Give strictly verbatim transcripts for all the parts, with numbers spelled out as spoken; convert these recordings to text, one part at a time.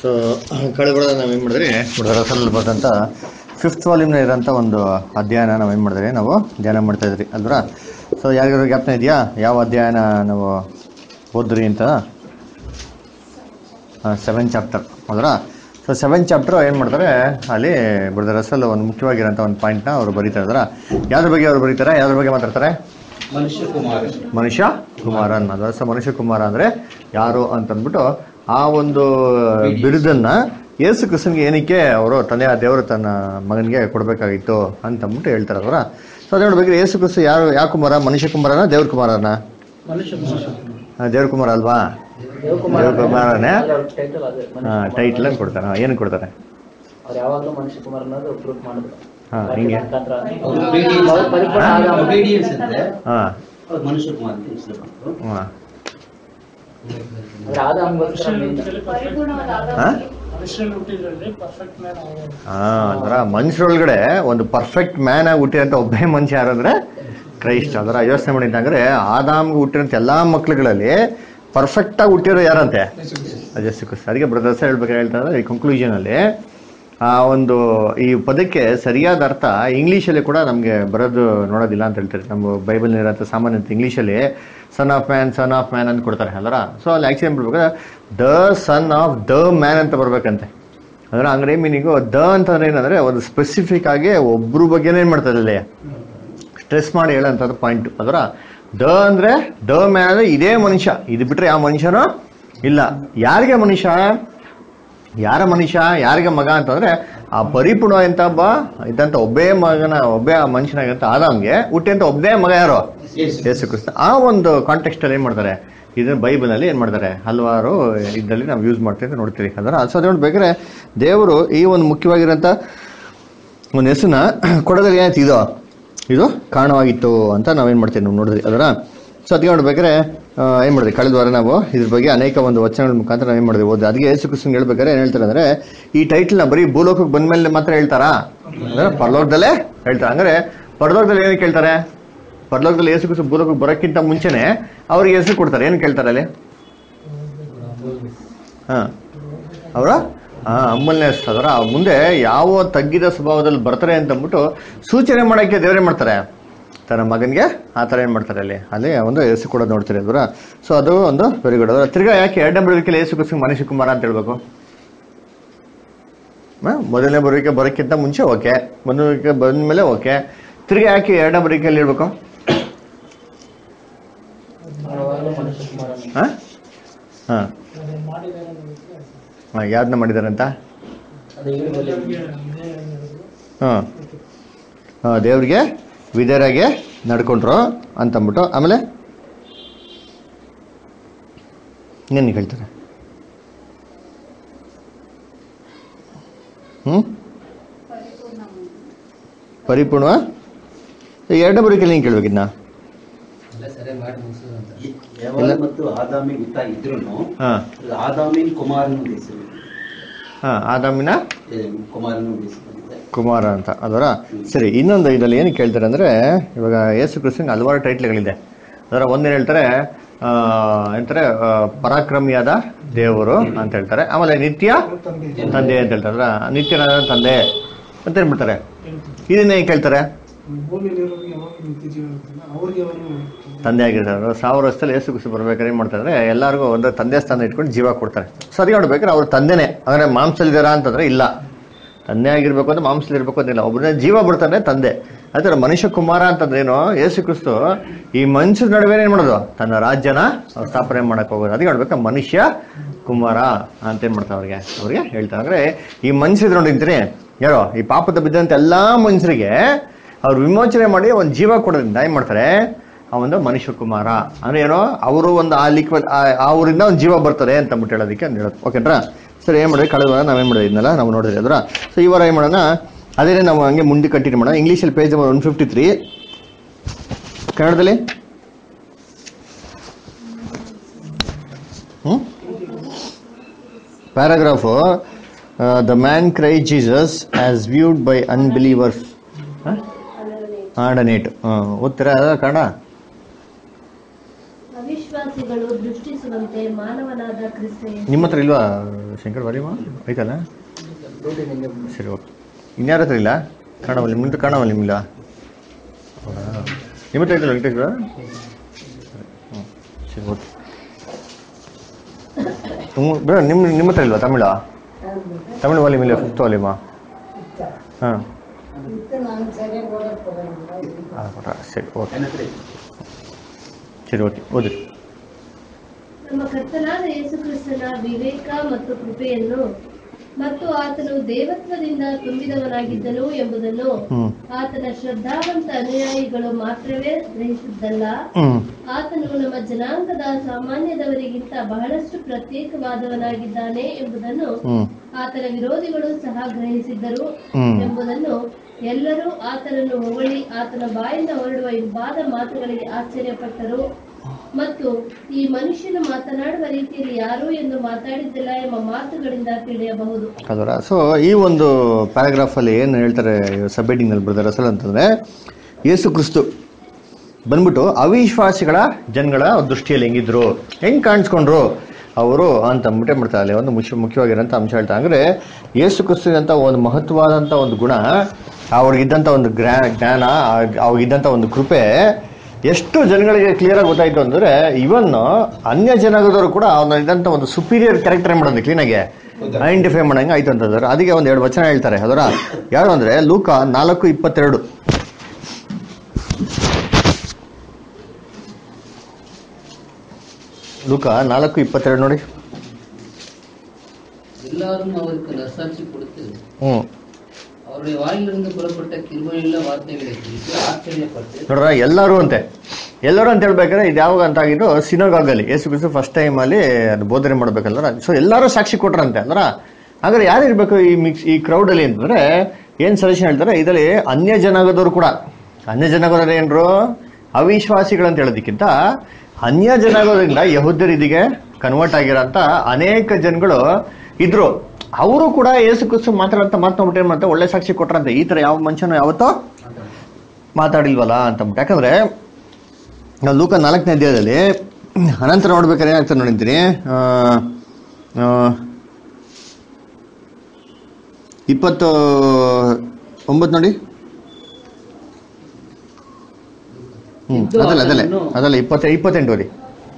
So ಕಳೆದ ನಾವೇನು ಮಾಡಿದ್ರಿ ರಸಲಲ್ಲಿ ಬರೆದಂಥ ಫಿಫ್ತ್ ವಾಲ್ಯೂಮ್ನ ಇರೋಂಥ ಒಂದು ಅಧ್ಯಯನ ನಾವೇನು ಮಾಡಿದ್ರಿ ನಾವು ಧ್ಯಾನ ಮಾಡ್ತಾ ಇದ್ರಿ ಅಲ್ವರ. ಸೊ ಯಾರಿಗಾರು ಜ್ಞಾಪನ ಇದೆಯಾ ಯಾವ ಅಧ್ಯಯನ ನಾವು ಓದ್ರಿ ಅಂತ? ಸೆವೆನ್ ಚಾಪ್ಟರ್ ಅಲ್ವರ. ಸೊ ಸೆವೆನ್ ಚಾಪ್ಟರ್ ಏನು ಮಾಡ್ತಾರೆ ಅಲ್ಲಿ ಬ್ರದರ್ ರಸಲ್ ಒಂದು ಮುಖ್ಯವಾಗಿರೋಂಥ ಒಂದು ಪಾಯಿಂಟ್ನ ಅವರು ಬರೀತಾರೆ ಅಲ್ವರ. ಯಾವ್ದ್ರ ಬಗ್ಗೆ ಅವ್ರು ಬರೀತಾರೆ, ಯಾವ್ದ್ರ ಬಗ್ಗೆ ಮಾತಾಡ್ತಾರೆ? ಮನುಷ್ಯ ಕುಮಾರ ಮನುಷ್ಯ ಕುಮಾರ ಅನ್ನೋದು. ಸೊ ಮನುಷ್ಯ ಕುಮಾರ ಅಂದರೆ ಯಾರು ಅಂತಂದ್ಬಿಟ್ಟು ಆ ಒಂದು ಬಿರುದನ್ನ ಯೇಸು ಕ್ರಿಸ್ತನಿಗೆ ಏನಕ್ಕೆ ಅವರು ತಂದೆಯ ದೇವರು ತನ್ನ ಮಗನಿಗೆ ಕೊಡಬೇಕಾಗಿತ್ತು ಅಂತಂದ್ಬಿಟ್ಟು ಹೇಳ್ತಾರೆ ಅವರ. ಸೊ ಅದೇ ನೋಡ್ಬೇಕು, ಯೇಸು ಕ್ರಿಸ್ತ ಯಾರು ಯಾವ ಕುಮಾರ? ಮನುಷ್ಯ ಕುಮಾರನ ದೇವ್ರ ಕುಮಾರನ? ದೇವ್ರ ಕುಮಾರ ಅಲ್ವಾ? ದೇವ್ರ ಕುಮಾರನೇ ಟೈಟಲ್ ಅಂತ ಕೊಡ್ತಾರೆ. ಏನು ಕೊಡ್ತಾರೆ? ಹಾಂ ಹಿಂಗೆ ಹಾಂ ಅದರ ಮನುಷ್ಯರೊಳಗಡೆ ಒಂದು ಪರ್ಫೆಕ್ಟ್ ಮ್ಯಾನ್ ಆಗಿ ಹುಟ್ಟಿರೋಂಥ ಒಬ್ಬೇ ಮನುಷ್ಯ ಯಾರು ಅಂದರೆ ಕ್ರೈಸ್ಟ್. ಅದರ ಯೋಚನೆ ಮಾಡಿದಂದ್ರೆ ಆದಾಮ್ಗೆ ಹುಟ್ಟಿರೋಂಥ ಎಲ್ಲ ಮಕ್ಳುಗಳಲ್ಲಿ ಪರ್ಫೆಕ್ಟಾಗಿ ಹುಟ್ಟಿರೋ ಯಾರಂತೆ? ಯೇಸು ಕ್ರಿಸ್ತ. ಅದಕ್ಕೆ ಬ್ರದರ್ಸ್ ಹೇಳ್ಬೇಕಾದ್ರೆ ಹೇಳ್ತಾರೆ ಈ ಕನ್ಕ್ಲೂಷನಲ್ಲಿ ಆ ಒಂದು ಈ ಪದಕ್ಕೆ ಸರಿಯಾದ ಅರ್ಥ ಇಂಗ್ಲೀಷಲ್ಲಿ ಕೂಡ ನಮಗೆ ಬರೋದು ನೋಡೋದಿಲ್ಲ ಅಂತ ಹೇಳ್ತಾರೆ. ನಮ್ಮ ಬೈಬಲ್ನಿರೋಂಥ ಸಾಮಾನ್ಯ ಇಂಗ್ಲೀಷಲ್ಲಿ son of man son of man ಅಂತ ಕೊಡ್ತಾರೆ ಅಲ್ಲರ. ಸೊ ಅಲ್ಲಿ ಆ್ಯಕ್ಚುಲಿ ಏನು ಬರ್ಬೇಕಾದ್ರೆ the son of the man ಅಂತ ಬರ್ಬೇಕಂತೆ. ಅಂದ್ರೆ ಹಂಗ್ರೆ ಮೀನಿಂಗು ದ ಅಂತಂದ್ರೆ ಏನಂದರೆ ಒಂದು ಸ್ಪೆಸಿಫಿಕ್ ಆಗಿ ಒಬ್ಬರು ಬಗ್ಗೆನೇ ಏನು ಮಾಡ್ತಾರೆ ಅಲ್ಲಿ ಸ್ಟ್ರೆಸ್ ಮಾಡಿ ಹೇಳೋಂಥದ್ದು ಪಾಯಿಂಟ್. ಅದರ ದ ಅಂದರೆ ದ ಮ್ಯಾನ್ ಅಂದರೆ ಇದೇ ಮನುಷ್ಯ, ಇದು ಬಿಟ್ಟರೆ ಯಾವ ಮನುಷ್ಯನೂ ಇಲ್ಲ. ಯಾರಿಗೆ ಮನುಷ್ಯ? ಯಾರ ಮನುಷ್ಯ? ಯಾರಿಗೆ ಮಗ ಅಂತಂದರೆ ಆ ಪರಿಪೂರ್ಣ ಅಂತ ಒಬ್ಬ ಇದ್ದಂಥ ಒಬ್ಬೇ ಮಗನ ಒಬ್ಬೇ ಮನುಷ್ಯನಾಗಂತ ಆದಾಮ್ಗೆ ಹುಟ್ಟಿದಂಥ ಒಬ್ಬೇ ಮಗ ಯಾರು? ಯೇಸು ಕ್ರಿಸ್ತ. ಆ ಒಂದು ಕಾಂಟೆಕ್ಸ್ಟಲ್ಲಿ ಏನು ಮಾಡ್ತಾರೆ ಇದನ್ನ ಬೈಬಲಲ್ಲಿ ಏನು ಮಾಡ್ತಾರೆ ಹಲವಾರು ಇದರಲ್ಲಿ ನಾವು ಯೂಸ್ ಮಾಡ್ತೀವಿ ಅಂತ ನೋಡ್ತೀವಿ. ಅದರ ಸೊ ಅದು ನೋಡ್ಬೇಕಾದ್ರೆ ದೇವರು ಈ ಒಂದು ಮುಖ್ಯವಾಗಿರೋಂಥ ಒಂದು ಹೆಸರನ್ನ ಕೊಡೋದ್ರಲ್ಲಿ ಏನಾಯ್ತು ಇದು ಇದು ಕಾರಣವಾಗಿತ್ತು ಅಂತ ನಾವೇನು ಮಾಡ್ತೀವಿ ನಾವು ನೋಡಿದ್ರಿ ಅದರ. ಸೊ ಅದಕ್ಕೆ ನೋಡ್ಬೇಕಾದ್ರೆ ಏನು ಮಾಡಿದ್ವಿ ಕಳೆದ ವಾರ ನಾವು ಇದ್ರ ಬಗ್ಗೆ ಅನೇಕ ಒಂದು ವಚನಗಳ ಮುಖಾಂತರ ನಾವು ಏನು ಮಾಡಿದ್ವಿ ಓದಿ. ಅದಕ್ಕೆ ಯೇಸು ಕ್ರಿಸ್ತನಿಗೆ ಹೇಳ್ಬೇಕಾದ್ರೆ ಏನು ಹೇಳ್ತಾರೆ ಅಂದರೆ ಈ ಟೈಟಲ್ನ ಬರೀ ಭೂಲೋಕಕ್ಕೆ ಬಂದ ಮೇಲೆ ಮಾತ್ರ ಹೇಳ್ತಾರಾ? ಅಂದರೆ ಪರಲೋಕದಲ್ಲೇ ಹೇಳ್ತಾರೆ. ಅಂದರೆ ಪರಲೋಕದಲ್ಲಿ ಏನಕ್ಕೆ ಹೇಳ್ತಾರೆ? ಪರಲೋಕದಲ್ಲಿ ಯೇಸು ಕ್ರಿಸ್ತ ಭೂಲೋಕಕ್ಕೆ ಬರೋಕ್ಕಿಂತ ಮುಂಚೆನೆ ಅವ್ರಿಗೆ ಹೆಸರು ಕೊಡ್ತಾರೆ. ಏನು ಕೇಳ್ತಾರೆ ಅಲ್ಲಿ? ಹಾಂ ಅವರ ಹಾಂ ಅಮ್ಮಲ್ನೇ ಅದರ ಮುಂದೆ ಯಾವ ತಗ್ಗಿದ ಸ್ವಭಾವದಲ್ಲಿ ಬರ್ತಾರೆ ಅಂತಂದ್ಬಿಟ್ಟು ಸೂಚನೆ ಮಾಡೋಕ್ಕೆ ದೇವರೇ ಮಾಡ್ತಾರೆ ತನ್ನ ಮಗನಿಗೆ ಆ ಥರ ಏನು ಮಾಡ್ತಾರೆ ಅಲ್ಲಿ ಅಲ್ಲಿ ಒಂದು ಹೆಸರು ಕೊಡೋದು ನೋಡ್ತಾರೆ ಅದರ. ಸೊ ಅದು ಒಂದು ವೆರಿ ಗುಡ್. ಅದರ ತಿರ್ಗಾ ಯಾಕೆ ಎರಡನೇ ಬರೋದಕ್ಕೆ ಯೇಸು ಕ್ರಿಸ್ತ ಮನುಷ್ಯ ಕುಮಾರ ಅಂತ ಹೇಳ್ಬೇಕು? ಹಾಂ ಮೊದಲನೇ ಬರೋಕೆ ಬರೋಕ್ಕಿಂತ ಮುಂಚೆ ಓಕೆ, ಮೊದಲನೇ ಬಂದ ಮೇಲೆ ಓಕೆ, ತಿರ್ಗಾ ಯಾಕೆ ಎರಡನೇ ಬರೋಕೆಯಲ್ಲಿ ಹೇಳ್ಬೇಕು? ಹಾಂ ಹಾಂ ಹಾಂ ಯಾರನ್ನ ಮಾಡಿದ್ದಾರೆ ಅಂತ? ಹಾಂ ಹಾಂ ದೇವ್ರಿಗೆ ವಿಧೇಯರಾಗೆ ನಡ್ಕೊಂಡ್ರು ಅಂತಂದ್ಬಿಟ್ಟು ಆಮೇಲೆ ಇನ್ನೇನು ಹೇಳ್ತಾರೆ? ಹ್ಞೂ ಪರಿಪೂರ್ಣ ಎರಡನೇ ಬರೋಕೆಯಲ್ಲಿ ಏನು ಕೇಳ್ಬೇಕು ಇದನ್ನ? ಆದಾಮಿನ ಕುಮಾರ ಅಂತ ಅದರ. ಸರಿ, ಇನ್ನೊಂದು ಇದರಲ್ಲಿ ಏನು ಕೇಳ್ತಾರೆ ಅಂದರೆ ಇವಾಗ ಯೇಸು ಕ್ರಿಸ್ತನಿಗೆ ಹಲವಾರು ಟೈಟ್ಲ್ಗಳಿದೆ. ಅದರ ಒಂದೇನು ಹೇಳ್ತಾರೆ ಎಂತಾರೆ ಪರಾಕ್ರಮಿಯಾದ ದೇವರು ಅಂತ ಹೇಳ್ತಾರೆ. ಆಮೇಲೆ ನಿತ್ಯ ತಂದೆ ಅಂತ ಹೇಳ್ತಾರೆ. ಅದರ ನಿತ್ಯನಾದ ತಂದೆ ಅಂತ ಹೇಳ್ಬಿಡ್ತಾರೆ. ಇದನ್ನೇ ಕೇಳ್ತಾರೆ ತಂದೆ ಆಗಿರ್ತಾರೆ. ಸಾವಿರ ವರ್ಷದಲ್ಲಿ ಯೇಸು ಕ್ರಿಸ್ತ ಬರ್ಬೇಕಾದ್ರೆ ಏನು ಮಾಡ್ತಾರೆ ಎಲ್ಲರಿಗೂ ಒಂದು ತಂದೆ ಸ್ಥಾನ ಇಟ್ಕೊಂಡು ಜೀವ ಕೊಡ್ತಾರೆ. ಸರಿ ನೋಡ್ಬೇಕಾದ್ರೆ ಅವ್ರು ತಂದೆನೇ ಅಂದರೆ ಮಾಂಸಲಿದಾರ ಅಂತಂದ್ರೆ ಇಲ್ಲ, ತಂದೆ ಆಗಿರ್ಬೇಕು ಅಂದ್ರೆ ಮಾಂಸದಲ್ಲಿ ಇರ್ಬೇಕು ಅಂತಿಲ್ಲ, ಒಬ್ಬರನ್ನೇ ಜೀವ ಬಿಡ್ತಾನೆ ತಂದೆ. ಅದರ ಮನುಷ್ಯ ಕುಮಾರ ಅಂತಂದ್ರೇನು? ಯೇಸು ಕ್ರಿಸ್ತು ಈ ಮನುಷ್ಯರ ನಡುವೆ ಏನು ಮಾಡೋದು ತನ್ನ ರಾಜ್ಯನ ಸ್ಥಾಪನೆ ಮಾಡಕ್ಕೆ ಹೋಗೋದು. ಅದಕ್ಕೆ ನೋಡ್ಬೇಕು ಮನುಷ್ಯ ಕುಮಾರ ಅಂತ ಏನು ಮಾಡ್ತಾರೆ ಅವ್ರಿಗೆ ಅವ್ರಿಗೆ ಹೇಳ್ತಾರೆ. ಅಂದರೆ ಈ ಮನುಷ್ಯರು ನೋಡಿರ್ತೀರಿ ಯಾರೋ ಈ ಪಾಪದ ಬಿದ್ದಂಥ ಎಲ್ಲ ಮನುಷ್ಯರಿಗೆ ಅವ್ರು ವಿಮೋಚನೆ ಮಾಡಿ ಒಂದು ಜೀವ ಕೊಡೋದ್ರಿಂದ ಏನು ಮಾಡ್ತಾರೆ ಆ ಒಂದು ಮನುಷ್ಯ ಕುಮಾರ ಅಂದರೆ ಏನೋ ಅವರು ಒಂದು ಆ ಲಿಕ್ವಿಡ್ ಆ ಊರಿಂದ ಒಂದು ಜೀವ ಬರ್ತದೆ ಅಂತ ಅಂದ್ಬಿಟ್ಟು ಹೇಳೋದಕ್ಕೆ ಅಂತ ಹೇಳೋದು. ಓಕೆನ್ರಾ? ಸರಿ, ಏನು ಮಾಡಿದ್ರಿ ಕಳೆದ ವಾರ ನಾವೇನು ಮಾಡಿದ್ವಿ ಇದನ್ನೆಲ್ಲ ನಾವು ನೋಡಿದ್ರಿ ಅದರ. ಸೊ ಈ ವಾರ ಏನು ಮಾಡೋಣ ಅದೇ ನಾವು ಹಂಗೆ ಮುಂದೆ ಕಂಟಿನ್ಯೂ ಮಾಡೋಣ. ಇಂಗ್ಲೀಷಲ್ಲಿ page number one fifty three, ಕನ್ನಡದಲ್ಲಿ ಹ್ಞೂ ಪ್ಯಾರಾಗ್ರಾಫು ದ ಮ್ಯಾನ್ ಕ್ರೈ Jesus as viewed by unbelievers ಆಡನೇಟ್. ಹಾಂ ಓದ್ತೀರಾ ಕನ್ನಡ? ಅವಿಶ್ವಾಸಿ ದೃಷ್ಟಿಗಳು ದೃಷ್ಟಿಸುವಂತೆ ಮಾನವನಾದ ಕ್ರಿಸ್ತ ಯೇಸು. ನಿಮ್ಮ ಹತ್ರ ಇಲ್ವಾ ಶಂಕರ್ ವಾಲಿಮ ಐತಲ್ಲ? ಸರಿ ಓಕೆ. ಇನ್ಯಾರ ಹತ್ರ ಇಲ್ಲ? ಕಾಣವಲ್ಲ ನಿಮ್ಮದು ಕಾಣವಲ್ಲ ನಿಮ್ಮಿಲ್ಲ? ಹೌದಾ? ನಿಮ್ಮ ಹತ್ರ ಐತಲ್ಲ ವೆಂಕಟೇಶ್ವರ? ಹ್ಞೂ ಸರಿ ಓಕೆ. ತುಂಬ ನಿಮ್ಮ ನಿಮ್ಮ ಹತ್ರ ಇಲ್ವಾ ತಮಿಳ? ತಮಿಳು ವಾಲಿಮ್ ಇಲ್ಲ ಫಿಫ್ತ್ ವಾಲಿಮ? ಹಾಂ ಸರಿ ಓಕೆ ಸರಿ ಓಕೆ ಓದಿ. ನಮ್ಮ ಕರ್ತನಾದ ಯೇಸು ಕ್ರಿಸ್ತನ ವಿವೇಕ ಮತ್ತು ಕೃಪೆಯನ್ನು ಮತ್ತು ಆತನು ದೇವತ್ವದಿಂದ ತುಂಬಿದವನಾಗಿದ್ದನು ಎಂಬುದನ್ನು ಆತನ ಶ್ರದ್ಧಾವಂತ ಅನುಯಾಯಿಗಳು ಮಾತ್ರವೇ ಗ್ರಹಿಸಿದ್ದಲ್ಲ, ಆತನು ನಮ್ಮ ಜನಾಂಗದ ಸಾಮಾನ್ಯದವರಿಗಿಂತ ಬಹಳಷ್ಟು ಪ್ರತ್ಯೇಕವಾದವನಾಗಿದ್ದಾನೆ ಎಂಬುದನ್ನು ಆತನ ವಿರೋಧಿಗಳು ಸಹ ಗ್ರಹಿಸಿದ್ದರು ಎಂಬುದನ್ನು ಎಲ್ಲರೂ ಆತನನ್ನು ಹೊಗಳಿ ಆತನ ಬಾಯಿಂದ ಹೊರಡುವ ಇಂಪಾದ ಮಾತುಗಳಿಗೆ ಆಶ್ಚರ್ಯಪಟ್ಟರು. ಮತ್ತು ಈ ಮನುಷ್ಯನು ಮಾತನಾಡುವ ರೀತಿಯಲ್ಲಿ ಯಾರು ಎಂದು ಮಾತಾಡಿದ್ದಿಲ್ಲ ಎಂಬ ಮಾತುಗಳಿಂದ ತಿಳಿಯಬಹುದು. ಅದರ ಸೊ ಈ ಒಂದು ಪ್ಯಾರಾಗ್ರಾಫ್ ಅಲ್ಲಿ ಏನು ಹೇಳ್ತಾರೆ ಸಬ್ ಹೆಡಿಂಗ್ ನಲ್ಲಿ ಬ್ರದರ್ ಅಸಲ್ ಅಂತಂದ್ರೆ, ಯೇಸು ಕ್ರಿಸ್ತು ಬಂದ್ಬಿಟ್ಟು ಅವಿಶ್ವಾಸಿಗಳ ಜನಗಳ ದೃಷ್ಟಿಯಲ್ಲಿ ಹೆಂಗಿದ್ರು, ಹೆಂಗ್ ಕಾಣಿಸ್ಕೊಂಡ್ರು ಅವರು ಅಂತ ಮುಟ್ಟೆ ಮಾಡ್ತಾರೆ. ಅಲ್ಲಿ ಒಂದು ಮುಖ್ಯ ಮುಖ್ಯವಾಗಿರೋಂಥ ಅಂಶ ಹೇಳ್ತಾರೆ. ಅಂದ್ರೆ ಯೇಸು ಕ್ರಿಸ್ತಂತ ಒಂದು ಮಹತ್ವವಾದಂಥ ಒಂದು ಗುಣ, ಅವ್ರಿಗಿದ್ದಂಥ ಒಂದು ಗ್ರಾ ಜ್ಞಾನ ಅವ್ರಿಗಿದ್ದಂಥ ಒಂದು ಕೃಪೆ ಎಷ್ಟು ಜನಗಳಿಗೆ ಕ್ಲಿಯರ್ ಆಗಿ ಗೊತ್ತಾಯ್ತು ಅಂದ್ರೆ, ಇವನ್ ಅನ್ಯ ಜನಾಂಗದವರು ಕೂಡ ಅವ್ನ ಇದ್ದಂಥ ಒಂದು ಸುಪೀರಿಯರ್ ಕ್ಯಾರೆಕ್ಟರ್ ಏನ್ ಮಾಡೋದು ಕ್ಲೀನಾಗಿ ಐಡೆಂಟಿಫೈ ಮಾಡಂಗೆ ಆಯ್ತು ಅಂತಂದ್ರೆ, ಅದಕ್ಕೆ ಒಂದು ಎರಡು ವಚನ ಹೇಳ್ತಾರೆ. ಅದರ ಯಾರು ಅಂದ್ರೆ ಲೂಕ ನಾಲ್ಕು ಇಪ್ಪತ್ತೆರಡು. ಲೂಕ ನಾಲ್ಕು ಇಪ್ಪತ್ತೆರಡು ನೋಡಿ. எல்லாரும் அவருக்கு நற்சாட்சி கொடுத்து ಹ್ಮ್ அவருடைய வாயிலிருந்து புறப்பட்ட கிருபையுள்ள வார்த்தைகளை குறித்து ஆச்சரியப்பட்டு. ನೋಡ್ರ ಎಲ್ಲರೂ ಅಂತೆ, ಎಲ್ಲರೂ ಅಂತ ಹೇಳ್ಬೇಕಾದ್ರೆ ಇದು ಯಾವಾಗ ಅಂತ ಆಗಿದ್ದು ಸಿನಗಾಗಲ್ಲಿ ಯೇಸು ಕ್ರಿಸ್ತು ಫಸ್ಟ್ ಟೈಮ್ ಅಲ್ಲಿ ಅದು ಬೋಧನೆ ಮಾಡ್ಬೇಕಲ್ರ. ಸೊ ಎಲ್ಲರೂ ಸಾಕ್ಷಿ ಕೊಟ್ರಂತೆ ಅಲ್ರ. ಹಾಗಾದ್ರೆ ಯಾರು ಇರ್ಬೇಕು ಈ ಮಿಕ್ಸ್ ಈ ಕ್ರೌಡ್ ಅಲ್ಲಿ ಅಂತಂದ್ರೆ ಏನ್ ಸಜೆಷನ್ ಹೇಳ್ತಾರೆ, ಇದರಲ್ಲಿ ಅನ್ಯ ಜನಾಂಗದವರು ಕೂಡ, ಅನ್ಯ ಜನಾಂಗದವ್ರು ಏನ್ರು ಅವಿಶ್ವಾಸಿಗಳಂತ ಹೇಳೋದಕ್ಕಿಂತ ಅನ್ಯ ಜನಾಂಗದಿಂದ ಯಹೂದ್ಯರಿದಿಗೆ ಕನ್ವರ್ಟ್ ಆಗಿರೋಂಥ ಅನೇಕ ಜನಗಳು ಇದ್ರು. ಅವರು ಕೂಡ ಯೇಸು ಕ್ರಿಸ್ತು ಮಾತಾಡಂತ ಮಾತನಾಡ್ಬಿಟ್ಟು ಏನ್ ಮಾಡ್ತಾರೆ, ಒಳ್ಳೆ ಸಾಕ್ಷಿ ಕೊಟ್ರಂತೆ. ಈ ತರ ಯಾವ ಮನುಷ್ಯನು ಯಾವತ್ತೋ ಮಾತಾಡಿಲ್ವಲ್ಲ ಅಂತ. ಯಾಕಂದ್ರೆ ನಾವು ಲೂಕ ನಾಲ್ಕನೇ ಅಧ್ಯಾಯದಲ್ಲಿ ಅನಂತರ ನೋಡ್ಬೇಕಾದ್ರೆ ಏನಾಗ್ತದೆ ನೋಡಿದ್ದೀನಿ, ಇಪ್ಪತ್ತು ಒಂಬತ್ತು ನೋಡಿ. ಹ್ಮ್ ಅದಲ್ಲ ಅದಲ್ಲೇ ಅದಲ್ಲ ಇಪ್ಪತ್ತ ಇಪ್ಪತ್ತೆಂಟು ರೀ.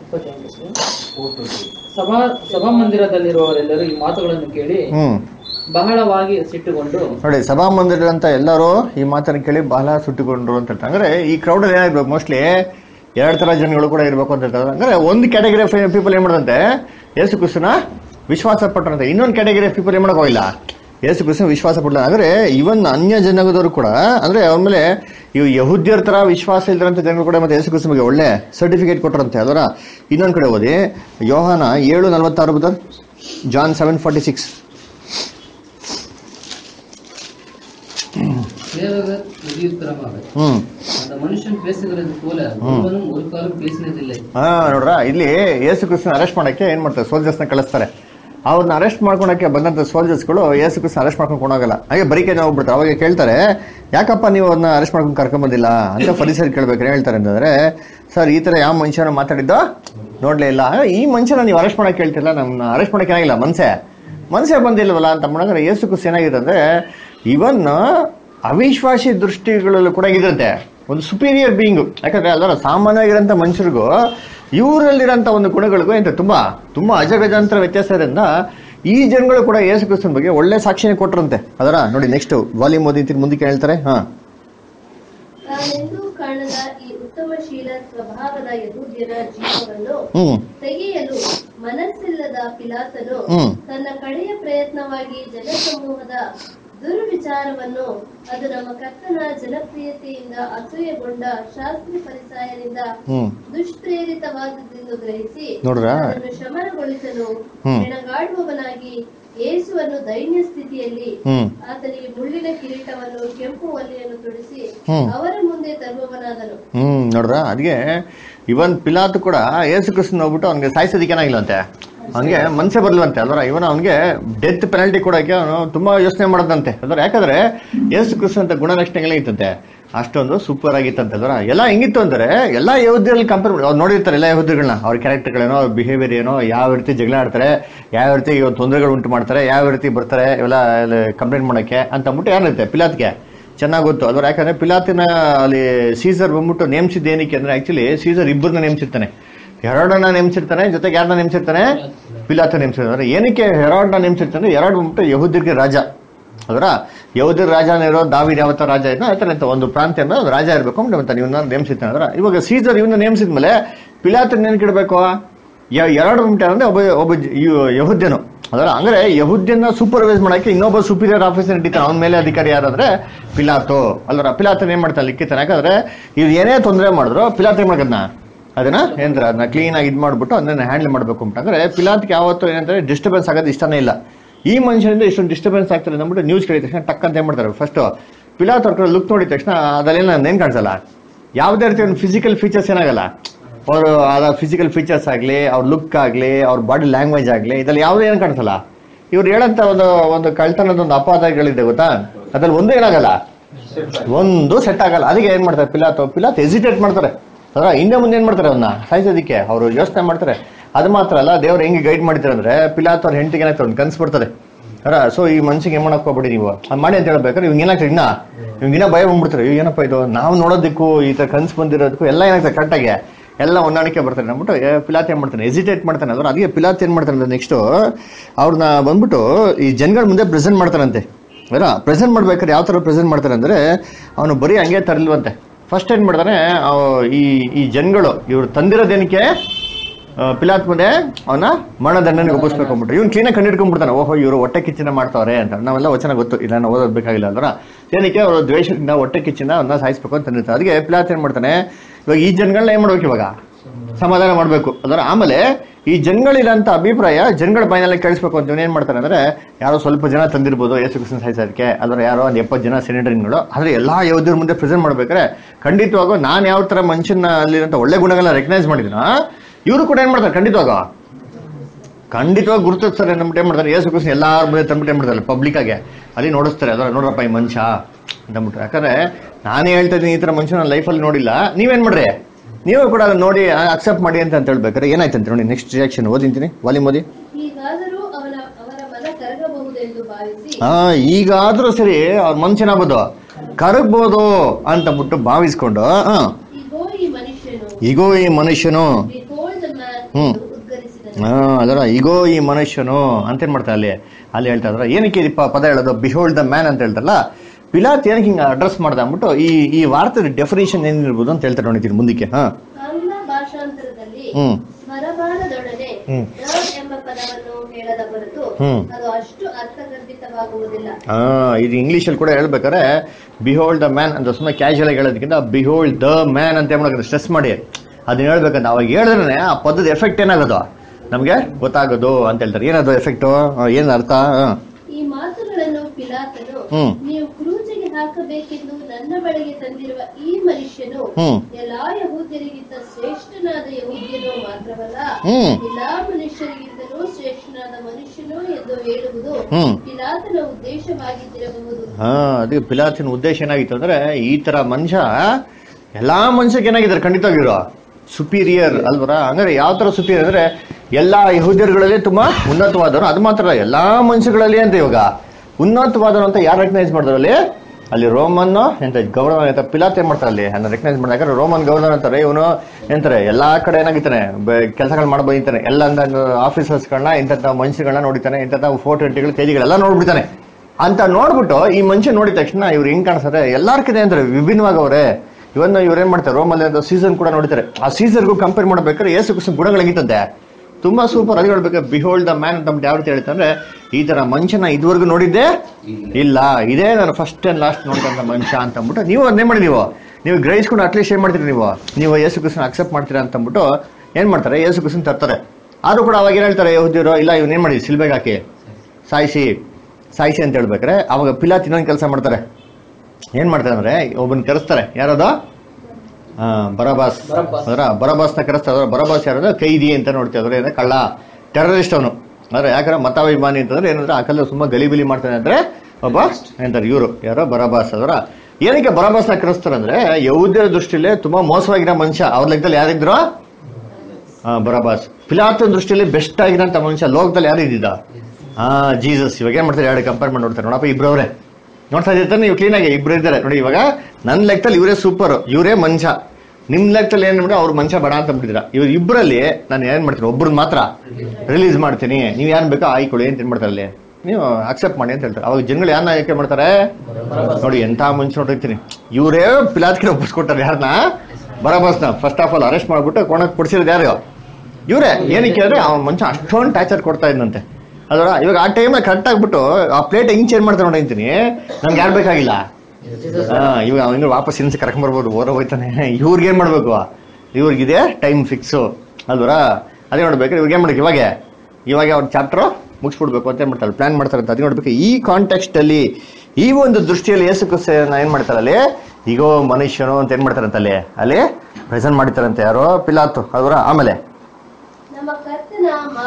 ಸಭಾ ಸಭಾಮಂದಿರದಲ್ಲಿರುವವರೆಲ್ಲರೂ ಈ ಮಾತುಗಳನ್ನು ಕೇಳಿ ಹ್ಮ್ ಬಹಳವಾಗಿ ಸಿಟ್ಟುಕೊಂಡು. ನೋಡಿ, ಸಭಾಮಂದಿರ ಅಂತ ಎಲ್ಲರೂ ಈ ಮಾತನ್ನು ಕೇಳಿ ಬಹಳ ಸುಟ್ಟುಕೊಂಡ್ರು ಅಂತ ಹೇಳ್ತಾರೆ. ಅಂದ್ರೆ ಈ ಕ್ರೌಡ್ ಅಲ್ಲಿ ಏನಾಗಿರ್ಬೇಕು, ಮೋಸ್ಟ್ಲಿ ಎರಡ್ ತರ ಜನಗಳು ಕೂಡ ಇರ್ಬೇಕು ಅಂತ ಹೇಳ್ತಾರೆ. ಅಂದ್ರೆ ಒಂದು ಕ್ಯಾಟಗರಿ ಆಫ್ ಪೀಪಲ್ ಏನ್ ಮಾಡದಂತೆ, ಯೇಸು ಕ್ರಿಸ್ತನ ವಿಶ್ವಾಸ ಪಟ್ಟರಂತೆ. ಇನ್ನೊಂದು ಕ್ಯಾಟಗರಿ ಆಫ್ ಪೀಪಲ್ ಏನ್ ಮಾಡಕ್ ಹೋಗಿಲ್ಲ, ಯೇಸು ಕ್ರಿಸ್ತನ ವಿಶ್ವಾಸ ಪಡಲ್ಲ. ಅಂದ್ರೆ ಇವನ್ ಅನ್ಯ ಜನಾಂಗದವರು ಕೂಡ, ಅಂದ್ರೆ ಅವ್ರ ಮೇಲೆ ಇವು ಯಹೂದ್ಯರ ತರ ವಿಶ್ವಾಸ ಇಲ್ದಂತ ಜನರು ಕೂಡ ಮತ್ತೆ ಯೇಸು ಕ್ರಿಸ್ತನ ಬಗ್ಗೆ ಒಳ್ಳೆ ಸರ್ಟಿಫಿಕೇಟ್ ಕೊಟ್ಟರಂತೆ. ಅದರ ಇನ್ನೊಂದ್ ಕಡೆ ಓದಿ ಯೋಹಾನ ಏಳು ನಲವತ್ತಾರು ಬದಲ್ ಜಾನ್ ಸೆವೆನ್ ಫಾರ್ಟಿ ಸಿಕ್ಸ್. சேவகர் பிரதியுத்தரமாக, ಹ್ಮ್ அந்த மனுஷன் பேசுகிறது போல ஒருவனும் ஒரு காலம் பேசினதில்லை. ಹಾ ನೋಡ್ರ, ಇಲ್ಲಿ ಯೇಸು ಕ್ರಿಸ್ತನ ಅರೆಸ್ಟ್ ಮಾಡಕ್ಕೆ ಏನ್ ಮಾಡ್ತಾರೆ, ಸೋಲ್ಜರ್ಸ್ ನ ಕಳಿಸ್ತಾರೆ. ಅವ್ರನ್ನ ಅರೆಸ್ಟ್ ಮಾಡ್ಕೊಳಕ್ಕೆ ಬಂದಂತ ಸೋಲ್ಜರ್ಸ್ಗಳು ಯೇಸು ಕ್ರಿಸ್ತನ ಅರೆಸ್ಟ್ ಮಾಡ್ಕೊಂಡು ಹೋಗಲ್ಲ, ಹಾಗೆ ಬರಿಕೆ ನಾವು ಹೋಗ್ಬಿಡ್ತಾರೆ. ಅವಾಗ ಕೇಳ್ತಾರೆ, ಯಾಕಪ್ಪ ನೀವು ಅವ್ರನ್ನ ಅರೆಸ್ಟ್ ಮಾಡ್ಕೊಂಡು ಕರ್ಕೊಂಡ್ ಬಂದಿಲ್ಲ ಅಂತ ಫರಿಸರ್ ಕೇಳ್ಬೇಕಾರೆ ಹೇಳ್ತಾರೆ ಅಂತಂದ್ರೆ, ಸರ್ ಈ ತರ ಯಾವ ಮನುಷ್ಯನ ಮಾತಾಡಿದ್ದೋ ನೋಡ್ಲೇ ಇಲ್ಲ, ಈ ಮನುಷ್ಯನ ನೀವು ಅರೆಸ್ಟ್ ಮಾಡಕ್ ಹೇಳ್ತಿಲ್ಲ, ನಮ್ಮನ್ನ ಅರೆಸ್ಟ್ ಮಾಡಕ್ ಏನಾಗಿಲ್ಲ, ಮನ್ಸೆ ಮನ್ಸೆ ಬಂದಿಲ್ವಲ್ಲ ಅಂತ ಮಾಡಿದ್ರೆ ಯೇಸು ಕ್ರಿಸ್ತ ಏನಾಗಿದೆ ಅಂದ್ರೆ, ಇವನ್ ಅವಿಶ್ವಾಸಿ ದೃಷ್ಟಿಗಳಲ್ಲೂ ಕೂಡ ಇರುತ್ತೆ ಒಂದು ಸುಪೀರಿಯರ್ ಬೀಯಿಂಗ್. ಯಾಕಂದ್ರೆ ಅಲ್ಲರ ಸಾಮಾನ್ಯವಾಗಿರೋಂಥ ಮನುಷ್ಯರಿಗೂ ಇವರಲ್ಲಿರೋಂಥ ಒಂದು ಗುಣಗಳಿಗೂ ಎಂತ ತುಂಬಾ ತುಂಬಾ ಅಜಗಜಾಂತರ ವ್ಯತ್ಯಾಸ ಇರೋದ್ರಿಂದ ಈ ಜನಗಳು ಕೂಡ ಯೇಸು ಕ್ರಿಸ್ತನ ಬಗ್ಗೆ ಒಳ್ಳೆ ಸಾಕ್ಷಿನೇ ಕೊಟ್ರಂತೆ. ಅದರ ನೋಡಿ ನೆಕ್ಸ್ಟ್ ವಾಲ್ಯೂಮ್ ಓದಿ ಮುಂದಕ್ಕೆ ಹೇಳ್ತಾರೆ. ಹಾ ತಾನೆಂದೂ ಕಾಣದ ಈ ಉತ್ತಮಶೀಲ ಸ್ವಭಾವದ ಯಹೂದ್ಯರ ಜೀವವನ್ನು ಹ್ಮ್ ತೆಗೆಯಲು ಮನಸ್ಸಿಲ್ಲದ ಪಿಲಾತನು ತನ್ನ ಕಡೆಯ ಪ್ರಯತ್ನವಾಗಿ ಜನಸಮೂಹದ ದುರ್ವಿಚಾರವನ್ನು, ಅದು ನಮ್ಮ ಕರ್ತನ ಜನಪ್ರಿಯತೆಯಿಂದ ಅಸೂಯೆಗೊಂಡ ಶಾಸ್ತ್ರಿ ಫರಿಸಾಯರಿಂದ ದುಷ್ಪ್ರೇರಿತವಾದದ್ದೆಂದು ಗ್ರಹಿಸಿ ಅದನ್ನು ಶಮನಗೊಳಿಸಲು ಹೆಣಗಾಡುವವನಾಗಿ ಯೇಸುವನ್ನು ದೈನ್ಯ ಸ್ಥಿತಿಯಲ್ಲಿ ಆತನಿಗೆ ಮುಳ್ಳಿನ ಕಿರೀಟವನ್ನು ಕೆಂಪು ಒಲೆಯನ್ನು ತೊಡಿಸಿ ಅವರ ಮುಂದೆ ತರುವವನಾದನು. ಹ್ಮ್ ನೋಡ್ರ, ಅದ್ಗೆ ಇವನ್ ಪಿಲಾತ್ ಕೂಡ ಯೇಸು ಕ್ರಿಸ್ತನ ಹೋಗ್ಬಿಟ್ಟು ಅವ್ನಿಗೆ ಸಾಯಿಸೋದಿಕ್ಕೆ ಏನಾಗಿಲ್ವಂತೆ, ಅವನಿಗೆ ಮನ್ಸೆ ಬರ್ಲಂತೆ. ಅಲ್ವರ ಇವನು ಅವನಿಗೆ ಡೆತ್ ಪೆನಾಲ್ಟಿ ಕೊಡೋಕೆ ಅವನು ತುಂಬಾ ಯೋಚನೆ ಮಾಡದಂತೆ. ಅಲ್ವರ ಯಾಕಂದ್ರೆ ಯೇಸು ಕ್ರಿಸ್ತ ಅಂತ ಗುಣಲಕ್ಷಣಗಳೇ ಇತ್ತಂತೆ. ಅಷ್ಟೊಂದು ಸೂಪರ್ ಆಗಿತ್ತಂತಂದ್ರ ಎಲ್ಲ ಹೆಂಗಿತ್ತು ಅಂದ್ರೆ ಎಲ್ಲ ಯಹೂದ್ಯರಲ್ಲಿ ಕಂಪೇರ್ ಅವ್ರು ನೋಡಿರ್ತಾರೆ ಎಲ್ಲ ಯಹೂದ್ಯಗಳನ್ನ ಅವ್ರ ಕ್ಯಾರೆಕ್ಟರ್ಗಳೇನೋ ಅವ್ರ ಬಿಹೇವಿಯರ್ ಏನೋ ಯಾವ ರೀತಿ ಜಗಳ ಆಡ್ತಾರೆ, ಯಾವ ರೀತಿ ತೊಂದರೆಗಳು ಉಂಟು ಮಾಡ್ತಾರೆ, ಯಾವ ರೀತಿ ಬರ್ತಾರೆ ಇವೆಲ್ಲ ಕಂಪ್ಲೇಂಟ್ ಮಾಡಕ್ಕೆ ಅಂತ ಅಂದ್ಬಿಟ್ಟು ಏನಿರುತ್ತೆ ಪಿಲಾತ್ಗೆ ಚೆನ್ನಾಗಿ ಗೊತ್ತು. ಅದ್ರ ಯಾಕಂದ್ರೆ ಪಿಲಾತಿನ ಅಲ್ಲಿ ಸೀಸರ್ ಬಂದ್ಬಿಟ್ಟು ನೇಮಿಸಿದ್ದು ಏನಕ್ಕೆ ಅಂದ್ರೆ ಆಕ್ಚುಲಿ ಸೀಸರ್ ಇಬ್ಬರನ್ನ ನೇಮಿಸಿರ್ತಾನೆ, ಹೆರೋಡನ್ನ ನೇಮಿಸಿರ್ತಾನೆ, ಜೊತೆಗೆ ಯಾರನ್ನ ನೇಮಿಸಿರ್ತಾನೆ, ಪಿಲಾತ ನೇಮಿಸಿರ್ತಾನೆ. ಏನಕ್ಕೆ ಹೆರೋಡ್ನ ನೇಮಿಸಿರ್ತಾನೆ, ಹೆರೋಡ್ ಬಂದ್ಬಿಟ್ಟು ಯಹೂದ್ಯರಿಗೆ ರಾಜ. ಅದರ ಯಹೂದ್ಯರ ರಾಜನ ಇರೋ ದಾವಿದ್ ಯಾವತ್ತ ರಾಜ ಇದ್ನ ಆಯ್ತಾರೆ ಅಂತ ಒಂದು ಪ್ರಾಂತ್ಯ ಅಂದ್ರೆ ರಾಜ ಇರ್ಬೇಕು ಅಂತ ಇವನ್ನ ನೇಮಿಸಿರ್ತಾನೆ. ಅದರ ಇವಾಗ ಸೀಸರ್ ಇವನ್ನ ನೇಮಿಸಿದ್ಮೇಲೆ ಪಿಲಾತ ನೆನ್ಕಿಡ್ಬೇಕು ಎರಡು ಬಂದ್ಬಿಟ್ಟು ಅಂದ್ರೆ ಒಬ್ಬ ಒಬ್ಬ ಯಹೂದ್ಯನು. ಅದರ ಅಂದ್ರೆ ಯಹೂದ್ಯನ ಸೂಪರ್ವೈಸ್ ಮಾಡಕ್ಕೆ ಇನ್ನೊಬ್ಬ ಸುಪೀರಿಯರ್ ಆಫೀಸರ್ ಇಟ್ಟಿರ್ತಾನೆ, ಅವನ ಮೇಲೆ ಅಧಿಕಾರಿ ಯಾರಂದ್ರೆ ಪಿಲಾತು. ಅಲ್ಲರ ಪಿಲಾತನ್ ಏನ್ ಮಾಡ್ತಾನೆ ಲಿಕ್ಕಿತಾನೆ, ಯಾಕಂದ್ರೆ ಇವ್ರು ಏನೇ ತೊಂದರೆ ಮಾಡಿದ್ರು ಪಿಲಾತ ಏನ್ ಮಾಡ್ಕದ್ನ ಅದನ್ನ ಏನ್ರ ಅದನ್ನ ಕ್ಲೀನ್ ಆಗಿ ಇದ್ ಮಾಡ್ಬಿಟ್ಟು ಅದನ್ನ ಹ್ಯಾಂಡಲ್ ಮಾಡ್ಬೇಕು ಅಂತಂದ್ರೆ ಪಿಲಾತ್ಗೆ ಯಾವತ್ತೂ ಏನಂದ್ರೆ ಡಿಸ್ಟರ್ಬೆನ್ಸ್ ಆಗೋದು ಇಷ್ಟನೇ ಇಲ್ಲ. ಈ ಮನುಷ್ಯನಿಂದ ಇಷ್ಟೊಂದು ಡಿಸ್ಟರ್ಬೆನ್ಸ್ ಆಗ್ತಾರೆ ಅಂದ್ಬಿಟ್ಟು ನ್ಯೂಸ್ ಕೇಳಿದ ತಕ್ಷಣ ಟಕ್ ಅಂತ ಏನ್ ಮಾಡ್ತಾರೆ, ಫಸ್ಟ್ ಪಿಲಾತ್ ಅವ್ರ ಲುಕ್ ನೋಡಿದ ತಕ್ಷಣ ಅದಲ್ಲೇನ ಏನ್ ಕಾಣಿಸಲ್ಲ, ಯಾವುದೇ ರೀತಿ ಒಂದು ಫಿಸಿಕಲ್ ಫೀಚರ್ಸ್ ಏನಾಗಲ್ಲ, ಅವರು ಅದ ಫಿಸಿಕಲ್ ಫೀಚರ್ಸ್ ಆಗ್ಲಿ, ಅವ್ರ ಲುಕ್ ಆಗ್ಲಿ, ಅವ್ರ ಬಾಡಿ ಲ್ಯಾಂಗ್ವೇಜ್ ಆಗ್ಲಿ, ಇದ್ರಲ್ಲಿ ಯಾವುದೇ ಏನು ಕಾಣಿಸಲ್ಲ. ಇವ್ರು ಹೇಳಂತ ಒಂದು ಒಂದು ಕಳ್ತನದ ಒಂದು ಅಪವಾದಗಳಿದೆ ಗೊತ್ತಾ, ಅದ್ರಲ್ಲಿ ಒಂದು ಏನಾಗಲ್ಲ, ಒಂದು ಸೆಟ್ ಆಗಲ್ಲ. ಅದಕ್ಕೆ ಏನ್ ಮಾಡ್ತಾರೆ ಪಿಲಾತ್ ಪಿಲಾತ್ ಹೆಸಿಟೇಟ್ ಮಾಡ್ತಾರೆ. ಅದರ ಹಿಂದೆ ಮುಂದೆ ಏನ್ ಮಾಡ್ತಾರೆ ಅವನ್ನ ಸಾಯಿಸೋದಕ್ಕೆ ಅವ್ರು ಯೋಚನೆ ಮಾಡ್ತಾರೆ. ಅದು ಮಾತ್ರ ಅಲ್ಲ, ದೇವ್ರು ಹೆಂಗೆ ಗೈಡ್ ಮಾಡ್ತಾರೆ ಅಂದ್ರೆ ಪಿಲಾತ್ ಅವ್ರ ಹೆಂಡತಿಗೆ ಏನಾಗ್ತದೆ ಒಂದು ಕನ್ಸು ಬರ್ತದೆ. ಅರ ಸೊ ಈ ಮನ್ಸಿಗೆ ಏನ್ ಮಾಡಕ್ ಹೋಗ್ಬಿಡಿ ನೀವು ಅದು ಮಾಡಿ ಅಂತ ಹೇಳ್ಬೇಕಾದ್ರೆ ಇವ್ ಏನಾಗ್ತದೆ, ಇನ್ನ ಇವ್ ಇನ್ನ ಭಯ ಬಂದ್ಬಿಡ್ತಾರೆ, ಇವ್ ಏನಪ್ಪ ಇದು ನಾವು ನೋಡೋದಕ್ಕೂ ಈ ತರ ಕನ್ಸು ಬಂದಿರೋದಕ್ಕೂ ಎಲ್ಲ ಏನಾಗ್ತದೆ ಕರೆಕ್ಟಾಗಿ ಎಲ್ಲ ಹೊಂದಾಣಿಕೆ ಬರ್ತಾರೆ ಅಂದ್ಬಿಟ್ಟು ಪಿಲಾತ್ ಏನ್ ಮಾಡ್ತಾನೆ, ಹೆಸಿಟೇಟ್ ಮಾಡ್ತಾನೆ. ಅದ್ರ ಅದಕ್ಕೆ ಪಿಲಾತ್ ಏನ್ ಮಾಡ್ತಾನೆ ನೆಕ್ಸ್ಟ್ ಅವ್ರನ್ನ ಬಂದ್ಬಿಟ್ಟು ಈ ಜನಗಳ ಮುಂದೆ ಪ್ರೆಸೆಂಟ್ ಮಾಡ್ತಾರಂತೆ. ಅಲ್ಲ ಪ್ರೆಸೆಂಟ್ ಮಾಡ್ಬೇಕಾದ್ರೆ ಯಾವ ತರ ಪ್ರೆಸೆಂಟ್ ಮಾಡ್ತಾರೆ ಅಂದ್ರೆ ಅವನು ಬರೀ ಹಂಗೆ ತರಲ್ವಂತೆ. ಫಸ್ಟ್ ಏನ್ ಮಾಡ್ತಾನೆ, ಈ ಈ ಜನಗಳು ಇವ್ರು ತಂದಿರೋದೇನಕ್ಕೆ ಪಿಲಾತ್ ಮುಂದೆ ಅವನ ಮರಣದಂಡನೆ ಒಪ್ಪಿಸ್ಬೇಕು ಅಂದ್ಬಿಟ್ಟು ಇವ್ನು ಕ್ಲೀನಾಗಿ ಕಂಡಿಡ್ಕೊಂಡ್ಬಿಡ್ತಾನೆ. ಓಹೋ ಇವರು ಹೊಟ್ಟೆ ಕಿಚ್ಚಿನ ಮಾಡ್ತಾವ್ರೆ ಅಂತ ನಾವೆಲ್ಲ ವಚನ ಗೊತ್ತು, ಇಲ್ಲ ಓದೋದ್ ಬೇಕಾಗಿಲ್ಲ ಅಂದ್ರೆ ಏನಕ್ಕೆ ಅವರು ದ್ವೇಷದಿಂದ ಹೊಟ್ಟೆ ಕಿಚ್ಚಿನ ಅವನ್ನ ಸಾಯಿಸ್ಬೇಕು ಅಂತ ತಂದಿರ್ತಾರೆ. ಅದಕ್ಕೆ ಪಿಲಾತ್ ಏನ್ ಮಾಡ್ತಾನೆ, ಇವಾಗ ಈ ಜನಗಳನ್ನ ಏನ್ ಮಾಡ್ಬೇಕು, ಇವಾಗ ಸಮಾಧಾನ ಮಾಡ್ಬೇಕು. ಅದರ ಆಮೇಲೆ ಈ ಜನಗಳಿರಂತ ಅಭಿಪ್ರಾಯ ಜನಗಳ ಬಾಯಿನೆಲ್ಲ ಕೇಳಿಸ್ಬೇಕು ಅಂತ ಏನ್ ಮಾಡ್ತಾರೆ ಅಂದ್ರೆ, ಯಾರೋ ಸ್ವಲ್ಪ ಜನ ತಂದಿರ್ಬೋದು ಯೇಸು ಕ್ರಿಸ್ತನ ಸಾಯಿಸೋದಕ್ಕೆ, ಅದರ ಯಾರೋ ಒಂದು ಎಪ್ಪತ್ತು ಜನ ಸೆನೆಟರಿಗಳು, ಆದ್ರೆ ಎಲ್ಲಾ ಯಹೂದ್ಯರ ಮುಂದೆ ಪ್ರೆಸೆಂಟ್ ಮಾಡ್ಬೇಕಾದ್ರೆ ಖಂಡಿತವಾಗ ನಾನು ಯಾವ ತರ ಮನುಷ್ಯನ ಅಲ್ಲಿರಂತ ಒಳ್ಳೆ ಗುಣಗಳನ್ನ ರೆಕಗ್ನೈಸ್ ಮಾಡಿದಿನ ಇವರು ಕೂಡ ಏನ್ ಮಾಡ್ತಾರೆ, ಖಂಡಿತವಾಗ ಖಂಡಿತವಾಗಿ ಗುರುತಿಸ್ತಾರೆ. ನಮ್ಗೆ ಏನ್ ಮಾಡ್ತಾರೆ, ಯೇಸು ಕ್ರಿಸ್ತನ ಎಲ್ಲಾರ ಮುಂದೆ ತಂದ್ಬಿಟ್ಟು ಏನ್ ಮಾಡ್ತಾರೆ ಪಬ್ಲಿಕ್ ಆಗಿ ಅಲ್ಲಿ ನೋಡಿಸ್ತಾರೆ. ಅದರ ನೋಡ್ರಪ್ಪ ಈ ಮನುಷ್ಯ ಅಂದ್ಬಿಟ್ರೆ, ಯಾಕಂದ್ರೆ ನಾನೇ ಹೇಳ್ತಾ ಇದ್ದೀನಿ ಈ ತರ ಮನುಷ್ಯ ನನ್ನ ಲೈಫಲ್ಲಿ ನೋಡಿಲ್ಲ, ನೀವೇನ್ ಮಾಡ್ರಿ ನೀವು ಕೂಡ ಅದನ್ನ ನೋಡಿ ಅಕ್ಸೆಪ್ಟ್ ಮಾಡಿ ಅಂತ ಅಂತ ಹೇಳ್ಬೇಕಾರೆ ಏನಾಯ್ತು ಅಂತ ನೋಡಿ. ನೆಕ್ಸ್ಟ್ ರಿಯಾಕ್ಷನ್ ಓದಿಂತೀನಿ, ವಾಲ್ಯೂಮ್ ಓದಿ. ಹಾ ಈಗಾದ್ರೂ ಸರಿ ಅವ್ರ ಮನುಷ್ಯನಾಗ್ಬೋದು ಕರಗ್ಬೋದು ಅಂತ ಬಿಟ್ಟು ಭಾವಿಸ್ಕೊಂಡು ಹ ಈಗೋ ಈ ಮನುಷ್ಯನು ಹ್ಮ್ ಹಾ ಅದರ ಈಗೋ ಈ ಮನುಷ್ಯನು ಅಂತ ಏನ್ ಮಾಡ್ತಾರೆ ಅಲ್ಲಿ ಅಲ್ಲಿ ಹೇಳ್ತಾ ಇದ್ರ. ಏನಕ್ಕೆ ಪದ ಹೇಳೋದು ಬಿಹೋಲ್ಡ್ ದ ಮ್ಯಾನ್ ಅಂತ ಹೇಳ್ತಾರಲ್ಲ, ಪಿಲಾತ್ ಏನಕ್ಕೆ ಹಿಂಗ ಅಡ್ರೆಸ್ ಮಾಡ್ದ ಅಂದ್ಬಿಟ್ಟು ಈ ಈ ವಾರ್ತೆದ ಡೆಫಿನೇಷನ್ ಏನಿರ್ಬೋದು ಅಂತ ಹೇಳ್ತಾರೆ ನೋಡಿದ್ದೀನಿ ಮುಂದಕ್ಕೆ. ಹಾ ಹ್ಮ್ ಹಾ ಇದು ಇಂಗ್ಲಿಷ್ ಅಲ್ಲಿ ಕೂಡ ಹೇಳ್ಬೇಕಾರೆ ಬಿಹೋಲ್ಡ್ ದ ಮ್ಯಾನ್ ಅಂತ ಸುಮ್ಮನೆ ಕ್ಯಾಶುಯಲ್ ಆಗಿ ಹೇಳೋದಕ್ಕಿಂತ ಬಿಹೋಲ್ಡ್ ದ ಮ್ಯಾನ್ ಅಂತ ಏನ್ ಸ್ಟ್ರೆಸ್ ಮಾಡಿ ಅದನ್ನ ಹೇಳ್ಬೇಕಂತ ಅವಾಗ ಹೇಳಿದ್ರೆ ಆ ಪದದ ಎಫೆಕ್ಟ್ ಏನಾಗೋದು ನಮ್ಗೆ ಗೊತ್ತಾಗೋದು ಅಂತ ಹೇಳ್ತಾರೆ. ಏನದು ಎಫೆಕ್ಟ್, ಏನ್ ಅರ್ಥ? ಈ ಮಾತುಗಳನ್ನು ಪಿಲಾತನು ನೀವು ಕ್ರೂಜಿಗೆ ಹಾಕಬೇಕೆಂದು ನನ್ನ ಬಳಿಗೆ ತಂದಿರುವ ಈ ಮನುಷ್ಯನು ಎಲ್ಲಾ ಯಹೂದ್ಯರಿಗಿಂತ ಶ್ರೇಷ್ಠನಾದ ಯಹೂದ್ಯನು ಮಾತ್ರವಲ್ಲ, ಎಲ್ಲಾ ಮನುಷ್ಯರಿಗಿಂತಲೂ ಶ್ರೇಷ್ಠನಾದ ಮನುಷ್ಯನು ಎಂದು ಹೇಳುವುದು ಪಿಲಾತನ ಉದ್ದೇಶವಾಗಿದ್ದಿರಬಹುದು. ಹಾ ಅದು ಪಿಲಾತನ ಉದ್ದೇಶ ಏನಾಗಿತ್ತು ಅಂದ್ರೆ, ಈ ತರ ಮನುಷ್ಯ ಎಲ್ಲಾ ಮನುಷ್ಯಕ್ಕೆ ಏನಾಗಿದ್ದಾರೆ ಖಂಡಿತವಾಗಿರೋ ಸುಪೀರಿಯರ್ ಅಲ್ವರ. ಹಂಗಾರೆ ಯಾವ ತರ ಸುಪೀರಿಯರ್ ಅಂದ್ರೆ ಎಲ್ಲಾ ಯಹೂದ್ಯರುಗಳಲ್ಲಿ ತುಂಬಾ ಉನ್ನತವಾದವರು, ಅದು ಮಾತ್ರ ಅಲ್ಲ ಎಲ್ಲಾ ಮನುಷ್ಯಗಳಲ್ಲಿ ಅಂತ ಇವಾಗ ಉನ್ನತವಾದವರು ಅಂತ ಯಾರು ರೆಕಗ್ನೈಸ್ ಮಾಡಿದ್ರು ಅಲ್ಲಿ ಅಲ್ಲಿ ರೋಮನ್ ಎಂತ ಗವರ್ನರ್ ಅಂತ ಪಿಲಾತ್ ಏನ್ ಮಾಡ್ತಾರೆ ಅಲ್ಲಿ ಅನ್ನ ರೆಕಗ್ನೈಸ್ ಮಾಡಿದ. ಯಾಕಂದ್ರೆ ರೋಮನ್ ಗವರ್ನರ್ ಅಂತಾರೆ, ಇವನು ಎಂತಾರೆ ಎಲ್ಲಾ ಕಡೆ ಏನಾಗಿತ್ತಾನೆ ಕೆಲಸಗಳು ಮಾಡ್ಬೋದಿತ್ತಾನೆ, ಎಲ್ಲ ಆಫೀಸರ್ಸ್ಗಳನ್ನ ಇಂಥ ಮನುಷ್ಯಗಳನ್ನ ನೋಡಿತಾನೆ, ಇಂಥ ಫೋಟೋ ಎಂಟಿಗಳು ತೇಜಿಗಳೆಲ್ಲ ನೋಡ್ಬಿಡ್ತಾನೆ ಅಂತ ನೋಡ್ಬಿಟ್ಟು ಈ ಮನುಷ್ಯ ನೋಡಿದ ತಕ್ಷಣ ಇವ್ರು ಹೆಂಗ್ ಕಾಣಿಸ್ತಾರೆ ಎಲ್ಲಾರ್ಕಿದೆ ಅಂದ್ರೆ ವಿಭಿನ್ನವಾಗವ್ರೆ. ಇವನ್ನ ಇವ್ರು ಏನ್ ಮಾಡ್ತಾರೆ ರೋಮಲ್ಲಿ ಸೀಸನ್ ಕೂಡ ನೋಡ್ತಾರೆ, ಆ ಸೀಸನ್ಗೂ ಕಂಪೇರ್ ಮಾಡ್ಬೇಕಾದ್ರೆ ಯೇಸು ಕ್ರಿಸ್ತನ ಗುಣಗಳಾಗಿತ್ತಂತೆ ತುಂಬಾ ಸೂಪರ್. ಅದು ಹೇಳ್ಬೇಕು ಬಿಹೋಲ್ಡ್ ದ ಮ್ಯಾನ್ ಅಂತ ಯಾವ ರೀತಿ ಹೇಳ್ತಂದ್ರೆ, ಈ ತರ ಮನುಷ್ಯನ ಇದುವರೆಗೂ ನೋಡಿದ್ದೆ ಇಲ್ಲ, ಇದೇ ನಾನು ಫಸ್ಟ್ ಅಂಡ್ ಲಾಸ್ಟ್ ನೋಡಿದಂತ ಮನುಷ್ಯ ಅಂತ ಅಂದ್ಬಿಟ್ಟು ನೀವು ಅದನ್ನೇ ಮಾಡಿ ನೀವು ನೀವು ಗ್ರಹಿಸ್ಕೊಂಡು ಅಟ್ಲೀಸ್ಟ್ ಏನ್ ಮಾಡ್ತೀರಿ, ನೀವು ನೀವು ಯೇಸು ಕ್ರಿಸ್ತನ ಅಕ್ಸೆಪ್ಟ್ ಮಾಡ್ತೀರಾ ಅಂತ ಅಂದ್ಬಿಟ್ಟು ಏನ್ ಮಾಡ್ತಾರೆ ಯೇಸು ಕ್ರಿಸ್ತನ ತರ್ತಾರೆ. ಆದ್ರೂ ಕೂಡ ಅವಾಗ ಏನ್ ಹೇಳ್ತಾರೆ ಯಹೂದ್ಯರು, ಇಲ್ಲ ಇವನ್ ಏನ್ ಮಾಡಿ ಸಿಲ್ಬೆಗೆ ಹಾಕಿ ಸಾಯಿಸಿ ಸಾಯಿಸಿ ಅಂತ ಹೇಳ್ಬೇಕಾರೆ ಅವಾಗ ಪಿಲಾತ್ ಇನ್ನೊಂದು ಕೆಲಸ ಮಾಡ್ತಾರೆ. ಏನ್ ಮಾಡ್ತಾರೆ ಅಂದ್ರೆ ಒಬ್ಬನ ಕರೆಸ್ತಾರೆ, ಯಾರದ ಆ ಬರಬಾಸ್ ಅದರ ಬರಬಾಸ್ನ ಕರೆಸ್ತಾರೆ. ಬರಬಾಸ್ ಯಾರದ ಕೈದಿ ಅಂತ ನೋಡ್ತೀವಿ, ಅದ್ರ ಕಳ್ಳ ಟೆರರಿಸ್ಟ್ ಅವನು. ಅಂದ್ರೆ ಯಾಕಂದ್ರೆ ಮತಾಭಿಮಾನಿ ಅಂತಂದ್ರೆ ಏನಂದ್ರೆ ಆ ಕಲ್ಲ ಸುಮ್ಮನೆ ಗಲಿಬಿಲಿ ಮಾಡ್ತಾನೆ ಅಂದ್ರೆ ಒಬ್ಬ ಎಂತಾರೆ ಇವರು ಯಾರೋ ಬರಬಾಸ್ ಅದರ ಏನಕ್ಕೆ ಬರಬಾಸ್ನ ಕ್ರಿಸ್ತಾರೆ ಅಂದ್ರೆ ಯಹೂದ್ಯರ ದೃಷ್ಟಿಯಲ್ಲಿ ತುಂಬಾ ಮೋಸವಾಗಿರೋ ಮನುಷ್ಯ. ಅವ್ರ ಲೆಕ್ಕದಲ್ಲಿ ಯಾರಿದ್ರು? ಹಾ, ಬರಬಾಸ್. ಪಿಲಾತನ ದೃಷ್ಟಿಯಲ್ಲಿ ಬೆಸ್ಟ್ ಆಗಿರೋಂಥ ಮನುಷ್ಯ. ಲೋಕದಲ್ಲಿ ಯಾರು ಇದ್ದಿದ್ದ? ಹಾ, ಜೀಸಸ್. ಇವಾಗ ಏನ್ ಮಾಡ್ತಾರೆ? ಎರಡು ಕಂಪೇರ್ ಮಾಡಿ ನೋಡ್ತಾರೆ. ನೋಡಪ್ಪ, ಇಬ್ರವ್ರೆ ನೋಡ್ತಾ ಇರ್ತಾರೆ ನೀವು ಕ್ಲೀನ್ ಆಗಿ. ಇಬ್ರು ಇದ್ದಾರೆ ನೋಡಿ. ಇವಾಗ ನನ್ನ ಲೆಕ್ಕದಲ್ಲಿ ಇವರೇ ಸೂಪರ್, ಇವರೇ ಮನುಷ್ಯ. ನಿಮ್ ಲೆಕ್ಕದಲ್ಲಿ ಏನ್ ಮಾಡಿ ಅವ್ರ ಮನುಷ್ಯ ಬೇಡ ಅಂತ ಬಿಟ್ಟಿದ್ರ. ಇವ್ರು ಇಬ್ಬರಲ್ಲಿ ನಾನು ಏನ್ ಮಾಡ್ತೀನಿ? ಒಬ್ರನ್ನ ಮಾತ್ರ ರಿಲೀಸ್ ಮಾಡ್ತೀನಿ, ನೀವ್ ಯಾರು ಬೇಕೋ ಆಯ್ಕೊಳ್ಳಿ ಅಂತ ಏನ್ ಮಾಡ್ತಾರೆ ಅಲ್ಲಿ, ನೀವು ಅಕ್ಸೆಪ್ಟ್ ಮಾಡಿ ಅಂತ ಹೇಳ್ತಾರೆ. ಅವಾಗ ಜನಗಳು ಯಾರನ್ನ ಆಯ್ಕೆ ಮಾಡ್ತಾರೆ? ನೋಡಿ ಎಂತ ಮನುಷ್ಯ ನೋಡಿರ್ತೀನಿ. ಇವರೇ ಪಿಲಾತ್ಗೆ ಒಪ್ಪಿಸ್ಕೊಟ್ಟಾರೆ ಯಾರನ್ನ? ಬರಬಾಸ್ನ. ಫಸ್ಟ್ ಆಫ್ ಆಲ್ ಅರೆಸ್ಟ್ ಮಾಡ್ಬಿಟ್ಟು ಕೋಣಕ್ಕೆ ಕೊಡ್ಸಿರೋದು ಯಾರು? ಇವರೇ. ಏನಕ್ಕೆ ಅಂದ್ರೆ ಅವ್ನ ಮನುಷ್ಯ ಅಷ್ಟೊಂದು ಟಾರ್ಚರ್ ಕೊಡ್ತಾ ಇದ್ದಂತೆ ಅದರ. ಇವಾಗ ಆ ಟೈಮ್ ಕರೆಕ್ಟ್ ಆಗ್ಬಿಟ್ಟು ಆ ಪ್ಲೇಟ್ ಹೆಂಗ್ ಚೇಂಜ್ ಮಾಡ್ತಾರೆ ನೋಡಿ ಅಂತೀನಿ. ನನ್ಗೆ ಯಾರು ಬೇಕಾಗಿಲ್ಲ. ಹಾ, ಇವಾಗ ಅವ್ನಿಗೆ ವಾಪಸ್ ಇನ್ಸಿ ಕರ್ಕೊಂಡ್ ಬರ್ಬೋದು, ಓರ ಹೋಯ್ತಾನೆ. ಇವ್ರಿಗೆ ಏನ್ ಮಾಡ್ಬೇಕು? ಇವ್ರಿಗಿದೆ ಟೈಮ್ ಫಿಕ್ಸು ಅಲ್ವರ. ಅದೇ ನೋಡ್ಬೇಕು. ಇವಾಗ ಏನ್ ಮಾಡ್ಬೇಕು? ಇವಾಗ ಇವಾಗ ಅವ್ರ ಚಾಪ್ಟರ್ ಮುಗಿಸ್ಬಿಡ್ಬೇಕು ಅಂತ ಏನ್ ಮಾಡ್ತಾರೆ? ಪ್ಲಾನ್ ಮಾಡ್ತಾರೆ ಅಂತ. ಅದೇ ನೋಡ್ಬೇಕು. ಈ ಕಾಂಟೆಕ್ಸ್ಟ್ ಅಲ್ಲಿ, ಈ ಒಂದು ದೃಷ್ಟಿಯಲ್ಲಿ ಯೇಸು ಕ್ರಿಸ್ತನ ಏನ್ ಮಾಡ್ತಾರೆ ಅಲ್ಲಿ? ಈಗೋ ಮನುಷ್ಯನು ಅಂತ ಏನ್ ಮಾಡ್ತಾರಂತ ಅಲ್ಲಿ ಅಲ್ಲಿ ಪ್ರೆಸೆಂಟ್ ಮಾಡ್ತಾರಂತೆ. ಯಾರೋ? ಪಿಲಾತು ಅಲ್ವರ. ಆಮೇಲೆ ನಮ್ಮ ಕರ್ತನ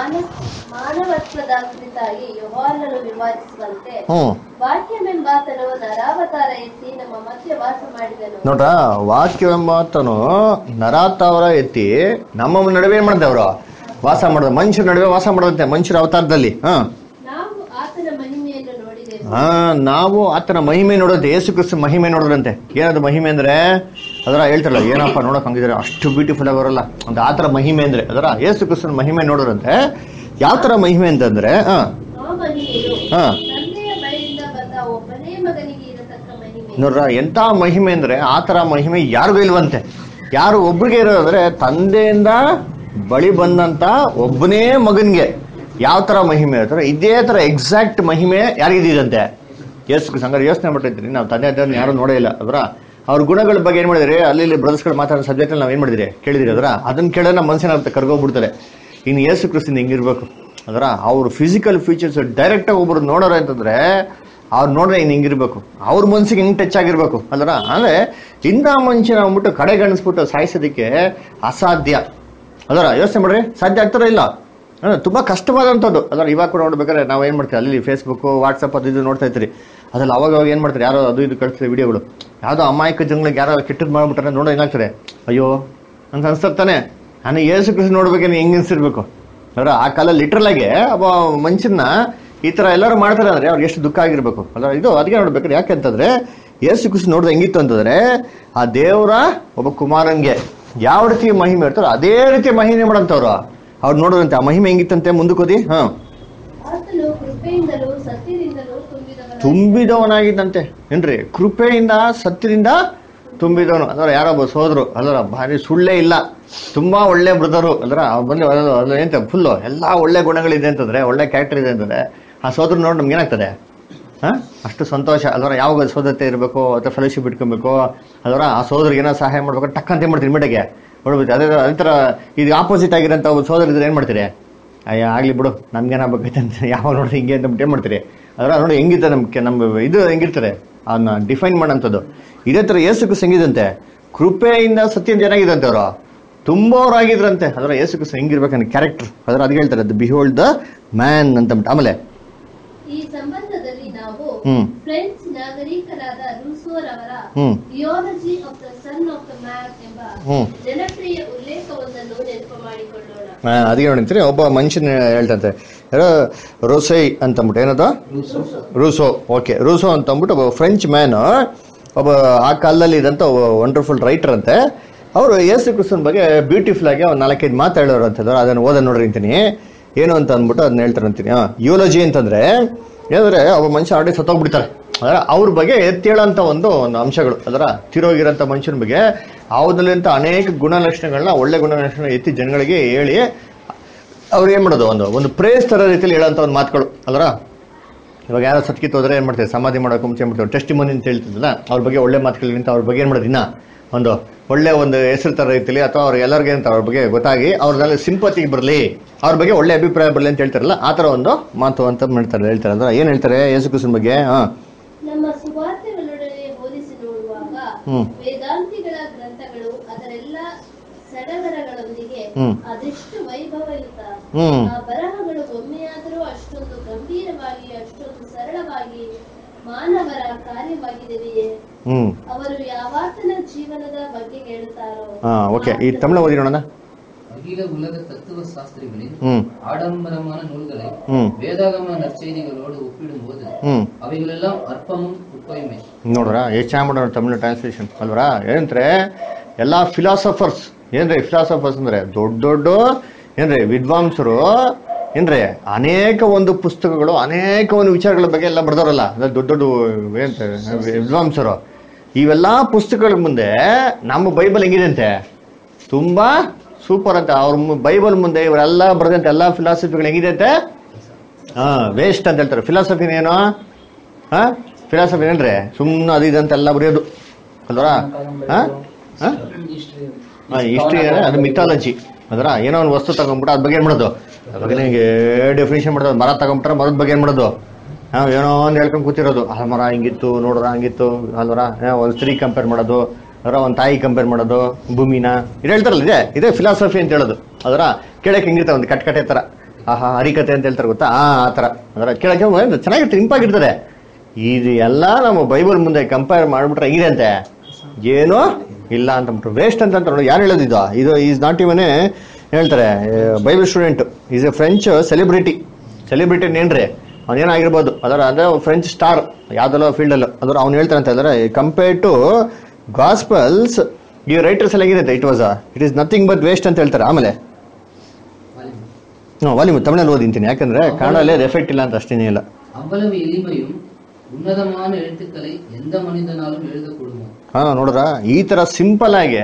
ಮಾನವತ್ವದ ಕುರಿತಾಗಿ ಯೋಹಾನನು ವಿವಾದಿಸುವಂತೆ ಹ್ಮ್ ವಾಕ್ಯವೆಂಬಾತನು ನರಾವತಾರ ಎತ್ತಿ ನಮ್ಮ ಮಧ್ಯೆ ವಾಸ ಮಾಡಿದನು. ನೋಡ್ರ, ವಾಕ್ಯವೆಂಬಾತನು ನರಾತಾವರ ಎತ್ತಿ ನಮ್ಮ ನಡುವೆ ಏನ್ ಮಾಡಿದೆ? ಅವರು ವಾಸ ಮಾಡೋದು. ಮನುಷ್ಯರ ನಡುವೆ ವಾಸ ಮಾಡೋದಂತೆ, ಮನುಷ್ಯರ ಅವತಾರದಲ್ಲಿ. ಹಾ, ನಾವು ಆತನ ಮಹಿಮೆಯನ್ನು ನೋಡಿದೆವು. ಹಾ, ನಾವು ಆತನ ಮಹಿಮೆ ನೋಡೋದು. ಯೇಸು ಕ್ರಿಸ್ತ ಮಹಿಮೆ ನೋಡೋದಂತೆ. ಏನದು ಮಹಿಮೆ ಅಂದ್ರೆ? ಅದರ ಹೇಳ್ತಾರಲ್ಲ, ಏನಪ್ಪ ನೋಡಕ್ ಹಂಗಿದ್ರೆ ಅಷ್ಟು ಬ್ಯೂಟಿಫುಲ್ ಆಗಿ ಬರಲ್ಲ ಅಂತ. ಆತರ ಮಹಿಮೆ ಅಂದ್ರೆ ಅದರ ಯೇಸು ಕ್ರಿಸ್ತನ ಮಹಿಮೆ ನೋಡೋದಂತೆ. ಯಾವ ತರ ಮಹಿಮೆ ಅಂತಂದ್ರೆ, ಹಾ ಆ ಮಹಿಮೆಯು ಹಾ ತಂದೆಯ ಬಳಿಯಿಂದ ಬಂದ ಒಬ್ಬನೇ ಮಗನಿಗೆ ಇರತಕ್ಕ ಮಹಿಮೆ. ನೋಡ್ರ, ಎಂತ ಮಹಿಮೆ ಅಂದ್ರೆ ಆತರ ಮಹಿಮೆ ಯಾರಿಗೂ ಇಲ್ವಂತೆ. ಯಾರು ಒಬ್ರಿಗೆ ಇರೋದಂದ್ರೆ ತಂದೆಯಿಂದ ಬಳಿ ಬಂದಂತ ಒಬ್ಬನೇ ಮಗನ್ಗೆ ಯಾವ ತರ ಮಹಿಮೆ ಇರ್ತಾರೆ, ಇದೇ ತರ ಎಕ್ಸಾಕ್ಟ್ ಮಹಿಮೆ ಯಾರಿಗಿದಂತೆ? ಯೇಸು ಕ್ರಿಸ್ತ. ಹಂಗಾರೆ ಯೋಚನೆ ಮಾಡ್ತಿದ್ರಿ, ನಾವು ತಂದೆ ಅದನ್ನ ಯಾರು ನೋಡೇ ಇಲ್ಲ ಅದರ. ಅವ್ರ ಗುಣಗಳ ಬಗ್ಗೆ ಏನ್ ಮಾಡಿದ್ರಿ? ಅಲ್ಲಿ ಇಲ್ಲಿ ಬ್ರದರ್ಸ್ಗಳು ಮಾತಾಡೋ ಸಬ್ಜೆಕ್ಟ್ ಅಲ್ಲಿ ನಾವ್ ಏನ್ ಮಾಡಿದ್ರಿ? ಕೇಳಿದ್ರಿ ಅದರ. ಅದನ್ನ ಕೇಳಿದ್ರೆ ನಮ್ಮ ಮನಸ್ಸಿನ ಕರ್ಗೋಗ್ಬಿಡ್ತಾರೆ. ಇನ್ನು ಯೇಸು ಕ್ರಿಸ್ತನ ಹಿಂಗಿರ್ಬೇಕು ಅದರ. ಅವ್ರ ಫಿಸಿಕಲ್ ಫೀಚರ್ಸ್ ಡೈರೆಕ್ಟ್ ಆಗಿ ಒಬ್ರು ನೋಡೋರ ಅಂತಂದ್ರೆ ಅವ್ರು ನೋಡ್ರೆ ಇನ್ ಹಿಂಗಿರ್ಬೇಕು, ಅವ್ರ ಮನ್ಸಿಗೆ ಹಿಂಗ್ ಟಚ್ ಆಗಿರ್ಬೇಕು ಅದರ. ಅಂದ್ರೆ ಇಂಥ ಮನುಷ್ಯನ ಅಂದ್ಬಿಟ್ಟು ಕಡೆಗಣಿಸ್ಬಿಟ್ಟು ಸಾಯಿಸೋದಕ್ಕೆ ಅಸಾಧ್ಯ ಅದರ. ಯೋಚನೆ ಮಾಡ್ರಿ, ಸಾಧ್ಯ ಆಗ್ತಾರ ಇಲ್ಲ? ತುಂಬಾ ಕಷ್ಟವಾದಂಥದ್ದು ಅದರ. ಇವಾಗ ಕೂಡ ನೋಡ್ಬೇಕಾದ್ರೆ ನಾವ್ ಏನ್ ಮಾಡ್ತೀವಿ? ಅಲ್ಲಿ ಫೇಸ್ಬುಕ್, ವಾಟ್ಸಪ್ ಅದು ಇದು ನೋಡ್ತಾ ಇರ್ತೀರಿ. ಅದ್ರಲ್ಲಿ ಅವಾಗ ಅವಾಗ ಏನ್ ಮಾಡ್ತಾರೆ? ಯಾರೋ ಅದು ಇದು ಕಳಿಸ್ತಾರೆ ವಿಡಿಯೋಗಳು. ಯಾವ್ದೋ ಅಮಾಯಕ ಜನಗಳಿಗೆ ಯಾರೋ ಕೆಟ್ಟದ್ ಮಾಡ್ಬಿಟ್ರೆ ನೋಡೋ ಏನಾಗ್ತದೆ? ಅಯ್ಯೋ ಅಂತ ಅನ್ಸ್ತಾನೆ. ನಾನು ಯೇಸು ಕ್ರಿಸ್ತ ನೋಡ್ಬೇಕೇನು ಹೆಂಗ್ ಅನ್ಸಿರ್ಬೇಕು ಅದರ. ಆ ಕಾಲ ಲಿಟ್ರಲ್ ಆಗಿ ಒಬ್ಬ ಮನುಷ್ಯನ ಈ ತರ ಎಲ್ಲರೂ ಮಾಡ್ತಾರೆ ಅಂದ್ರೆ ಅವ್ರಿಗೆ ಎಷ್ಟು ದುಃಖ ಆಗಿರ್ಬೇಕು ಅಲ್ಲ. ಇದು ಅದಕ್ಕೆ ನೋಡ್ಬೇಕಾದ್ರೆ ಯಾಕೆ ಅಂತಂದ್ರೆ ಯೇಸು ಕ್ರಿಸ್ತ ನೋಡಿದ್ರೆ ಹೆಂಗಿತ್ತು ಅಂತಂದ್ರೆ ಆ ದೇವರ ಒಬ್ಬ ಕುಮಾರನ್ಗೆ ಯಾವ ರೀತಿ ಮಹಿಮೆ ಇರ್ತಾರೋ ಅದೇ ರೀತಿ ಮಹಿಮೆ ಮಾಡಂತವ್ರು ಅವ್ರು ನೋಡೋದಂತೆ. ಆ ಮಹಿಮೆ ಹೆಂಗಿತ್ತಂತೆ? ಮುಂದಕ್ಕೆ ಓದಿ. ಹಾ, ಆತನು ಕೃಪೆಯಿಂದಲೂ ಸತ್ಯದಿಂದಲೂ ತುಂಬಿದವನಾಗಿದ್ದನು. ತುಂಬಿದವನಾಗಿದ್ದಂತೆ ಏನ್ರಿ? ಕೃಪೆಯಿಂದ ಸತ್ಯದಿಂದ ತುಂಬಿದವನು ಅದರ. ಯಾರೊಬ್ಬ ಸೋದರು ಅದರ, ಭಾರಿ ಸುಳ್ಳೇ ಇಲ್ಲ, ತುಂಬಾ ಒಳ್ಳೆ ಬ್ರದರು ಅದರ. ಅವ್ರು ಬಂದು ಅದ್ರ ಎಂತ ಫುಲ್ಲು ಎಲ್ಲಾ ಒಳ್ಳೆ ಗುಣಗಳಿದೆ ಅಂತಂದ್ರೆ, ಒಳ್ಳೆ ಕ್ಯಾರೆಕ್ಟರ್ ಇದೆ ಅಂತಂದ್ರೆ ಆ ಸೋದರ ನೋಡಿ ನಮ್ಗೆ ಏನಾಗ್ತದೆ? ಹಾ, ಅಷ್ಟು ಸಂತೋಷ ಅದರ. ಯಾವಾಗ ಸೋದರತೆ ಇರಬೇಕು ಅಥವಾ ಫೆಲೋಶಿಪ್ ಇಟ್ಕೊಬೇಕು ಅದರ. ಆ ಸೋದರಿಗೆ ಏನೋ ಸಹಾಯ ಮಾಡ್ಬೇಕು ಟಕ್ ಅಂತ ಏನ್ ಮಾಡ್ತೀರಿ? ಇಮಿಡಿಯೇಟ್ಗೆ ನೋಡ್ಬೇಕು. ಅದೇ ಅದೇ ತರ ಇದು ಆಪೋಸಿಟ್ ಆಗಿರೋಂಥ ಒಬ್ಬ ಸೋದರ ಇದ್ರೆ ಏನ್ ಮಾಡ್ತೀರಿ? ಅಯ್ಯ ಆಗ್ಲಿ ಬಿಡು, ನಮ್ಗೇನಾಗಬೇಕೈತೆ ಅಂತ ಯಾವಾಗ ನೋಡ್ರಿ ಹಿಂಗೆ ಅಂತ ಏನ್ ಮಾಡ್ತೀರಿ ಅದರ. ನೋಡಿ ಹೆಂಗಿರ್ತಾರೆ ನಮ್ಗೆ, ನಮ್ಮ ಇದು ಹೆಂಗಿರ್ತಾರೆ ಅದನ್ನ ಡಿಫೈನ್ ಮಾಡೋಂಥದ್ದು. ಇದೇ ತರ ಯೇಸು ಕ್ರಿಸ್ತ ಹೆಂಗಿದಂತೆ? ಕೃಪೆಯಿಂದ ಸತ್ಯದಿಂದ ಏನಾಗಿದಂತೆ ಅವರು ತುಂಬವರಾಗಿದ್ರಂತೆ ಅದರ. ಯೇಸು ಕ್ರಿಸ್ತ ಹೆಂಗಿರ್ಬೇಕಂದ್ರೆ ಕ್ಯಾರೆಕ್ಟರ್ ಅದರ. ಅದು ಹೇಳ್ತಾರೆ, ಅದು ಬಿಹೋಲ್ಡ್ ದ ಮ್ಯಾನ್ ಅಂತ. ಆಮೇಲೆ ಈ ಸಂಬಂಧದಲ್ಲಿ ನಾವು ಹ್ಮ್ ಫ್ರೆಂಚ್ ನಾಗರಿಕರಾದ ರೂಸೋರವರ ಹ್ಮ್ theology of the son of the man ಎಂಬ ಹ್ಮ್ ಜನಪ್ರಿಯ ಉಲ್ಲೇಖವೊಂದನ್ನು ನೆನಪು ಮಾಡಿಕೊಳ್ಳೋಣ. ಅದಕ್ಕೆ ನೋಡಿರ್ತೀರಿ, ಒಬ್ಬ ಮನುಷ್ಯನ ಹೇಳ್ತಂತೆ ರೋಸೈ ಅಂತಂದ್ಬಿಟ್ಟು. ಏನದ? ರೂಸೋ. ಓಕೆ, ರೂಸೋ ಅಂತಂದ್ಬಿಟ್ಟು ಒಬ್ಬ ಫ್ರೆಂಚ್ ಮ್ಯಾನ್, ಒಬ್ಬ ಆ ಕಾಲದಲ್ಲಿ ಇದಂತ ವಂಡರ್ಫುಲ್ ರೈಟರ್ ಅಂತೆ. ಅವರು ಯೇಸು ಕ್ರಿಸ್ತನ ಬಗ್ಗೆ ಬ್ಯೂಟಿಫುಲ್ ಆಗಿ ಒಂದು ನಾಲ್ಕೈದು ಮಾತು ಹೇಳೋರು ಅಂತಂದ್ರೆ ಅದನ್ನು ಓದ ನೋಡ್ರಿ ಅಂತೀನಿ. ಏನು ಅಂತ ಅಂದ್ಬಿಟ್ಟು ಅದನ್ನ ಹೇಳ್ತಾರೆ ಅಂತೀನಿ. ಯೂಲಜಿ ಅಂತಂದ್ರೆ ಏನಂದ್ರೆ ಒಬ್ಬ ಮನುಷ್ಯ ಆಲ್ರೆಡಿ ಸತ್ತೋಗ್ಬಿಡ್ತಾರೆ ಅದರ, ಅವ್ರ ಬಗ್ಗೆ ಎತ್ತೇಳಂತ ಒಂದು ಒಂದು ಅಂಶಗಳು ಅದರ. ತಿರೋಗಿರೋಂಥ ಮನುಷ್ಯನ ಬಗ್ಗೆ ಯಾವುದಲ್ಲಿಂತ ಅನೇಕ ಗುಣಲಕ್ಷಣಗಳನ್ನ, ಒಳ್ಳೆ ಗುಣಲಕ್ಷಣ ಎತ್ತಿ ಜನಗಳಿಗೆ ಹೇಳಿ ಅವ್ರು ಏನ್ ಮಾಡೋದು? ಒಂದು ಒಂದು ಪ್ರೇಸ್ ತರ ರೀತಿಯಲ್ಲಿ ಹೇಳೋಂಥ ಒಂದು ಮಾತುಗಳು ಅದರ. ಇವಾಗ ಯಾರೋ ಸತ್ಕಿತ್ತು ಹೋದ್ರೆ ಏನ್ ಮಾಡ್ತಾರೆ? ಸಮಾಧಿ ಮಾಡೋಕೆ ಮುಂಚೆ ಮಾಡ್ತಾರೆ ಟೆಸ್ಟ್ ಮನಿ ಅಂತ ಹೇಳ್ತಿದ್ದಲ್ಲ, ಅವ್ರ ಬಗ್ಗೆ ಒಳ್ಳೆ ಮಾತುಗಳಿಂತ ಅವ್ರ ಬಗ್ಗೆ ಏನ್ ಮಾಡೋದು? ಇನ್ನ ಒಂದು ಒಳ್ಳೆ ಒಂದು ಹೆಸರು ತರ ರೀತಿಯಲ್ಲಿ ಅಥವಾ ಅವ್ರಿಗೆ ಎಲ್ಲರಿಗೆ ಅಂತ ಅವ್ರ ಬಗ್ಗೆ ಗೊತ್ತಾಗಿ ಅವ್ರದಲ್ಲಿ ಸಿಂಪತಿಗೆ ಬರಲಿ, ಅವ್ರ ಬಗ್ಗೆ ಒಳ್ಳೆ ಅಭಿಪ್ರಾಯ ಬರಲಿ ಅಂತ ಹೇಳ್ತಾರಲ್ಲ, ಆ ತರ ಒಂದು ಮಾತು ಅಂತ ಹೇಳ್ತಾರೆ ಹೇಳ್ತಾರೆ ಅಂದ್ರೆ ಏನ್ ಹೇಳ್ತಾರೆ ಯೇಸು ಕ್ರಿಸ್ತನ ಬಗ್ಗೆ? ಹಾ, ನಮ್ಮ ಸುವಾರ್ತೆಗಳೊಡನೆ ಹೋಲಿಸಿ ನೋಡುವಾಗ ವೇದಾಂತಿಗಳ ಗ್ರಂಥಗಳು ಅದರೆಲ್ಲ ಸಡಗರಗಳೊಂದಿಗೆ ಅದೆಷ್ಟು ವೈಭವಯುತ. ಆ ಬರಹಗಳು ಒಮ್ಮೆಯಾದರೂ ಅಷ್ಟೊಂದು ಗಂಭೀರವಾಗಿ, ಅಷ್ಟೊಂದು ಸರಳವಾಗಿ ಮಾನವರ ಕಾರ್ಯವಾಗಿದೆಯೇ? ಹ್ಮ್ ಅವರು ಯಾವಾತನ ಜೀವನದ ಬಗ್ಗೆ ಹೇಳುತ್ತಾರೋ? ಹಾ ಓಕೆ, ಈ ತಮಿಳು ಓದಿ ನೋಡೋಣ. அகில உலக தத்துவ சாஸ்திரிகளின் ಹ್ಮ್ ஆடம்பரமான நூல்களை ಹ್ಮ್ வேதாகம நற்செய்திகளோடு ஒப்பிடும்போது ಹ್ಮ್ அவைகளெல்லாம் அற்பமும் குப்பையுமே. ನೋಡ್ರ ಎಷ್ಟು ಚೆನ್ನಾಗಿ ಮಾಡೋಣ ತಮಿಳು ಟ್ರಾನ್ಸ್ಲೇಷನ್ ಅಲ್ವರಾ? ಏನಂದ್ರೆ ಎಲ್ಲ ಫಿಲಾಸಫರ್ಸ್ ಏನ್ರಿ, ಫಿಲಾಸಫರ್ಸ್ ಅಂದ್ರೆ ದೊಡ್ಡ ದೊಡ್ಡ ಏನ್ರಿ ವಿದ್ವಾಂಸರು ಏನ್ರಿ, ಅನೇಕ ಒಂದು ಪುಸ್ತಕಗಳು ಅನೇಕ ಒಂದು ವಿಚಾರಗಳ ಬಗ್ಗೆ ಎಲ್ಲ ಬರ್ದವ್ರಲ್ಲ, ಅಂದ್ರೆ ದೊಡ್ಡ ದೊಡ್ಡ ಏನಂತ ವಿದ್ವಾಂಸರು, ಇವೆಲ್ಲ ಪುಸ್ತಕಗಳ ಮುಂದೆ ನಮ್ಮ ಬೈಬಲ್ ಹೆಂಗಿದೆ ಅಂತೆ, ತುಂಬಾ ಸೂಪರ್ ಅಂತ. ಅವ್ರ ಬೈಬಲ್ ಮುಂದೆ ಇವರೆಲ್ಲ ಬರ್ದಂತೆ ಎಲ್ಲ ಫಿಲಾಸಫಿಗಳು ಹೆಂಗಿದೆ ಅಂತೆ, ಹಾ ವೇಸ್ಟ್ ಅಂತ ಹೇಳ್ತಾರೆ. ಫಿಲಾಸಫಿನ ಏನು, ಹಾ ಫಿಲಾಸಫಿ ಏನ್ರಿ ಸುಮ್ಮನೆ ಅದು ಇದಂತೆಲ್ಲ ಬರೆಯೋದು ಅಲ್ವರಾ? ಹಾ ಹಿಸ್ಟ್ರಿ ಅದು ಮಿಥಾಲಜಿ ಅದರ ಏನೋ ಒಂದು ವಸ್ತು ತಗೊಂಡ್ಬಿಟ್ಟು ಅದ್ ಬಗ್ಗೆ ಏನ್ ಮಾಡೋದು, ಅದ್ರ ಬಗ್ಗೆ ನಿಮಗೆ ಡೆಫಿನೇಷನ್ ಮಾಡೋದು. ಮರ ತಗೊಂಡ್ಬಿಟ್ರೆ ಮರದ ಬಗ್ಗೆ ಏನ್ ಮಾಡೋದು, ನಾವು ಏನೋ ಒಂದು ಹೇಳ್ಕೊಂಡು ಕೂತಿರೋದು, ಆ ಮರ ಹಿಂಗಿತ್ತು ನೋಡ್ರ ಹಂಗಿತ್ತು ಅಲ್ವರ. ಒಂದು ಸ್ತ್ರೀ ಕಂಪೇರ್ ಮಾಡೋದು, ಅದರ ಒಂದು ತಾಯಿ ಕಂಪೇರ್ ಮಾಡೋದು, ಭೂಮಿನ ಇದು ಹೇಳ್ತಾರಲ್ಲ, ಇದೆ ಇದೇ ಫಿಲಾಸಫಿ ಅಂತ ಹೇಳೋದು. ಅದರ ಕೇಳಕ್ಕೆ ಹೆಂಗಿರ್ತಾರೆ, ಒಂದು ಕಟ್ಕಟೆ ತರ, ಆಹಾ ಹರಿಕತೆ ಅಂತ ಹೇಳ್ತಾರೆ ಗೊತ್ತಾ, ಆ ಆ ತರ ಅದರ ಕೇಳಕ್ಕೆ ಚೆನ್ನಾಗಿರ್ತಾರೆ, ಇಂಪಾಗಿರ್ತಾರೆ. ಇದು ಎಲ್ಲ ನಮ್ಮ ಬೈಬಲ್ ಮುಂದೆ ಕಂಪೇರ್ ಮಾಡ್ಬಿಟ್ರೆ ಹೆಂಗಿದೆ ಅಂತೆ, ಏನೋ ಇಲ್ಲ ಅಂತಂದ್ಬಿಟ್ರು, ವೇಸ್ಟ್ ಅಂತ ಅಂತ ನೋಡಿ. ಯಾರು ಹೇಳೋದಿದ್ದು ಇದು? ಈಸ್ ನಾಟ್ ಇವನ್ ಹೇಳ್ತಾರೆ Bible student, is a French celebrity. Celebrity ಏನ್ರಿ ಅವನೇನಾಗಿರ್ಬೋದು, ಅದರ ಅಂದ್ರೆ ಫ್ರೆಂಚ್ ಸ್ಟಾರ್ ಯಾವ್ದಲ್ಲೋ ಫೀಲ್ಡಲ್ಲೋ, ಅದ್ರ ಅವ್ನು ಹೇಳ್ತಾರೆ ಅಂತ ಹೇಳಿದ್ರೆ ಕಂಪೇರ್ ಟು ಗಾಸ್ಪಲ್ಸ್ ಈ ರೈಟರ್ಸ್ ಎಲ್ಲ ಹೇಗಿದೆ, it was it is nothing but waste ಅಂತ ಹೇಳ್ತಾರೆ. ಆಮೇಲೆ ಹ್ಞೂ ವಾಲ್ಯೂಮ್ ತಮಿಳಲ್ಲಿ ಓದಿಂತೀನಿ, ಯಾಕಂದ್ರೆ ಕನ್ನಡಲ್ಲೇ ಎಫೆಕ್ಟ್ ಇಲ್ಲ ಅಂತ ಅಷ್ಟೇನೇ ಇಲ್ಲ. அவ்வளவு எளிமையும் உன்னதமான எழுத்துக்களை எந்த மனிதனாலும் எழுதக்கூடுமோ. ಹಾ ನೋಡ್ರ, ಈ ತರ ಸಿಂಪಲ್ ಆಗಿ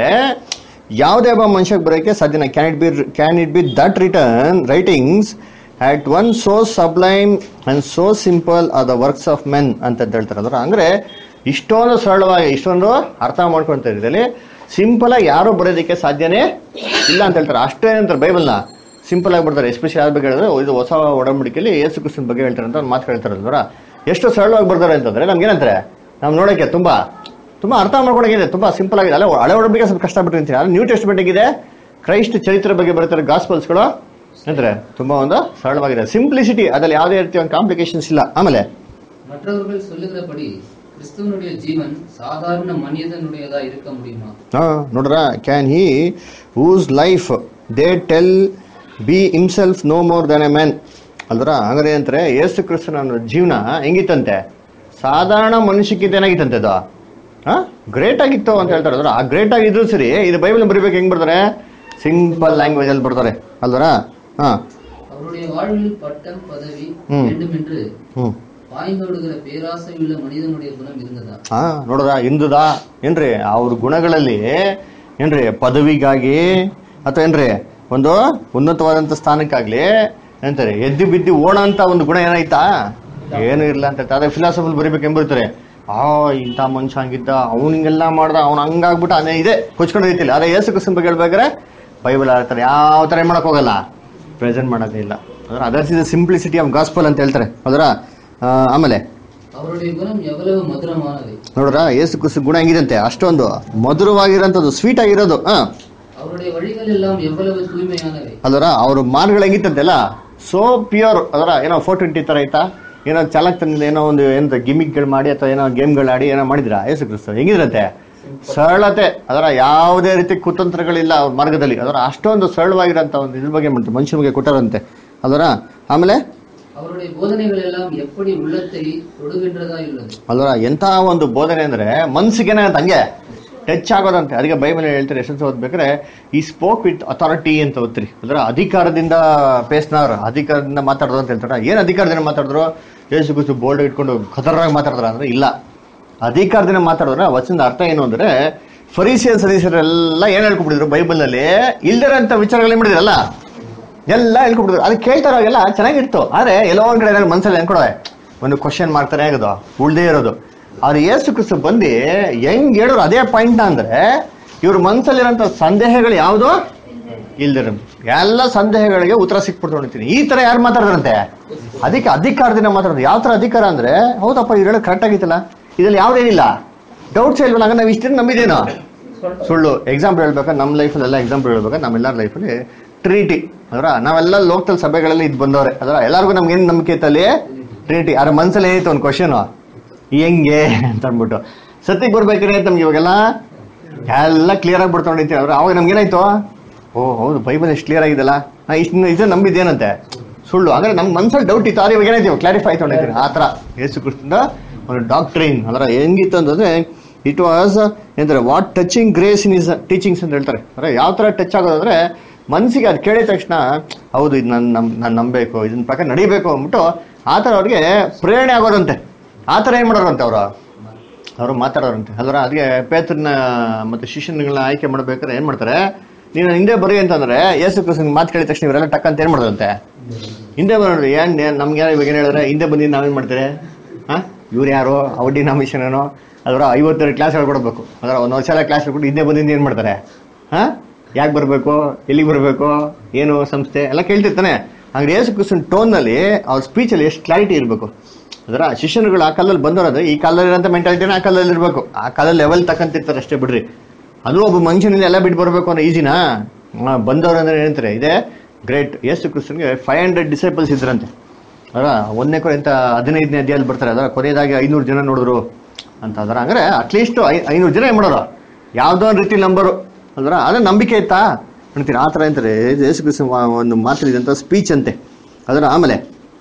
ಯಾವುದೇ ಒಬ್ಬ ಮನುಷ್ಯಕ್ಕೆ ಬರೋಕ್ಕೆ ಸಾಧ್ಯನ. Can it be can it be that return writings at once so sublime and so simple are the works of men ಅಂತ ಹೇಳ್ತಾರೆ. ಅದರ ಅಂದ್ರೆ ಇಷ್ಟೊಂದು ಸರಳವಾಗಿ ಇಷ್ಟೊಂದು ಅರ್ಥ ಮಾಡ್ಕೊಳ್ತಾ ಇದ್ರಲ್ಲಿ ಸಿಂಪಲ್ ಆಗಿ ಯಾರು ಬರೋದಕ್ಕೆ ಸಾಧ್ಯನೇ ಇಲ್ಲ ಅಂತ ಹೇಳ್ತಾರೆ. ಅಷ್ಟೇ ಅಂತಾರೆ ಬೈಬಲ್ನ ಸಿಂಪಲ್ ಆಗಿ ಬರ್ತಾರೆ. ಎಸ್ಪೆಷಲಿ ಯಾರ ಬಗ್ಗೆ ಹೇಳಿದ್ರೆ ಇದು ಹೊಸ ಒಡಂಬಡಿಕೆಯಲ್ಲಿ ಯೇಸು ಕ್ರಿಸ್ತನ ಬಗ್ಗೆ ಹೇಳ್ತಾರೆ ಅಂತ ಒಂದು ಮಾತು ಹೇಳ್ತಾರಲ್ವರ. ಎಷ್ಟು ಸರಳವಾಗಿ ಬರ್ತಾರೆ ಅಂತಂದ್ರೆ ನಮ್ಗೆ ಏನಂತಾರೆ, ನಾವು ನೋಡೋಕೆ ತುಂಬಾ ತುಂಬಾ ಅರ್ಥ ಮಾಡ್ಕೊಳಗಿದೆ, ತುಂಬಾ ಸಿಂಪಲ್ ಆಗಿದೆ. ಅಲ್ಲ ಹಳೆ ಒಡಂಬಡಿಕೆ ಸ್ವಲ್ಪ ಕಷ್ಟ ಬಿಟ್ಟಿರ್ತೀನಿ, ಆದರೆ ನ್ಯೂ ಟೆಸ್ಟ್ಮೆಂಟ್ ಆಗಿದೆ ಕ್ರೈಸ್ಟ್ ಚರಿತ್ರೆ ಬಗ್ಗೆ ಬರ್ತಾರೆ ಗಾಸ್ಪಲ್ಸ್ಗಳು ಅಂದ್ರೆ ತುಂಬಾ ಒಂದು ಸರಳವಾಗಿದೆ, ಸಿಂಪ್ಲಿಸಿಟಿ, ಅದ್ರಲ್ಲಿ ಯಾವುದೇ ರೀತಿ ಒಂದು ಕಾಂಪ್ಲಿಕೇಶನ್ಸ್ ಇಲ್ಲ. ಆಮೇಲೆ மற்றவர்கள் சொல்லுகிறபடி கிறிஸ்துவனுடைய ஜீவன் சாதாரண மனிதனுடையதா இருக்க முடியுமா? ಹಾ ನೋಡ್ರ, can he whose life they tell be himself no more than a man ಅಲ್ದ್ರ. ಹಂಗಾರೆ ಏನಂತಾರೆ, ಯೇಸು ಕ್ರಿಸ್ತನ ಜೀವನ ಹೆಂಗಿತ್ತಂತೆ, ಸಾಧಾರಣ ಮನುಷ್ಯಕ್ಕಿಂತ ಏನಾಗಿತ್ತಂತೆ, ಅದು ಹಾ ಗ್ರೇಟ್ ಆಗಿತ್ತು ಅಂತ ಹೇಳ್ತಾರೆ. ಅದ್ರ ಆ ಗ್ರೇಟ್ ಆಗಿದ್ರು ಸರಿ, ಇದು ಬೈಬಲ್ ಬರೀಬೇಕು ಹೆಂಗ್ ಬರ್ತಾರೆ, ಸಿಂಪಲ್ ಲ್ಯಾಂಗ್ವೇಜ್ ಅಲ್ಲಿ ಬರ್ತಾರೆ ಅಲ್ವರ. ಹಾ அவருடைய வாழ்வில் பட்டம் பதவி ம். வேண்டும் என்று ಹ್ಮ್ பாய்ந்தோடுகிற பேராசையுள்ள மனிதனுடைய குணம் இருந்ததா? ಹಾ ನೋಡ್ರ, ಇಂದುದಾ ಏನ್ರಿ ಅವ್ರ ಗುಣಗಳಲ್ಲಿ ಏನ್ರಿ ಪದವಿಗಾಗಿ ಅಥವಾ ಏನ್ರಿ ಒಂದು ಉನ್ನತವಾದಂತ ಸ್ಥಾನಕ್ಕಾಗ್ಲಿ ಅಂತಾರೆ ಎದ್ದು ಬಿದ್ದು ಓಣ ಅಂತ ಒಂದು ಗುಣ ಏನಾಯ್ತಾ, ಏನು ಇರ್ಲ ಅಂತ. ಅದೇ ಫಿಲಾಸಫಲ್ ಬರೀಬೇಕು ಎಂಬಿರ್ತಾರೆ, ಆ ಇಂಥ ಮನುಷ್ಯ ಹಂಗಿದ್ದ, ಅವ್ನು ಹಿಂಗೆಲ್ಲ ಮಾಡ್ದ, ಅವ್ನು ಹಂಗಾಗ್ಬಿಟ್ಟು ಅದೇ ಇದೆ ಕೊಚ್ಕೊಂಡು ಐತಿಲ್ಲ. ಅದೇ ಯೇಸು ಕ್ರಿಸ್ತನ ಬಗ್ಗೆ ಹೇಳ್ಬೇಕಾದ್ರೆ ಬೈಬಲ್ ಹೇಳ್ತಾರೆ ಯಾವ ತರ ಏನ್ ಮಾಡಕ್ ಹೋಗಲ್ಲ, ಪ್ರೆಸೆಂಟ್ ಮಾಡೋದೇ ಇಲ್ಲ. ಅದರ others is simplicity of gospel ಅಂತ ಹೇಳ್ತಾರೆ. ಅದರ ಆಮೇಲೆ அவருடைய குணம் எவ்வளவு மதுரமானது. ನೋಡ್ರ, ಯೇಸು ಕ್ರಿಸ್ತ ಗುಣ ಹೆಂಗಿದಂತೆ ಅಷ್ಟೊಂದು ಮಧುರವಾಗಿರೋಂಥದ್ದು, ಸ್ವೀಟ್ ಆಗಿರೋದು. ಹ அவருடைய வழிகள் எல்லாம் எவ்வளவு தூய்மையானவை. ಅದರ ಅವ್ರ ಮಾರ್ಗಳು ಹೆಂಗಿತ್ತಂತೆಲ್ಲ ಸೋ ಪ್ಯೂರ್. ಅದರ ಏನೋ ಫೋರ್ ಟ್ವೆಂಟಿ ತರ ಆಯ್ತಾ, ಏನೋ ಚಾಲಕ್ ತಂದಿಲ್ಲ, ಏನೋ ಒಂದು ಏನೋ ಗಿಮಿಕ್ಗಳು ಮಾಡಿ ಅಥವಾ ಏನೋ ಗೇಮ್ಗಳು ಆಡಿ ಏನೋ ಮಾಡಿದ್ರ ಯೇಸು ಕ್ರಿಸ್ತ ಹೆಂಗಿದ್ರಂತೆ, ಸರಳತೆ. ಅದರ ಯಾವುದೇ ರೀತಿ ಕುತಂತ್ರಗಳಿಲ್ಲ ಅವ್ರ ಮಾರ್ಗದಲ್ಲಿ. ಅದರ ಅಷ್ಟೊಂದು ಸರಳವಾಗಿರೋಂಥ ಒಂದು ಇದ್ರ ಬಗ್ಗೆ ಮಾಡ್ತಾರೆ, ಮನುಷ್ಯನ ಬಗ್ಗೆ ಕೊಟ್ಟಾರಂತೆ. ಅದರ ಆಮೇಲೆ அவருடைய போதனைகள் எல்லாம் எப்படி உள்ளத்தை தொடுகின்றதா உள்ளது. ಅಲ್ವರ ಎಂತ ಒಂದು ಬೋಧನೆ ಅಂದ್ರೆ ಮನ್ಸಿಗೆ ಹಂಗೆ ಟಚ್ ಆಗೋದಂತೆ. ಅದಕ್ಕೆ ಬೈಬಲ್ ಹೇಳ್ತಾರೆ, ಎಷ್ಟೊಂದು ಓದ್ಬೇಕಾದ್ರೆ ಈ ಸ್ಪೋಕ್ ವಿತ್ ಅಥಾರಿಟಿ ಅಂತ ಓದ್ತೀರಿ. ಅಂದ್ರೆ ಅಧಿಕಾರದಿಂದ ಪೇಸ್ನವ್ರ ಅಧಿಕಾರದಿಂದ ಮಾತಾಡೋದು ಅಂತ ಹೇಳ್ತಾರೆ. ಏನ್ ಅಧಿಕಾರದಿಂದ ಮಾತಾಡಿದ್ರು, ಯೇಸು ಕ್ರಿಸ್ತ ಬೋಲ್ಡ್ ಇಟ್ಕೊಂಡು ಖತರಾಗಿ ಮಾತಾಡಿದ್ರ ಅಂದ್ರೆ ಇಲ್ಲ, ಅಧಿಕಾರದಿಂದ ಮಾತಾಡಿದ್ರೆ ವಚನದ ಅರ್ಥ ಏನು ಅಂದ್ರೆ ಫರಿಸಿಯನ್ ಸದಸ್ಯರೆಲ್ಲ ಏನ್ ಹೇಳ್ಕೊಬಿಟ್ಟಿದ್ರು ಬೈಬಲ್ ನಲ್ಲಿ ಇಲ್ದಿರಂತ ವಿಚಾರಗಳು ಏನ್ ಮಾಡಿದ್ರಲ್ಲ ಎಲ್ಲ ಹೇಳ್ಕೊಬಿಟ್ಟಿದ್ರು. ಅದು ಕೇಳ್ತಾರಾಗೆಲ್ಲ ಚೆನ್ನಾಗಿತ್ತು, ಆದ್ರೆ ಎಲ್ಲೋ ಒಂದ್ ಕಡೆ ಮನ್ಸಲ್ಲಿ ಅನ್ಕೊಡವೆ ಒಂದು ಕ್ವಶನ್ ಮಾಡ್ತಾರೆ ಆಗೋದು ಉಳ್ದೇ ಇರೋದು. ಅವ್ರು ಯೇಸು ಕ್ರಿಸ್ತ ಬಂದು ಹೆಂಗ್ ಹೇಳೋರು ಅದೇ ಪಾಯಿಂಟ್ ಅಂದ್ರೆ ಇವ್ರ ಮನ್ಸಲ್ಲಿರೋಂಥ ಸಂದೇಹಗಳು ಯಾವ್ದು ಇಲ್ದಿರ ಎಲ್ಲ ಸಂದೇಹಗಳಿಗೆ ಉತ್ತರ ಸಿಕ್ಬಿಡ್ತೀನಿ. ಈ ತರ ಯಾರು ಮಾತಾಡಿದ್ರಂತೆ, ಅದಕ್ಕೆ ಅಧಿಕಾರದಿಂದ ಮಾತಾಡೋದು. ಯಾವ ತರ ಅಧಿಕಾರ ಅಂದ್ರೆ, ಹೌದಪ್ಪ ಇವ್ರು ಹೇಳೋದು ಕರೆಕ್ಟ್ ಆಗಿತ್ತಲ್ಲ, ಇದ್ರಲ್ಲಿ ಯಾವ್ದೇನಿಲ್ಲ ಡೌಟ್ಸ್ ಇಲ್ವಲ್ಲ, ಹಂಗ ನಾವು ಇಷ್ಟ ನಂಬಿದೇನೋ ಸುಳ್ಳು. ಎಕ್ಸಾಂಪಲ್ ಹೇಳ್ಬೇಕಾ, ನಮ್ಮ ಲೈಫಲ್ಲಿ ಎಲ್ಲ ಎಕ್ಸಾಂಪಲ್ ಹೇಳ್ಬೇಕಾ, ನಮ್ಮೆಲ್ಲರ ಲೈಫಲ್ಲಿ ಟ್ರಿನಿಟಿ ಅದರ ನಾವೆಲ್ಲ ಲೋಕಲ್ ಸಭೆಗಳಲ್ಲಿ ಇದು ಬಂದವ್ರೆ. ಅದರ ಎಲ್ಲರಿಗೂ ನಮ್ಗೆ ಏನ್ ನಂಬಿಕೆ ಇತ್ತಲ್ಲಿ ಟ್ರಿನಿಟಿ. ಅದ್ರ ಮನ್ಸಲ್ಲಿ ಏನಿತ್ತು ಒಂದು ಕ್ವಶನ್, ಹೆಂಗೆ ಅಂತ ಅಂದ್ಬಿಟ್ಟು ಸತ್ಯಕ್ಕೆ ಬರ್ಬೇಕಾದ್ರೆ ನಮ್ಗೆ ಇವಾಗೆಲ್ಲ ಎಲ್ಲ ಕ್ಲಿಯರ್ ಆಗಿ ಬಿಡ್ಕೊಂಡಿರ್ತೀವಿ ಅವ್ರು ಅವಾಗ ನಮ್ಗೆ ಏನಾಯ್ತು ಓ ಹೌದು ಬೈಬಲ್ ಎಷ್ಟು ಕ್ಲಿಯರ್ ಆಗಿದೆಲ್ಲ ನಾ ಇಷ್ಟು ಇದು ನಂಬಿದ್ದೇನಂತೆ ಸುಳ್ಳು ಅಂದ್ರೆ ನಮ್ಮ ಮನ್ಸಲ್ಲಿ ಡೌಟ್ ಇತ್ತು ಆದ್ರೆ ಇವಾಗ ಏನಾಯ್ತು ಕ್ಲಾರಿಫೈ ತೊಗೊಂಡಿದ್ದೀನಿ ಆ ಥರ ಯೇಸು ಕ್ರಿಸ್ತನ ಒಂದು ಡಾಕ್ಟ್ರಿನ್ ಅಂದ್ರೆ ಹೆಂಗಿತ್ತು ಅಂತಂದ್ರೆ ಇಟ್ ವಾಸ್ ಎಂದ್ರೆ what touching grace in his teachings ಅಂತ ಹೇಳ್ತಾರೆ ಅಂದ್ರೆ ಯಾವ ಥರ ಟಚ್ ಆಗೋದಂದ್ರೆ ಮನಸ್ಸಿಗೆ ಅದು ಕೇಳಿದ ತಕ್ಷಣ ಹೌದು ಇದು ನನ್ನ ನಮ್ ನಾನು ನಂಬಬೇಕು ಇದನ್ನ ಪ್ರಕಾರ ನಡಿಬೇಕು ಅಂದ್ಬಿಟ್ಟು ಆ ಥರ ಅವ್ರಿಗೆ ಪ್ರೇರಣೆ ಆಗೋದಂತೆ ಆ ಥರ ಏನು ಮಾಡೋರಂತೆ ಅವರು ಅವರು ಮಾತಾಡೋರಂತೆ ಅಲ್ವರ ಅದಕ್ಕೆ ಪೇತ್ರನ ಮತ್ತು ಶಿಷ್ಯನುಗಳನ್ನ ಆಯ್ಕೆ ಮಾಡ್ಬೇಕಾದ್ರೆ ಏನು ಮಾಡ್ತಾರೆ ನೀನು ಹಿಂದೆ ಬರೀ ಅಂತಂದ್ರೆ ಯೇಸು ಕ್ರಿಸ್ತನ ಮಾತು ಕೇಳಿದ ತಕ್ಷಣ ಇವರೆಲ್ಲ ಟಕ್ ಅಂತ ಏನು ಮಾಡೋದಂತೆ ಹಿಂದೆ ಬರೋದು ಏನು ನಮ್ಗೆ ಇವಾಗ ಏನು ಹೇಳಿದ್ರೆ ಹಿಂದೆ ಬಂದಿದ್ದು ನಾವೇನು ಮಾಡ್ತಾರೆ ಹಾಂ ಇವ್ರು ಯಾರು ಅವಡ್ಡಿ ನಮ್ಮ ಮಿಷನೇನೋ ಅದರ ಐವತ್ತೆರಡು ಕ್ಲಾಸ್ ಹೇಳ್ಕೊಡ್ಬೇಕು ಅದರ ಒಂದು ವರ್ಷ ಎಲ್ಲ ಕ್ಲಾಸ್ ಹೇಳ್ಕೊಟ್ಟು ಹಿಂದೆ ಬಂದಿಂದ ಏನು ಮಾಡ್ತಾರೆ ಹಾಂ ಯಾಕೆ ಬರಬೇಕು ಎಲ್ಲಿಗೆ ಬರಬೇಕು ಏನು ಸಂಸ್ಥೆ ಎಲ್ಲ ಕೇಳ್ತಿರ್ತಾನೆ ಹಂಗೆ ಯೇಸು ಕ್ರಿಸ್ತನ ಟೋನ್ನಲ್ಲಿ ಅವ್ರ ಸ್ಪೀಚಲ್ಲಿ ಎಷ್ಟು ಕ್ಲಾರಿಟಿ ಇರಬೇಕು ಅದರ ಶಿಷ್ಯನುಗಳು ಆ ಕಾಲದಲ್ಲಿ ಬಂದವರದು ಈ ಕಾಲದಲ್ಲಿ ಇರೋಂಥ ಮೆಂಟಾಲಿಟಿನ ಆ ಕಾಲದಲ್ಲಿ ಇರಬೇಕು ಆ ಕಾಲದಲ್ಲಿ ಲೆವೆಲ್ ತಕ್ಕಂತಿರ್ತಾರೆ ಅಷ್ಟೇ ಬಿಡ್ರಿ ಅದು ಒಬ್ಬ ಮನುಷ್ಯನಿಂದ ಎಲ್ಲ ಬಿಟ್ಟು ಬರಬೇಕು ಅನ್ನೋ ಈಜಿನಾ ಬಂದವರು ಅಂದ್ರೆ ಏನಂತಾರೆ ಇದೇ ಗ್ರೇಟ್ ಯೇಸು ಕ್ರಿಸ್ತನಿಗೆ ಫೈವ್ ಹಂಡ್ರೆಡ್ ಡಿಸೈಪಲ್ಸ್ ಇದ್ರಂತೆ ಅದರ ಒಂದನೇ ಕೊನೆ ಅಂತ ಹದಿನೈದನೇ ಅಧ್ಯಾಯಲ್ಲಿ ಬರ್ತಾರೆ ಅದರ ಕೊನೆಯದಾಗಿ ಐನೂರು ಜನ ನೋಡಿದ್ರು ಅಂತ ಅದರ ಅಂದರೆ ಅಟ್ಲೀಸ್ಟ್ ಐ ಐನೂರು ಜನ ಏನು ಮಾಡೋರು ಯಾವುದೋ ಒಂದು ರೀತಿ ನಂಬರು ಅದರ ಅದೇ ನಂಬಿಕೆ ಇತ್ತಾ ಅಂತೀರಿ ಆ ಥರ ಅಂತಾರೆ ಯೇಸು ಕ್ರಿಸ್ತ ಒಂದು ಮಾತಾಡಿದಂಥ ಸ್ಪೀಚ್ ಅಂತೆ ಅದರ ಆಮೇಲೆ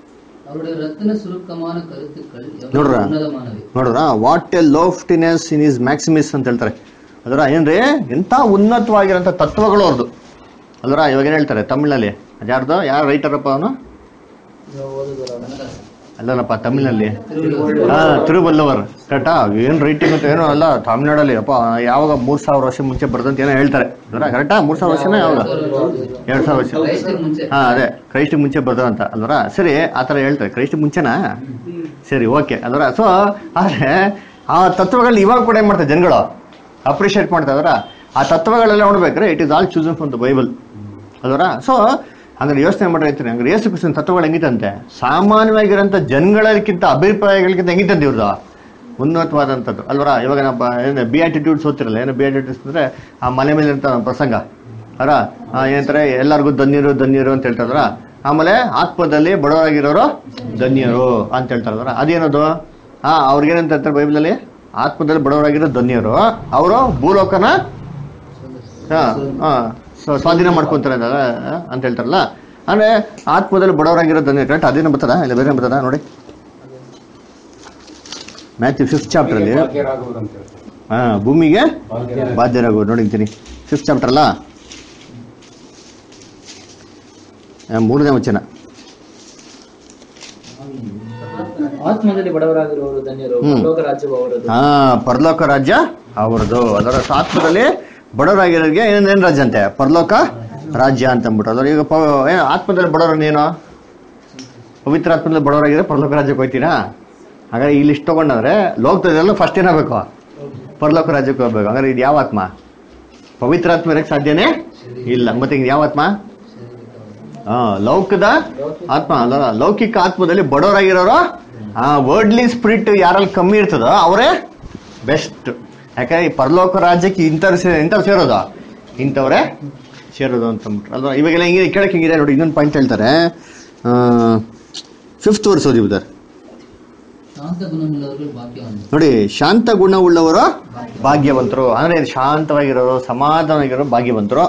ನೋಡ್ರ ನೋಡ್ರ what a loftiness in his maxims ಅಂತ ಹೇಳ್ತಾರೆ ಅದರ ಏನ್ರಿ ಎಂಥ ಉನ್ನತವಾಗಿರೋಂಥ ತತ್ವಗಳು ಅವ್ರದ್ದು ಅಲ್ರ ಇವಾಗ ಏನು ಹೇಳ್ತಾರೆ ತಮಿಳ್ನಲ್ಲಿ ಅದ್ಯಾರ್ದು ಯಾರು ರೈಟರಪ್ಪ ಅವನು ಅಲ್ಲನಪ್ಪ ತಮಿಳ್ನಲ್ಲಿ ಹಾ ತಿರುವಲ್ಲವರ್ ಕರೆಕ್ಟಾ ಏನು ರೈಟಿಂಗ್ ಅಂತ ಏನೋ ಅಲ್ಲ ತಮಿಳ್ನಾಡಲ್ಲಿ ಅಪ್ಪ ಯಾವಾಗ ಮೂರ್ ಸಾವಿರ ವರ್ಷ ಮುಂಚೆ ಬರ್ದಂತ ಏನೋ ಹೇಳ್ತಾರೆ ಅಲ್ರ ಕರೆಕ್ಟಾ ಮೂರ್ ಸಾವಿರ ವರ್ಷನೇ ಯಾವಾಗ ಎರಡ್ ಸಾವಿರ ವರ್ಷ ಹಾ ಅದೇ ಕ್ರೈಸ್ಟ್ ಮುಂಚೆ ಬರ್ದಂತ ಅಲ್ವರ ಸರಿ ಆ ಥರ ಹೇಳ್ತಾರೆ ಕ್ರೈಸ್ಟ್ ಮುಂಚೆನಾ ಸರಿ ಓಕೆ ಅಲ್ವರ ಸೊ ಆದ್ರೆ ಆ ತತ್ವಗಳನ್ನ ಇವಾಗ ಕೂಡ ಏನ್ ಮಾಡ್ತಾರೆ ಜನಗಳು ಅಪ್ರಿಷಿಯೇಟ್ ಮಾಡ್ತಾ ಇದಾರ ಆ ತತ್ವಗಳೆಲ್ಲ ನೋಡ್ಬೇಕ್ರೆ it is all chosen from the Bible ಅಲ್ವರ ಸೊ ಹಂಗಾರೆ ಯೋಚನೆ ಮಾಡಿರ್ತೀನಿ ಹಂಗಾರೆ ಯೇಸು ಕ್ರಿಸ್ತನ ತತ್ವಗಳು ಹೆಂಗಿತ್ತಂತೆ ಸಾಮಾನ್ಯವಾಗಿರೋಂಥ ಜನಗಳಕ್ಕಿಂತ ಅಭಿಪ್ರಾಯಗಳಿಗಿಂತ ಹೆಂಗಿತ್ತಂತೆ ಇವ್ರದ್ದು ಉನ್ನತವಾದಂಥದ್ದು ಅಲ್ವರ ಇವಾಗ ನಮ್ಮ ಏನು ಬಿ ಆಟಿಟ್ಯೂಡ್ಸ್ ಓದ್ತಿರಲ್ಲ ಏನು ಬಿ ಆಟಿಟ್ಯೂಡ್ಸ್ ಅಂದರೆ ಆ ಮನೆ ಮೇಲೆ ಇರ್ತ ಪ್ರಸಂಗ ಅರ ಏನಂತಾರೆ ಎಲ್ಲರಿಗೂ ಧನ್ಯರು ಧನ್ಯರು ಅಂತ ಹೇಳ್ತಾರ ಆಮೇಲೆ ಆತ್ಮದಲ್ಲಿ ಬಡವರಾಗಿರೋರು ಧನ್ಯರು ಅಂತ ಹೇಳ್ತಾರ ಅದೇನದು ಹಾ ಅವ್ರಿಗೇನಂತ ಹೇಳ್ತಾರೆ ಬೈಬಲಲ್ಲಿ ಆತ್ಮದಲ್ಲಿ ಬಡವರಾಗಿರೋ ಧನ್ಯರು ಅವರು ಭೂಲೋಕನ ಹಾ ಹಾ ಸ್ವಾಧೀನ ಮಾಡ್ಕೊಂತಾರೆ ಅಂತ ಹೇಳ್ತಾರಲ್ಲ ಅಂದ್ರೆ ಆತ್ಮದಲ್ಲಿ ಬಡವರಾಗಿರೋ ಧನ್ಯ ಕರೆಕ್ಟ್ ಅದೇನೋ ಬರ್ತದ ಇಲ್ಲ ಬೇರೆ ಬರ್ತದ ನೋಡಿ ಮ್ಯಾಥ್ಯೂ ಫಿಫ್ತ್ ಚಾಪ್ಟರ್ ಅಲ್ಲಿ ಹಾ ಭೂಮಿಗೆ ಬಾಧ್ಯರಾಗುವುದು ನೋಡಿರ್ತೀನಿ ಫಿಫ್ತ್ ಚಾಪ್ಟರ್ ಅಲ್ಲ ಮೂರನೇ ವಚನ ಆತ್ಮದಲ್ಲಿ ಬಡವರಾಗಿರುವವರು ಧನ್ಯರು ಪರಲೋಕ ರಾಜ್ಯವು ಅವರದು. ಹಾ ಪರಲೋಕ ರಾಜ್ಯ ಅವರದು. ಅದರ ಆತ್ಮದಲ್ಲಿ ಬಡವರಾಗಿರೋರಿಗೆ ಏನೇನು ರಾಜ್ಯ ಅಂತೆ ಪರಲೋಕ ರಾಜ್ಯ ಅಂತ ಅಂದ್ಬಿಟ್ಟು ಅದ್ರ ಈಗ ಆತ್ಮದಲ್ಲಿ ಬಡವರನ್ನ ಏನು ಪವಿತ್ರ ಆತ್ಮದಲ್ಲಿ ಬಡವರಾಗಿದ್ರೆ ಪರಲೋಕ ರಾಜ್ಯಕ್ಕೆ ಹೋಗ್ತೀರಾ? ಹಾಗಾದ್ರೆ ಇಲ್ಲಿ ಇಷ್ಟು ತಗೊಂಡಂದ್ರೆ ಲೋಕದಲ್ಲೆಲ್ಲ ಫಸ್ಟ್ ಏನಾಗಬೇಕು ಪರಲೋಕ ರಾಜ್ಯಕ್ಕೆ ಹೋಗ್ಬೇಕು. ಹಾಗಾದ್ರೆ ಇದು ಯಾವ ಆತ್ಮ? ಪವಿತ್ರ ಆತ್ಮ ಇರಕ್ಕೆ ಸಾಧ್ಯನೇ ಇಲ್ಲ. ಮತ್ತೆ ಇದು ಯಾವ ಆತ್ಮ? ಹಾ ಲೌಕಿಕ ಆತ್ಮ ಅಲ್ಲ. ಲೌಕಿಕ ಆತ್ಮದಲ್ಲಿ ಬಡವರಾಗಿರೋರು ಆ ವರ್ಡ್ಲಿ ಸ್ಪಿರಿಟ್ ಯಾರಲ್ಲಿ ಕಮ್ಮಿ ಇರ್ತದೋ ಅವರೇ ಬೆಸ್ಟ್. ಯಾಕಂದ್ರೆ ಈ ಪರಲೋಕ ರಾಜ್ಯಕ್ಕೆ ಇಂಥವ್ರು ಸೇ ಇಂಥವ್ರು ಸೇರೋದು ಇಂಥವ್ರೆ ಸೇರೋದು ಅಂತಂದ್ಬಿಟ್ರು ಅಲ್ವಾ. ಇವಾಗೆಲ್ಲ ಹಿಂಗೆ ಕೇಳಕ್ಕೆ ಹಿಂಗಿದೆ ನೋಡಿ. ಇನ್ನೊಂದು ಪಾಯಿಂಟ್ ಹೇಳ್ತಾರೆ, ಫಿಫ್ತ್ ವರ್ಸ್ ಓದಿ ಬುಧರ್ ನೋಡಿ. ಶಾಂತ ಗುಣವುಳ್ಳವರು ಭಾಗ್ಯವಂತರು ಅಂದ್ರೆ ಶಾಂತವಾಗಿರೋರು ಸಮಾಧಾನವಾಗಿರೋರು ಭಾಗ್ಯವಂತರು.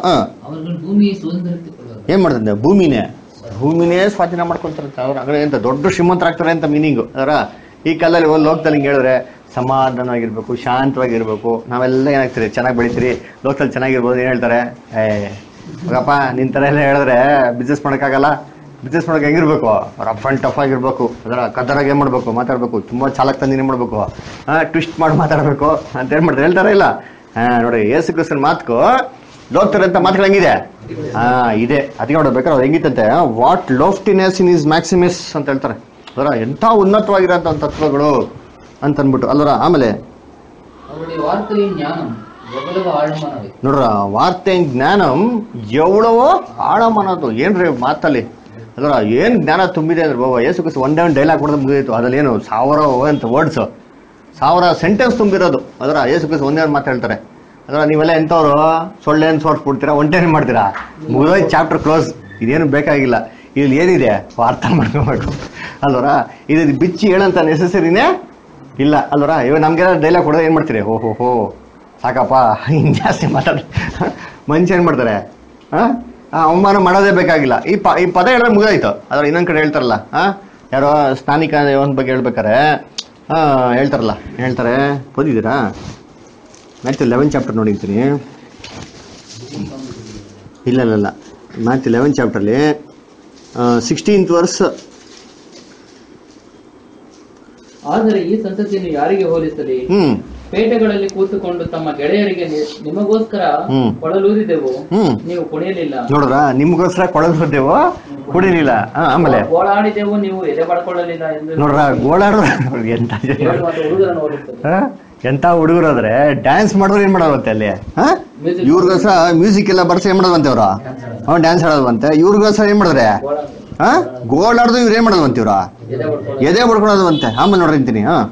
ಏನ್ ಮಾಡ್ತಂತೆ ಭೂಮಿನೇ ಭೂಮಿನೇ ಸ್ವಾಧೀನ ಮಾಡ್ಕೊಂತಾರಂತೆ ಅವ್ರು. ಅಂದ್ರೆ ಎಂತ ದೊಡ್ಡ ಶ್ರೀಮಂತರಾಗ್ತಾರೆ ಅಂತ ಮೀನಿಂಗು. ಅದರ ಈ ಕಾಲದಲ್ಲಿ ಒಂದು ಲೋಕದಲ್ಲಿ ಹಿಂಗೆ ಹೇಳಿದ್ರೆ ಸಮಾಧಾನವಾಗಿರ್ಬೇಕು, ಶಾಂತವಾಗಿರ್ಬೇಕು, ನಾವೆಲ್ಲ ಏನಾಗ್ತೀರಿ ಚೆನ್ನಾಗಿ ಬೆಳಿತೀರಿ, ಲೋಕದಲ್ಲಿ ಚೆನ್ನಾಗಿರ್ಬೋದು. ಏನು ಹೇಳ್ತಾರೆ, ಏ ಹೋಗಪ್ಪ ನಿನ್ ಥರ ಎಲ್ಲ ಹೇಳಿದ್ರೆ ಬಿಸ್ನೆಸ್ ಮಾಡೋಕ್ಕಾಗಲ್ಲ. ಬಿಸ್ನೆಸ್ ಮಾಡೋಕೆ ಹೆಂಗಿರ್ಬೇಕು, ರಫ್ ಆ್ಯಂಡ್ ಟಫ್ ಆಗಿರ್ಬೇಕು, ಅದರ ಕದರಾಗ ಏನು ಮಾಡಬೇಕು ಮಾತಾಡಬೇಕು, ತುಂಬ ಚಾಲಕ್ ತಂದಿನೇ ಮಾಡಬೇಕು, ಹಾಂ ಟ್ವಿಸ್ಟ್ ಮಾಡಿ ಮಾತಾಡಬೇಕು ಅಂತ ಏನು ಮಾಡ್ತಾರೆ ಹೇಳ್ತಾರೆ ಇಲ್ಲ. ಹಾಂ ನೋಡಿ ಯೇಸು ಕ್ರಿಸ್ತನ ಮಾತುಕು ಲೋಕ್ತಾರೆ ಅಂತ ಮಾತುಗಳು ಹೆಂಗಿದೆ ಹಾ ಇದೆ. ಅದಕ್ಕೆ ನೋಡ್ಬೇಕಾದ್ರೆ ಅವ್ರು ಹೆಂಗಿತ್ತಂತೆ ವಾಟ್ ಲೋಫ್ಟಿನೆಸ್ ಇನ್ ಈಸ್ ಮ್ಯಾಕ್ಸಿಮಿಸ್ ಅಂತ ಹೇಳ್ತಾರೆ. ಅದರ ಎಂಥ ಉನ್ನತವಾಗಿರೋಂಥ ಒಂದು ತತ್ವಗಳು ಅಂತ ಅಂದ್ಬಿಟ್ಟು ಅಲ್ವರ. ಆಮೇಲೆ ನೋಡ್ರ ವಾರ್ತೆ ಜ್ಞಾನಂ ಎವಳವೋ ಆಳಮನದು. ಏನ್ರಿ ಮಾತಲ್ಲಿ ಅದರ ಏನ್ ಜ್ಞಾನ ತುಂಬಿದೆ ಅಂದ್ರೆ ಬಾಬಾ ಯೇಸು ಕ್ರಿಸ್ತ ಒಂದೇ ಒಂದು ಡೈಲಾಗ್ ಕೊಡೋದು ಮುಗಿದಿತ್ತು. ಅದ್ರಲ್ಲಿ ಏನು ಸಾವಿರ ಅಂತ ವರ್ಡ್ಸ್ ಸಾವಿರ ಸೆಂಟೆನ್ಸ್ ತುಂಬಿರೋದು. ಅದರ ಯೇಸು ಕ್ರಿಸ್ತ ಒಂದೇ ಒಂದು ಮಾತು ಹೇಳ್ತಾರೆ. ಅದರ ನೀವೆಲ್ಲ ಎಂಥವ್ರು ಸೊಳ್ಳೆನ್ ಸೋರ್ಸ್ಬಿಡ್ತೀರಾ, ಒಂಟೇನೆ ಮಾಡ್ತೀರಾ, ಮುಗಿದೋಯ್ತು ಚಾಪ್ಟರ್ ಕ್ಲೋಸ್. ಇದೇನು ಬೇಕಾಗಿಲ್ಲ. ಇಲ್ಲಿ ಏನಿದೆ ಅರ್ಥ ಮಾಡ್ಕೋಬೇಕು ಅಲ್ವರ. ಇದು ಬಿಚ್ಚಿ ಹೇಳಂತ ನೆಸೆಸರಿನೇ ಇಲ್ಲ ಅಲ್ವರ. ಇವಾಗ ನಮ್ಗೆ ಡೈಲಾಗ್ ಕೊಡೋದು ಏನು ಮಾಡ್ತೀರಿ? ಓಹೋ ಹೋ ಸಾಕಪ್ಪ ಇನ್ನು ಜಾಸ್ತಿ ಮಾತಾಡ ಮನುಷ್ಯ ಏನು ಮಾಡ್ತಾರೆ? ಹಾಂ ಅವಮಾನ ಮಾಡೋದೇ ಬೇಕಾಗಿಲ್ಲ. ಈ ಪ ಈ ಪದ ಹೇಳಿದ್ರೆ ಮುಗಿದಾಯ್ತು. ಅದ್ರ ಇನ್ನೊಂದು ಕಡೆ ಹೇಳ್ತಾರಲ್ಲ, ಹಾಂ ಯಾರೋ ಸ್ಥಾನಿಕ ಒಂದು ಬಗ್ಗೆ ಹೇಳ್ಬೇಕಾರೆ ಹಾಂ ಹೇಳ್ತಾರಲ್ಲ, ಹೇಳ್ತಾರೆ ಓದಿದ್ದೀರಾ? ಮ್ಯಾಥ್ಯೂ ಲೆವೆನ್ ಚಾಪ್ಟರ್ ನೋಡಿರ್ತೀನಿ. ಇಲ್ಲ ಇಲ್ಲ ಇಲ್ಲ ಮ್ಯಾಥ್ಯೂ ಲೆವೆನ್ ಚಾಪ್ಟರ್ಲಿ ಸಿಕ್ಸ್ಟೀನ್ತ್ ವರ್ಸ್. ಆದರೆ ಈ ಸಂತತಿಯನ್ನು ಯಾರಿಗೆ ಹೋಲಿಸಲಿ? ಹ್ಮ್ ಪೇಟೆಗಳಲ್ಲಿ ಕೂತುಕೊಂಡು ತಮ್ಮ ಗೆಳೆಯರಿಗೆ ನಿ- ನಿಮಗೋಸ್ಕರ ಹ್ಮ್. ಕೊಳಲೂದಿದೆವು, ಹ್ಮ್ ನೀವು ಕುಣಿಯಲಿಲ್ಲ. ನೋಡ್ರ, ನಿಮ್ಗೋಸ್ಕರ ಕೊಳಲ್ದೇವೋ ಕುಡಿಲಿಲ್ಲ, ಆಮೇಲೆ ಗೋಳಾಡಿದೆವು, ನೀವು ಎದೆ ಪಡ್ಕೊಳ್ಳಲಿಲ್ಲ ಎಂದು ನೋಡ್ರ ಗೋಳಾಡ್ರ ಎಂತ ಜನ, ಹೇಳುವಂತ ಹುಡುಗರನ್ನು ಹೋಲಿಸುತ್ತದೆ. ಆ? ಎಂತ ಹುಡುಗರಾದ್ರೆ ಡ್ಯಾನ್ಸ್ ಮಾಡಿದ್ರೆ ಏನ್ ಮಾಡೋದಂತೆ ಅಲ್ಲಿ? ಹಾ ಇವ್ರಿಗೋಸ್ಕರ ಮ್ಯೂಸಿಕ್ ಎಲ್ಲ ಬರ್ಸಿ ಏನ್ ಮಾಡೋದಂತೆ ಅವ್ರ? ಅವ್ನು ಡ್ಯಾನ್ಸ್ ಆಡೋದಂತೆ. ಇವ್ರಿಗೋಸ್ಕರ ಏನ್ ಮಾಡಿದ್ರೆ ಹಾ ಗೋಳಾಡ್ದು ಇವ್ರು ಏನ್ ಮಾಡೋದಂತೆ? ಇವ್ರ ಎದೆ ಪಡ್ಕೊಳ್ಳ ಎದೆ ಬಡ್ಕೊಳೋದಂತೆ. ಆಮೇಲೆ ನೋಡ್ರಿ ಅಂತೀನಿ. ಹಾ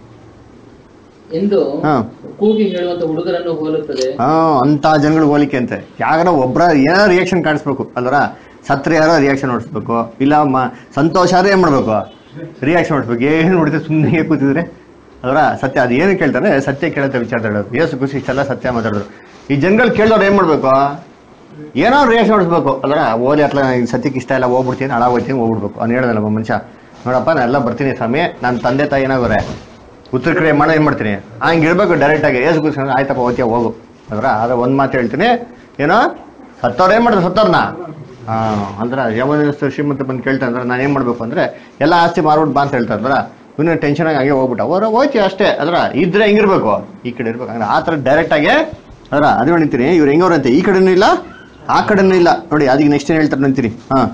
ಎಂದು ಹಾ ಕೂಗಿ ಹೇಳುವಂತ ಹುಡುಗರನ್ನು ಹೋಲುತ್ತದೆ. ಹಾ ಅಂತ ಜನಗಳು ಹೋಲಿಕೆ ಅಂತೆ. ಯಾರ ಒಬ್ರ ಏನಾರು ರಿಯಾಕ್ಷನ್ ಕಾಣಿಸ್ಬೇಕು ಅಲ್ವರ? ಸತ್ರ ಯಾರೋ ರಿಯಾಕ್ಷನ್ ನೋಡಿಸ್ಬೇಕು, ಇಲ್ಲ ಮ ಸಂತೋಷ ಆದ್ರೆ ಏನ್ ಮಾಡ್ಬೇಕು? ರಿಯಾಕ್ಷನ್ ನೋಡಿಸ್ಬೇಕು. ಏನು ನೋಡಿದ್ರೆ ಸುಮ್ಮನೆ ಕೂತಿದ್ರೆ ಅದರ ಸತ್ಯ ಅದು ಏನು ಕೇಳ್ತಾರೆ? ಸತ್ಯ ಕೇಳತ್ತೆ ವಿಚಾರ ಹೇಳೋದು. ಯೇಸು ಖುಷಿ ಇಷ್ಟೆಲ್ಲ ಸತ್ಯ ಮಾತಾಡೋದು. ಈ ಜನಗಳು ಕೇಳೋರು ಏನ್ ಮಾಡ್ಬೇಕು? ಏನೋ ರಿಯಾಕ್ಷನ್ ನೋಡಿಸ್ಬೇಕು ಅಲ್ವರ? ಓದಿ ಅಟ್ಲ ಸತ್ಯಕ್ಕೆ ಇಷ್ಟ ಇಲ್ಲ, ಹೋಗ್ಬಿಡ್ತೀನಿ, ಹಾಳಾಗ್ ಹೋಗ್ತೀನಿ, ಹೋಗ್ಬಿಡ್ಬೇಕು. ಅವ್ನು ಹೇಳ್ದಲ್ಲ ಮನುಷ್ಯ, ನೋಡಪ್ಪ ನಾನು ಎಲ್ಲ ಬರ್ತೀನಿ ಸ್ವಾಮಿ, ನನ್ನ ತಂದೆ ತಾಯಿ ಏನಾಗೋರೆ ಉತ್ತರ ಕಡೆ ಮಾಡೋ ಏನು ಮಾಡ್ತೀನಿ ಹಂಗೆ ಇರ್ಬೇಕು ಡೈರೆಕ್ಟಾಗಿ. ಏಸು ಖುಷಿ ಆಯ್ತಪ್ಪ ಓದ್ತೀಯ ಹೋಗು ಅದರ. ಆದ್ರೆ ಒಂದು ಮಾತು ಹೇಳ್ತೀನಿ, ಏನೋ ಸತ್ತವ್ರು ಏನು ಮಾಡ್ತಾರೆ? ಸತ್ತವ್ರನ್ನ ಹಾಂ ಅಂದ್ರೆ ಯಮನಸ್ಥ ಶ್ರೀಮಂತ ಬಂದು ಕೇಳ್ತಾ ಅಂದ್ರೆ ನಾನು ಏನು ಮಾಡಬೇಕು ಅಂದರೆ ಎಲ್ಲ ಆಸ್ತಿ ಮಾರ್ಬಿಟ್ಟು ಬಾ ಅಂತ ಹೇಳ್ತಾ ಅಂದ್ರೆ ಇವನು ಟೆನ್ಷನ್ ಆಗಿ ಹಾಗೆ ಹೋಗ್ಬಿಟ್ಟ ಅವರು ಹೋಯ್ತಿ ಅಷ್ಟೇ. ಅದರ ಇದ್ರೆ ಹೆಂಗಿರ್ಬೇಕು? ಈ ಕಡೆ ಇರ್ಬೇಕು. ಅಂದ್ರೆ ಆ ಥರ ಡೈರೆಕ್ಟಾಗಿ ಅದರ ಅದು ಹೇಳ್ತೀನಿ. ಇವ್ರು ಹೆಂಗವ್ರಂತೆ ಈ ಕಡೆನೂ ಇಲ್ಲ ಆ ಕಡೆನೂ ಇಲ್ಲ ನೋಡಿ. ಅದಕ್ಕೆ ನೆಕ್ಸ್ಟ್ ಏನು ಹೇಳ್ತಾರೆ ಅಂತೀರಿ? ಹಾಂ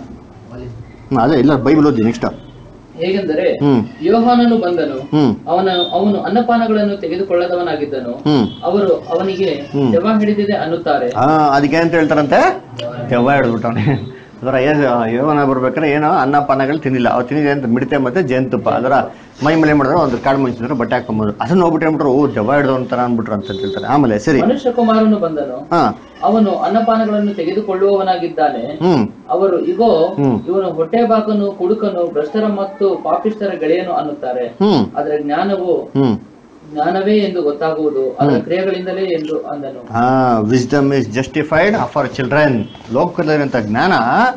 ಹ್ಞೂ ಅದೇ ಇಲ್ಲ ಬೈಬಲ್ ಓದಿ ನೆಕ್ಸ್ಟ್. ಹೇಗೆಂದರೆ ಹ್ಮ್ ಯೋಹಾನನು ಬಂದನು, ಹ್ಮ್ ಅವನ ಅವನು ಅನ್ನಪಾನಗಳನ್ನು ತೆಗೆದುಕೊಳ್ಳದವನಾಗಿದ್ದನು. ಹ್ಮ್ ಅವರು ಅವನಿಗೆ ಹ್ಮ್. ದೆವ್ವ ಹಿಡಿದಿದೆ ಅನ್ನುತ್ತಾರೆ. ಹಾ ಅದಕ್ಕೆ ಅಂತ ಹೇಳ್ತಾರಂತೆ, ದೆವ್ವ ಹಿಡಿದ್ಬಿಟ್ಟವನೆ. ಅದರ ಏನು ಯೋವನ ಬರ್ಬೇಕಾದ್ರೆ ಏನೋ ಅನ್ನಪಾನಗಳು ತಿನ್ನಿಲ್ಲ. ಅವ್ರು ತಿನ್ನಿದೆ ಅಂತ ಮಿಡತೆ ಮತ್ತೆ ಜೇನುತುಪ್ಪ ಅದರ ಮೈ ಮೇಲೆ ಮಾಡಿದ್ರೆ ಒಂದು ಕಾಡು ಮುಂಚಿದ್ರೆ ಬಟ್ಟೆ ಹಾಕೊಂಬೋದು. ಅದನ್ನ ಹೋಗ್ಬಿಟ್ಟು ಹೇಳ್ಬಿಟ್ರು ಓ ದೆವ್ವ ಹಿಡಿದು ಅಂತಾರ ಅಂದ್ಬಿಟ್ರು ಅಂತ ಹೇಳ್ತಾರೆ. ಆಮೇಲೆ ಸರಿ ಮನುಷ್ಯ ಕುಮಾರನು ಬಂದನು, ಹಾ ಅವನು ಅನ್ನಪಾನಗಳನ್ನು ತೆಗೆದುಕೊಳ್ಳುವವನಾಗಿದ್ದಾನೆ. ಹ್ಮ್ ಅವರು ಇಗೋ ಹ್ಮ್. ಇವನು ಹೊಟ್ಟೆಬಾಕನು, ಕುಡುಕನು, ಭ್ರಷ್ಟರ ಮತ್ತು ಪಾಪಿಷ್ಠರ ಗೆಳೆಯನು ಅನ್ನುತ್ತಾರೆ. ಹ್ಮ್ ಅದರ ಜ್ಞಾನವು ಹ್ಮ್ ಜ್ಞಾನವೇ ಎಂದು ಗೊತ್ತಾಗುವುದು ಅದರ ಕ್ರಿಯೆಗಳಿಂದಲೇ ಎಂದು ಅಂದನು. ಹಾ wisdom is justified for children. ಲೋಕದಲ್ಲಿರುವಂತ ಜ್ಞಾನ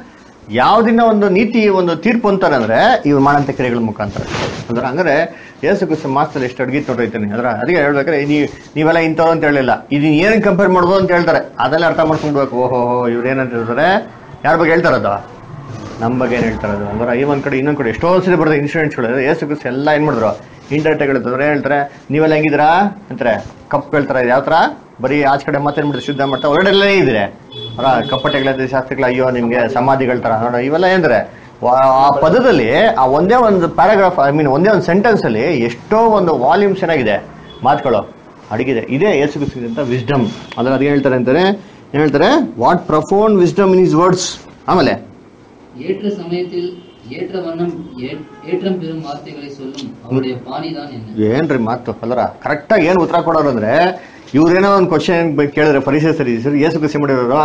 ಯಾವ್ದಿನ ಒಂದು ನೀತಿ ಒಂದು ತೀರ್ಪು ಅಂತಾರೆ ಅಂದ್ರೆ ಇವ್ರು ಮಾಡಂತ ಕ್ರಿಯೆಗಳ ಮುಖಾಂತರ ಅಂದ್ರೆ. ಹಂಗಾರೆ ಯೇಸು ಕ್ರಿಸ್ತ ಮಾಸ್ತಲ್ಲಿ ಎಷ್ಟು ಅಡ್ಗಿ ತೊಡೈತಾನೆ ಅದರ. ಅದಕ್ಕೆ ಹೇಳ್ಬೇಕಾದ್ರೆ ನೀವು ನೀವೆಲ್ಲ ಇಂಥವ್ರು ಅಂತ ಹೇಳಿಲ್ಲ, ಇದನ್ನ ಏನ್ ಕಂಪೇರ್ ಮಾಡ್ಬೋದು ಅಂತ ಹೇಳ್ತಾರೆ. ಅದೆಲ್ಲ ಅರ್ಥ ಮಾಡ್ಕೊಂಡ್ಬೇಕು. ಓಹೋ ಇವ್ರು ಏನಂತ ಹೇಳ್ತಾರೆ? ಯಾರ ಬಗ್ಗೆ ಹೇಳ್ತಾರದು? ನಮ್ಮ ಬಗ್ಗೆ ಏನು ಹೇಳ್ತಾರದು ಅಂದ್ರೆ. ಈ ಒಂದ್ ಕಡೆ ಇನ್ನೊಂದ್ ಕಡೆ ಎಷ್ಟೋ ಸರಿ ಬರೋದು ಇನ್ಸಿಡೆಂಟ್ಸ್ಗಳು. ಯೇಸು ಕ್ರಿಸ್ತ ಎಲ್ಲ ಏನ್ ಮಾಡಿದ್ರು? ಇಂಡೈರೆಕ್ಟ್ ಹೇಳ್ತಾರೆ. ಹೇಳ್ತಾರೆ ನೀವೆಲ್ಲ ಹೆಂಗಿದ್ರಾ ಅಂತಾರೆ. ಕಪ್ಪು ಹೇಳ್ತಾರೆ ಯಾವ ಥರ? ಬರೀ ಆಚ ಕಡೆ ಮಾತೇನ್ ಮಾಡಿದ್ರೆ ಶುದ್ಧ ಮಾಡ್ತಾ ಹೊರಗಡೆಲ್ಲೇ ಇದ್ರೆ ಅವರ ಕಪ್ಪಟೆಗಳ ಶಾಸ್ತ್ರಗಳ ಅಯ್ಯೋ ನಿಮ್ಗೆ ಸಮಾಧಿಗಳ ತರ ನೋಡ ಇವೆಲ್ಲ ಏನಂದ್ರೆ ಆ ಪದದಲ್ಲಿ ಆ ಒಂದೇ ಒಂದು ಪ್ಯಾರಾಗ್ರಾಫ್ ಐ ಮೀನ್ ಒಂದೇ ಒಂದು ಸೆಂಟೆನ್ಸ್ ಅಲ್ಲಿ ಎಷ್ಟೋ ಒಂದು ವಾಲ್ಯೂಮ್ಸ್ ಏನಾಗಿದೆ ಮಾತುಗಳು ಅಡಗಿದೆ. ಇದೇ ಯೇಸು ಕ್ರಿಸ್ತಂತ ವಿಸ್ಡಮ್. ಅದನ್ನ ಅದೇ ಹೇಳ್ತಾರೆ ಅಂತಾರೆ. ಏನ್ ಹೇಳ್ತಾರೆ? What profound wisdom in his words. ಆಮೇಲೆ ஏற்ற சமயத்தில் ஏற்ற வண்ணம் ஏ- ஏற்றம் பெறும் வார்த்தைகளை சொல்லும் அவருடைய பாணிதான் என்ன. ಏನ್ರಿ ಮಾತು ಅಲ್ಲರ ಕರೆಕ್ಟಾಗಿ ಏನು ಉತ್ತರ ಕೊಡೋರು ಅಂದ್ರೆ ಇವ್ರೇನೋ ಒಂದು ಕ್ವಶನ್ ಕೇಳಿದ್ರೆ ಪರಿಚಯ ಸರಿ ಸರಿ ಯೇಸು ಕ್ರಿಸ್ತ ಮಾಡಿರೋರು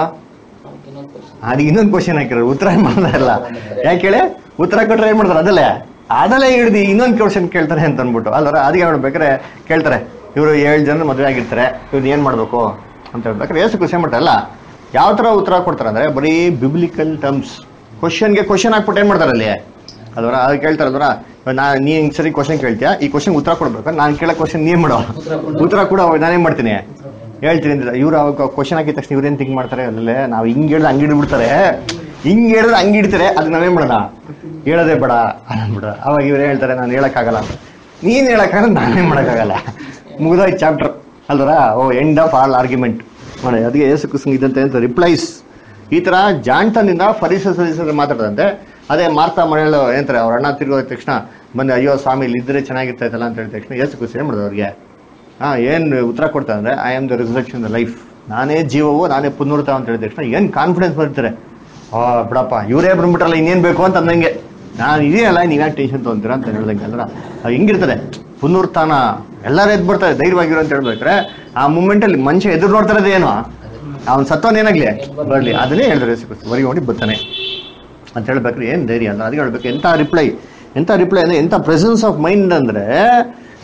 ಅದಕ್ಕೆ ಇನ್ನೊಂದು ಕ್ವಶನ್ ಹಾಕಿರೋರು ಉತ್ತರ ಮಾಡ್ತಾರಲ್ಲ. ಯಾಕೆ ಹೇಳಿ? ಉತ್ತರ ಕೊಟ್ರೆ ಏನ್ ಮಾಡ್ತಾರೆ? ಅದಲ್ಲೇ ಅದಲ್ಲೇ ಹಿಡಿದು ಇನ್ನೊಂದು ಕ್ವಶನ್ ಕೇಳ್ತಾರೆ ಅಂತ ಅಂದ್ಬಿಟ್ಟು ಅಲ್ಲರ. ಅದಕ್ಕೆ ಹೇಳ್ಬೇಕಾರೆ ಕೇಳ್ತಾರೆ ಇವರು ಏಳು ಜನ ಮದುವೆ ಆಗಿರ್ತಾರೆ, ಇವ್ರು ಏನ್ ಮಾಡ್ಬೇಕು ಅಂತ ಹೇಳ್ಬೇಕಾದ್ರೆ ಯೇಸು ಕ್ರಿಸ್ತ ಮಾಡ್ತಾರಲ್ಲ ಯಾವ ತರ ಉತ್ತರ ಕೊಡ್ತಾರೆ ಅಂದ್ರೆ ಬರೀ ಬಿಬ್ಲಿಕಲ್ ಟರ್ಮ್ಸ್. ಕ್ವಶನ್ಗೆ ಕ್ವಶನ್ ಹಾಕ್ಬಿಟ್ಟು ಏನ್ ಮಾಡ್ತಾರೆ ಅಲ್ಲಿ ಅದರ. ಅದು ಕೇಳ್ತಾರೆ ಅದರ ನಾ ನೀ ಸರಿ ಕ್ವಶನ್ ಕೇಳ್ತೀಯಾ, ಈ ಕ್ವಶನ್ ಉತ್ತರ ಕೊಡ್ಬೇಕು. ನಾನು ಕೇಳೋ ಕ್ವಶನ್ ನೀವ್ ಮಾಡೋ ಉತ್ತರ ಕೂಡ ನಾನೇನ್ ಮಾಡ್ತೀನಿ ಹೇಳ್ತೀನಿ ಅಂತ. ಇವ್ರು ಅವಾಗ ಕ್ವಶನ್ ಹಾಕಿದ ತಕ್ಷಣ ಇವ್ರೇನ್ ಥಿಂಕ್ ಮಾಡ್ತಾರೆ ಅಲ್ಲೇ ನಾವು ಹಿಂಗ್ ಹೇಳಿದ್ರೆ ಹಂಗೆ ಹಿಡ್ಬಿಡ್ತಾರೆ, ಹಿಂಗ್ ಹೇಳಿದ್ರೆ ಹಂಗೆ ಹಿಡ್ತಾರೆ. ಅದು ನಾವೇನ್ ಮಾಡೋಣ? ಹೇಳೋದೇ ಬೇಡ ಅಂದ್ಬಿಡ. ಅವಾಗ ಇವ್ರು ಹೇಳ್ತಾರೆ ನಾನು ಹೇಳಕ್ಕಾಗಲ್ಲ ಅಂತ. ನೀನ್ ಹೇಳಕ್ಕಾಗಲ್ಲ, ನಾನೇನ್ ಮಾಡಕ್ಕಾಗಲ್ಲ. ಮುಗಿದೋಯ್ತು ಚಾಪ್ಟರ್ ಅಲ್ವರ. ಓ ಎಂಡ್ ಆಫ್ ಆಲ್ ಆರ್ಗ್ಯುಮೆಂಟ್ ನೋಡಿ. ಅದಕ್ಕೆ ಯೇಸು ಕ್ರಿಸ್ತಂಗೆ ಇದ್ದಂತೆ ಅಂತ ರಿಪ್ಲೈಸ್ ಈ ತರ ಜಾಣ್ತನಿಂದ ಪರಿಸರ ಸದಸ್ಯರು ಮಾತಾಡದಂತೆ. ಅದೇ ಮಾರ್ತಾ ಮನೆಯಲ್ಲೂ ಏನಂತಾರೆ ಅವ್ರ ಅಣ್ಣ ತಿರುಗೋದ ತಕ್ಷಣ ಬಂದು ಅಯ್ಯೋ ಸ್ವಾಮಿ ಇಲ್ಲಿ ಇದ್ರೆ ಚೆನ್ನಾಗಿರ್ತೈತಲ್ಲ ಅಂತ ಹೇಳಿದ ತಕ್ಷಣ ಯೇಸು ಕ್ರಿಸ್ತ ಏನ್ ಮಾಡೋದು ಅವ್ರಿಗೆ? ಹಾ ಏನ್ ಉತ್ತರ ಕೊಡ್ತಾರೆ ಅಂದ್ರೆ I am the resurrection the life. ನಾನೇ ಜೀವವು, ನಾನೇ ಪುನರುತ್ಥಾನ ಅಂತ ಹೇಳಿದ ತಕ್ಷಣ ಏನ್ ಕಾನ್ಫಿಡೆನ್ಸ್ ಬರ್ತಾರೆ. ಆ ಬಿಡಪ್ಪ ಇವರೇ ಬಂದ್ಬಿಟ್ರಲ್ಲ ಇನ್ನೇನ್ ಬೇಕು ಅಂತ ಅಂದಂಗೆ. ನಾನು ಇದೆಯಲ್ಲ ನೀವ್ಯಾಕೆ ಟೆನ್ಷನ್ ತೊಗೊಂತೀರಾ ಅಂತ ಹೇಳ್ದಂಗೆ ಅಲ್ರ. ಹಿಂಗಿರ್ತದೆ ಪುನರುತ್ಥಾನ. ಎಲ್ಲರೂ ಎದ್ದು ಬರ್ತಾರೆ ಧೈರ್ಯವಾಗಿರೋ ಅಂತ ಹೇಳ್ಬೇಕಾರೆ ಆ ಮೂಮೆಂಟ್ ಅಲ್ಲಿ ಮನುಷ್ಯ ಎದುರು ನೋಡ್ತಾರದೇ ಏನೋ ಅವ್ನು ಸತ್ತವನ್ ಏನಾಗ್ಲಿ ಬರ್ಲಿ ಅದನ್ನೇ ಹೇಳಿದ್ರೆ ಹೊರಗೆ ಹೊಡಿ ಬರ್ತಾನೆ ಅಂತ ಹೇಳ್ಬೇಕ್ರಿ. ಏನ್ ಧೈರ್ಯ ಅಂದ್ರೆ ಅದಕ್ಕೆ ಹೇಳ್ಬೇಕು. ಎಂತ ರಿಪ್ಲೈ ಎಂತ ರಿಪ್ಲೈ ಅಂದ್ರೆ ಎಂತ ಪ್ರೆಸೆನ್ಸ್ ಆಫ್ ಮೈಂಡ್ ಅಂದ್ರೆ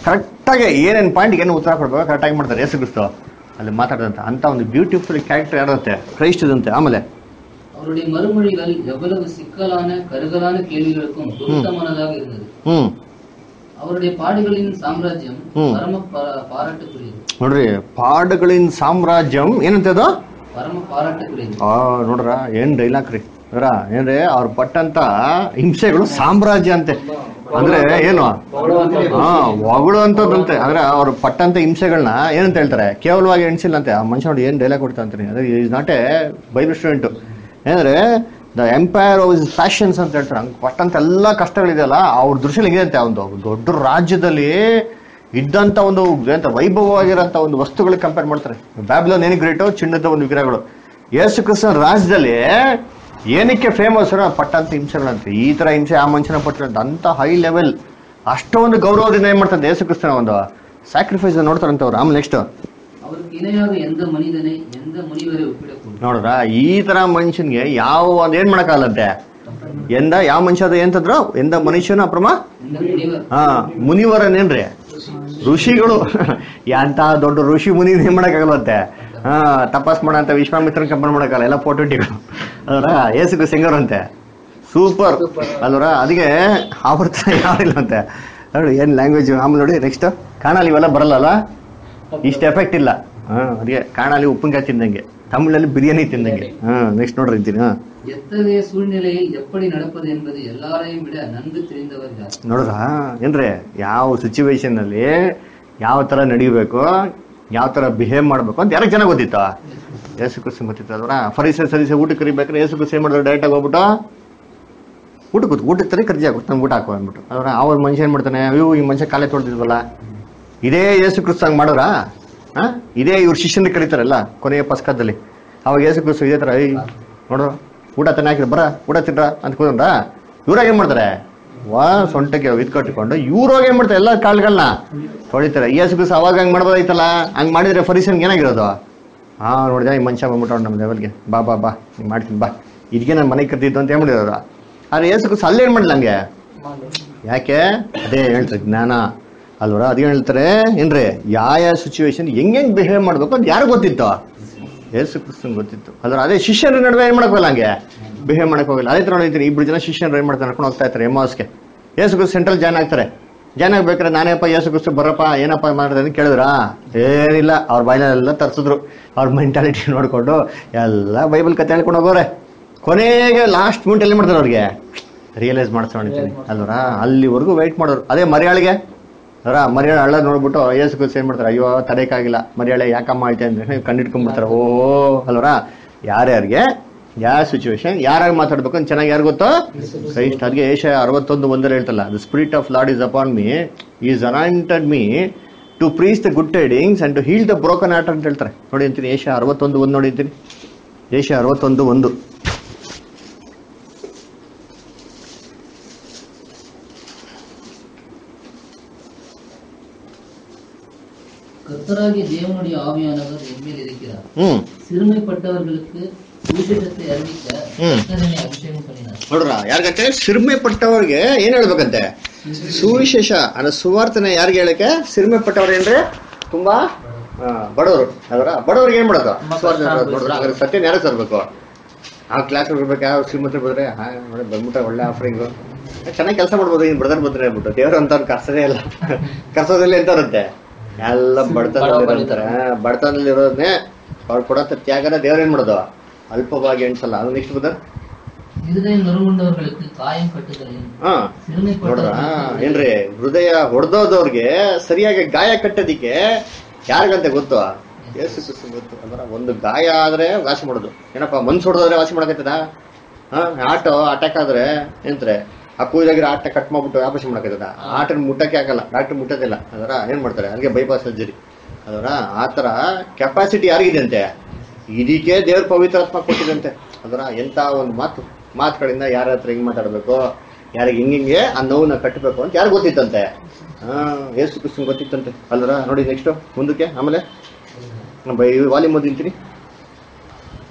ಕರೆಕ್ಟಾಗಿ ಏನೇನು ಪಾಯಿಂಟ್ಗೆ ಏನು ಉತ್ತರ ಕೊಡ್ಬೇಕು ಕರೆಕ್ಟಾಗಿ ಮಾಡ್ತಾರೆ ಯೇಸು ಕ್ರಿಸ್ತು ಅಲ್ಲಿ ಮಾತಾಡಿದಂತೆ ಅಂತ ಒಂದು ಬ್ಯೂಟಿಫುಲ್ ಕ್ಯಾರೆಕ್ಟರ್ ಯಾರಂತೆ ಕ್ರೈಸ್ತದಂತೆ. ಆಮೇಲೆ அவருடைய மறுமொழிகள் எவ்வளவு சிக்கலான கருகலான கேள்விகளுக்கும் பொருத்தமானதாக இருந்தது. ಹ್ಮ್ அவருடைய பாடுகளின் சாம்ராஜ்யம் பரம பாராட்டுக்குரியது. ನೋಡ್ರಿ, ಪಾಡುಗಳಿನ ಸಾಮ್ರಾಜ್ಯಂ ಏನಂತದ ಪರಮ ಪಾರಾಟುக்குரியது. ಆ ನೋಡ್ರ ಏನ್ ಡೈಲಾಗ್ ರೀ ಅದರ ಏನ್ರಿ ಅವ್ರು ಪಟ್ಟಂತ ಹಿಂಸೆಗಳು ಸಾಮ್ರಾಜ್ಯ ಅಂತೆ. ಅಂದ್ರೆ ಏನು ಹಾ ಹೊಗಳು ಅಂತದಂತೆ. ಅಂದ್ರೆ ಅವ್ರು ಪಟ್ಟಂತ ಹಿಂಸೆಗಳನ್ನ ಏನಂತ ಹೇಳ್ತಾರೆ, ಕೇವಲವಾಗಿ ಎಣಿಸಿಲ್ಲ ಅಂತೆ. ಆ ಮನುಷ್ಯ ನೋಡಿ ಏನ್ ಡೈಲಾಗ್ ಕೊಡ್ತಾ ಅಂತಾನೆ. ಅದೇ is not a Bible student. ಏನಂದ್ರೆ the empire of his passions ಅಂತ ಹೇಳ್ತಾರೆ. ಹಂಗೆ ಪಟ್ಟಂತ ಎಲ್ಲ ಕಷ್ಟಗಳಿದೆಯಲ್ಲ ಅವ್ರ ದೃಶ್ಯ ಇದೆ ಅಂತೆ. ಒಂದು ದೊಡ್ಡ ರಾಜ್ಯದಲ್ಲಿ ಇದ್ದಂತ ಒಂದು ಎಂತ ವೈಭವವಾಗಿರೋಂಥ ಒಂದು ವಸ್ತುಗಳಿಗೆ ಕಂಪೇರ್ ಮಾಡ್ತಾರೆ. ಬ್ಯಾಬಿಲೋನ್ ಏನಕ್ಕೆ ಗ್ರೇಟು, ಚಿನ್ನದ ಒಂದು ವಿಗ್ರಹಗಳು. ಯೇಸು ಕ್ರಿಸ್ತನ ರಾಜ್ಯದಲ್ಲಿ ಏನಕ್ಕೆ ಫೇಮಸ್ ಪಟ್ಟಂತ ಹಿಂಸೆಗಳಂತೆ. ಈ ತರ ಹಿಂಸೆ ಆ ಮನುಷ್ಯನ ಪಟ್ಟಿರಂತ ಅಂತ ಹೈ ಲೆವೆಲ್ ಅಷ್ಟೊಂದು ಗೌರವದಿಂದ ಏನ್ ಮಾಡ್ತಾರೆ ಯೇಸು ಕ್ರಿಸ್ತನ ಒಂದು ಸ್ಯಾಕ್ರಿಫೈಸ್ ನೋಡ್ತಾರಂತ ಅವ್ರು. ಆಮೇಲೆ ನೆಕ್ಸ್ಟ್ அவருக்கு இணையாக எந்த மனிதனை எந்த முனிவரை ஒப்பிடக்கூடும். ನೋಡ್ರ ಈ ತರ ಮನುಷ್ಯನ್ಗೆ ಯಾವ ಒಂದ್ ಏನ್ ಮಾಡಕ್ಕಾಗಲ್ಲಂತೆ. ಎಂದ ಯಾವ ಮನುಷ್ಯ ಅದ ಎಂತದ್ರು ಎಂದ ಮನುಷ್ಯನ ಅಪ್ರಮ இந்த முனிவர் ಹಾ ಮುನಿವರನೇನ್ರಿ ಋಷಿಗಳು. ಎಂತ ದೊಡ್ಡ ಋಷಿ ಮುನಿ ಏನ್ ಮಾಡಕ್ಕಾಗಲ್ಲಂತೆ. ಹಾ ತಪಾಸ್ ಮಾಡಂತ ವಿಶ್ವಾಮಿತ್ರನ್ ಕಂಪೇರ್ ಮಾಡಕ್ಕಲ್ಲ, ಎಲ್ಲ ಫೋಟೋಟಿಗಳು ಅದರ ಏಸುಕು ಸಿಂಗರ್ ಅಂತೆ. ಸೂಪರ್ ಅಲ್ವರ. ಅದಕ್ಕೆ ಆವರ್ತ ಯಾರಿಲ್ಲ ಅಂತೆ ನೋಡಿ ಏನ್ ಲ್ಯಾಂಗ್ವೇಜ್. ಆಮೇಲೆ ನೋಡಿ ನೆಕ್ಸ್ಟ್ ಕಾಣಲ್ಲಿ ಇವೆಲ್ಲ ಬರಲ್ಲ, ಇಷ್ಟು ಎಫೆಕ್ಟ್ ಇಲ್ಲ. ಹಾ ಅದಕ್ಕೆ ಕಾಣಲ್ಲಿ ಉಪ್ಪಿನಕಾಯಿ ತಿಂದಂಗೆ, ತಮಿಳಲ್ಲಿ ಬಿರಿಯಾನಿ ತಿಂದಂಗೆ. ಹಾ ನೆಕ್ಸ್ಟ್ ನೋಡ್ರಿ ಅಂತೀನಿ. ಹಾ எத்தகைய சூழ்நிலையில் எப்படி நடப்பது என்பது எல்லாரையும் விட நன்கு தெரிந்தவர் யார். ನೋಡ್ರ ಏನ್ರಿ ಯಾವ ಸಿಚುವೇಶನ್ ಅಲ್ಲಿ ಯಾವ ತರ ನಡಿಬೇಕು, ಯಾವ ತರ ಬಿಹೇವ್ ಮಾಡ್ಬೇಕು ಅಂತ ಯಾರಿಗೆ ಚೆನ್ನಾಗಿ ಗೊತ್ತಿತ್ತ? ಯೇಸು ಕ್ರಿಸ್ತನಿಗೆ ಗೊತ್ತಿತ್ತು ಅಲ್ವರ. ಫರಿಸೇಯರು ಸರಿಸೆ ಊಟ ಕರಿಬೇಕಾದ್ರೆ ಯೇಸು ಕ್ರಿಸ್ತ ಏನ್ ಮಾಡಿದ್ರು, ಡೈರೆಕ್ಟ್ ಆಗಿ ಹೋಗ್ಬಿಟ್ಟು ಊಟ ಕೂತು ಊಟ ತರ ಕರ್ಜಿ ಆಗುತ್ತೆ ನಮ್ಗೆ ಊಟ ಹಾಕೋ ಅಂದ್ಬಿಟ್ಟು ಅಲ್ವರ. ಅವ್ರ ಮನುಷ್ಯ ಏನ್ ಮಾಡ್ತಾನೆ, ಅಯ್ಯೋ ಈ ಮನುಷ್ಯ ಕಾಲೇ ತೊಳೆದಿದ್ವಲ್ಲ. ಇದೇ ಯೇಸು ಕ್ರಿಸ್ತ ಹಂಗೆ ಮಾಡೋರ? ಹಾ ಇದೇ ಇವ್ರ ಶಿಷ್ಯನ ಕರೀತಾರಲ್ಲ ಕೊನೆಯ ಪಸ್ಕದಲ್ಲಿ. ಅವಾಗ ಯೇಸು ಕ್ರಿಸ್ತ ಇದೇ ತರ ಐ ನೋಡ್ರ ಊಟ ತಾನೆ ಹಾಕಿದ್ರು ಬರ ಊಟ ತಿನ್ರ ಅಂತ ಕೂತ್ಕೊಂಡ್ರ. ಇವ್ರಾಗ ಏನ್ ಮಾಡ್ತಾರೆ, ವಾ ಸೊಂಟಕ್ಕೆ ಇದ್ ಕಟ್ಟಿಕೊಂಡು ಇವ್ರಾಗ ಏನ್ ಮಾಡ್ತಾರೆ ಎಲ್ಲ ಕಾಳುಗಳನ್ನ ತೊಳಿತಾರೆ. ಯೇಸು ಕ್ರಿಸ್ತ ಅವಾಗ ಹಂಗ್ ಮಾಡ್ಬೋದಾಯ್ತಲ್ಲ. ಹಂಗ್ ಮಾಡಿದ್ರೆ ಫರಿಸೇಯನ್ಗೆ ಏನಾಗಿರೋದು, ಹಾ ನೋಡಿದ ಈ ಮನುಷ್ಯ ಬಂದ್ಬಿಟ್ಟು ನಮ್ಮ ಲೆವೆಲ್ಗೆ ಬಾ ಬಾ ಬಾ ನೀನ್ ಮಾಡ್ತೀನಿ ಬಾ ಇದಕ್ಕೆ ನಾನು ಮನೆಗೆ ಕರ್ತಿದ್ದು ಅಂತ ಹೇಳ್ಬಿಡಿರೋರು. ಆದ್ರೆ ಯೇಸು ಕ್ರಿಸ್ತ ಅಲ್ಲೇನ್ ಮಾಡಿಲ್ಲ ಹಂಗೆ. ಯಾಕೆ ಅದೇ ಹೇಳ್ತಾರೆ ಜ್ಞಾನ ಅಲ್ವರ. ಅದೇ ಹೇಳ್ತಾರೆ ಏನ್ರಿ ಯಾವ ಯಾವ ಸಿಚುವೇಶನ್ ಹೆಂಗ್ ಹೆಂಗ್ ಬಿಹೇವ್ ಮಾಡ್ಬೇಕು ಅಂತ ಯಾರು ಗೊತ್ತಿತ್ತು, ಯೇಸು ಕ್ರಿಸ್ತನ್ ಗೊತ್ತಿತ್ತು ಅಲ್ವರ. ಅದೇ ಶಿಷ್ಯರ ನಡುವೆ ಏನ್ ಮಾಡಕ್ ಹೋಗಲ್ಲ, ಹಂಗೆ ಬಿಹೇವ್ ಮಾಡಕ್ ಹೋಗಲ್ಲ. ಅದೇ ತರ ನೋಡಿದ್ದೀನಿ ಇಬ್ರು ಜನ ಶಿಷ್ಯರು ಏನ್ ಮಾಡ್ತಾರೆ ನಡ್ಕೊಂಡು ಹೋಗ್ತಾ ಇರ್ತಾರೆ ಎಮ್ಮಾಸ್ಗೆ. ಯೇಸು ಕ್ರಿಸ್ತ ಸೆಂಟ್ರಲ್ ಜಾಯ್ನ್ ಆಗ್ತಾರೆ. ಜಾಯ್ನ್ ಆಗ್ಬೇಕಾದ್ರೆ ನಾನೇಪ್ಪ ಯೇಸು ಕ್ರಿಸ್ತ ಬರಪ್ಪ ಏನಪ್ಪ ಮಾಡಿದೆ ಅಂತ ಕೇಳಿದ್ರಾ? ಏನಿಲ್ಲ, ಅವ್ರ ಬಾಯಿನೆಲ್ಲ ತರ್ಸಿದ್ರು. ಅವ್ರ ಮೆಂಟಾಲಿಟಿ ನೋಡ್ಕೊಂಡು ಎಲ್ಲ ಬೈಬಲ್ ಕತೆ ಹೇಳ್ಕೊಂಡು ಹೋಗೋರೆ. ಕೊನೆಗೆ ಲಾಸ್ಟ್ ಮಿನಿಟ್ ಎಲ್ಲಿ ಮಾಡ್ತಾರೆ ಅವ್ರಿಗೆ ರಿಯಲೈಸ್ ಮಾಡ್ಸ್ಕೊಂಡಿದ್ದೀನಿ ಅಲ್ವರ. ಅಲ್ಲಿವರೆಗೂ ವೆಯ್ಟ್ ಮಾಡೋರು. ಅದೇ ಮರಿಯಾಳಿಗೆ ಅವರ ಮರಿಯಾಳೆ ಹಳ್ಳ ನೋಡ್ಬಿಟ್ಟು ಯೇಸು ಕ್ರಿಸ್ತ ಏನ್ ಮಾಡ್ತಾರೆ, ಅಯ್ಯೋ ತಡೆಯಕ್ಕಾಗಿಲ್ಲ ಮರಿಯಾಳೆ ಯಾಕಮ್ಮ ಆಯ್ತೆ ಅಂದ್ರೆ ಕಂಡಿಟ್ಕೊಂಡ್ಬಿಡ್ತಾರೆ. ಓ ಅಲ್ವರ. ಯಾರ್ಯಾರಿಗೆ ಯಾವ ಸಿಚುವೇಶನ್ ಯಾರಾಗ ಮಾತಾಡ್ಬೇಕು ಅಂತ ಚೆನ್ನಾಗಿ ಯಾರು ಗೊತ್ತೋ ಕ್ರೈಸ್ಟ್. ಅದಕ್ಕೆ ಏಷ್ಯಾ ಅರವತ್ತೊಂದು ಒಂದರಲ್ಲಿ ಹೇಳ್ತಲ್ಲ, the spirit of Lord is upon me is anointed me to preach the good tidings and to heal the broken heart ಅಂತ ಹೇಳ್ತಾರೆ. ನೋಡಿ ಅಂತೀನಿ ಏಷ್ಯಾ ಅರವತ್ತೊಂದು ಒಂದು ನೋಡಿ ಅಂತೀನಿ. ಏಷ್ಯಾ ಅರವತ್ತೊಂದು ಒಂದು கர்த்தராகிய தேவனுடைய ஆவியானவர் என்மேல் இருக்கிறார். ಹ್ಮ್ சிறுமைப்பட்டவர்களுக்கு சுவிசேஷத்தை அறிவிக்க ಹ್ಮ್ கர்த்தர் என்னை அபிஷேகம் பண்ணினார். ನೋಡ್ರ ಯಾರಿಗಂತೆ ಸಿರಿಮೆ ಪಟ್ಟವ್ರಿಗೆ ಏನ್ ಹೇಳ್ಬೇಕಂತೆ, ಸುವಿಶೇಷ ಅನ್ನೋ ಸುವಾರ್ತನೆ ಯಾರಿಗೆ ಹೇಳಕ್ಕೆ? ಸಿರಿಮೆ ಪಟ್ಟವ್ರು ಏನ್ರಿ ತುಂಬಾ ಬಡವರು ಅದರ. ಬಡವ್ರಿಗೆ ಏನ್ ಮಾಡೋದು ಸುವಾರ್ತೆ ನೋಡ್ರ. ಹಾಗಾದ್ರೆ ಸತ್ಯನ ಯಾರು ತರ್ಬೇಕು? ಆ ಕ್ಲಾಸ್ ಹೋಗ್ಬೇಕು. ಯಾವ ಶ್ರೀಮಂತರು ಬಂದ್ರೆ ಹಾ ನೋಡಿ ಬಂದ್ಬಿಟ್ರೆ ಒಳ್ಳೆ ಆಫರಿಂಗು ಚೆನ್ನಾಗಿ ಕೆಲಸ ಮಾಡ್ಬೋದು. ಇನ್ ಬ್ರದರ್ ಬಂದ್ರೆ ಹೇಳ್ಬಿಟ್ಟು ದೇವ್ರ ಅಂತ ಕರ್ಸದೇ ಇಲ್ಲ. ಕರ್ಸೋದಲ್ಲಿ ಎಂತ ಇರುತ್ತೆ ಎಲ್ಲ ಬಡತನದಲ್ಲಿ ಇರ್ತಾರೆ. ಬಡತನದಲ್ಲಿ ಇರೋದನ್ನೇ ಅವ್ರು ಕೊಡೋ ತ್ಯಾಗನ ದೇವ್ರ ಏನ್ ಮಾಡೋದು ಅಲ್ಪವಾಗಿ ಎಣ್ಸಲ್ಲ. ಅದು ನೆಕ್ಸ್ಟ್ ಬದ இருதயம் நொறுங்குண்டவர்களுக்கு காயம் கட்டுதலையும் ಹಾ ನೋಡ್ರ ಏನ್ರಿ ಹೃದಯ ಹೊಡೆದೋದವ್ರಿಗೆ ಸರಿಯಾಗಿ ಗಾಯ ಕಟ್ಟೋದಿಕ್ಕೆ ಯಾರಿಗಂತೆ ಗೊತ್ತು? ಯೇಸು ಕ್ರಿಸ್ತನ್ ಗೊತ್ತು ಅಲ್ವರ. ಒಂದು ಗಾಯ ಆದ್ರೆ ವಾಸಿ ಮಾಡೋದು ಏನಪ್ಪಾ, ಮನ್ಸು ಹೊಡೆದೋದ್ರೆ ವಾಸಿ ಮಾಡಕತ್ತದ. ಹಾ ಆಟೋ ಅಟ್ಯಾಕ್ ಆದ್ರೆ ಏನ್ರೆ ಆ ಕೂದಾಗಿರೋ ಆಟ ಕಟ್ ಮಾಡ್ಬಿಟ್ಟು ಆಪರೇಷನ್ ಮಾಡಕತ್ತದ. ಆಟನ ಮುಟ್ಟಕ್ಕೆ ಆಗಲ್ಲ, ಡಾಕ್ಟರ್ ಮುಟ್ಟೋದಿಲ್ಲ ಅದರ. ಏನ್ ಮಾಡ್ತಾರೆ ಅಲ್ಲಿಗೆ ಬೈಪಾಸ್ ಸರ್ಜರಿ ಅದರ. ಆತರ ಕೆಪಾಸಿಟಿ ಯಾರಿಗಿದೆ ಅಂತೆ? ಇದಕ್ಕೆ ದೇವ್ರ ಪವಿತ್ರಾತ್ಮ ಕೊಟ್ಟಿದಂತೆ ಅದರ. ಎಂತ ಒಂದು ಮಾತು ಮಾತುಗಳಿಂದ ಯಾರ ಹತ್ರ ಹೆಂಗ್ ಮಾತಾಡ್ಬೇಕು, ಯಾರಿಗೆ ಹಿಂಗಿಂಗೆ ಆ ನೋವನ್ನ ಕಟ್ಟಬೇಕು ಅಂತ ಯಾರು ಗೊತ್ತಿತ್ತಂತೆ? ಹಾ ಯೇಸು ಕ್ರಿಸ್ತನ್ ಗೊತ್ತಿತ್ತಂತೆ ಅಲ್ವರ. ನೋಡಿ ನೆಕ್ಸ್ಟ್ ಮುಂದಕ್ಕೆ. ಆಮೇಲೆ ವಾಲ್ಯೂಮ್ ಓದಿಂತೀನಿ.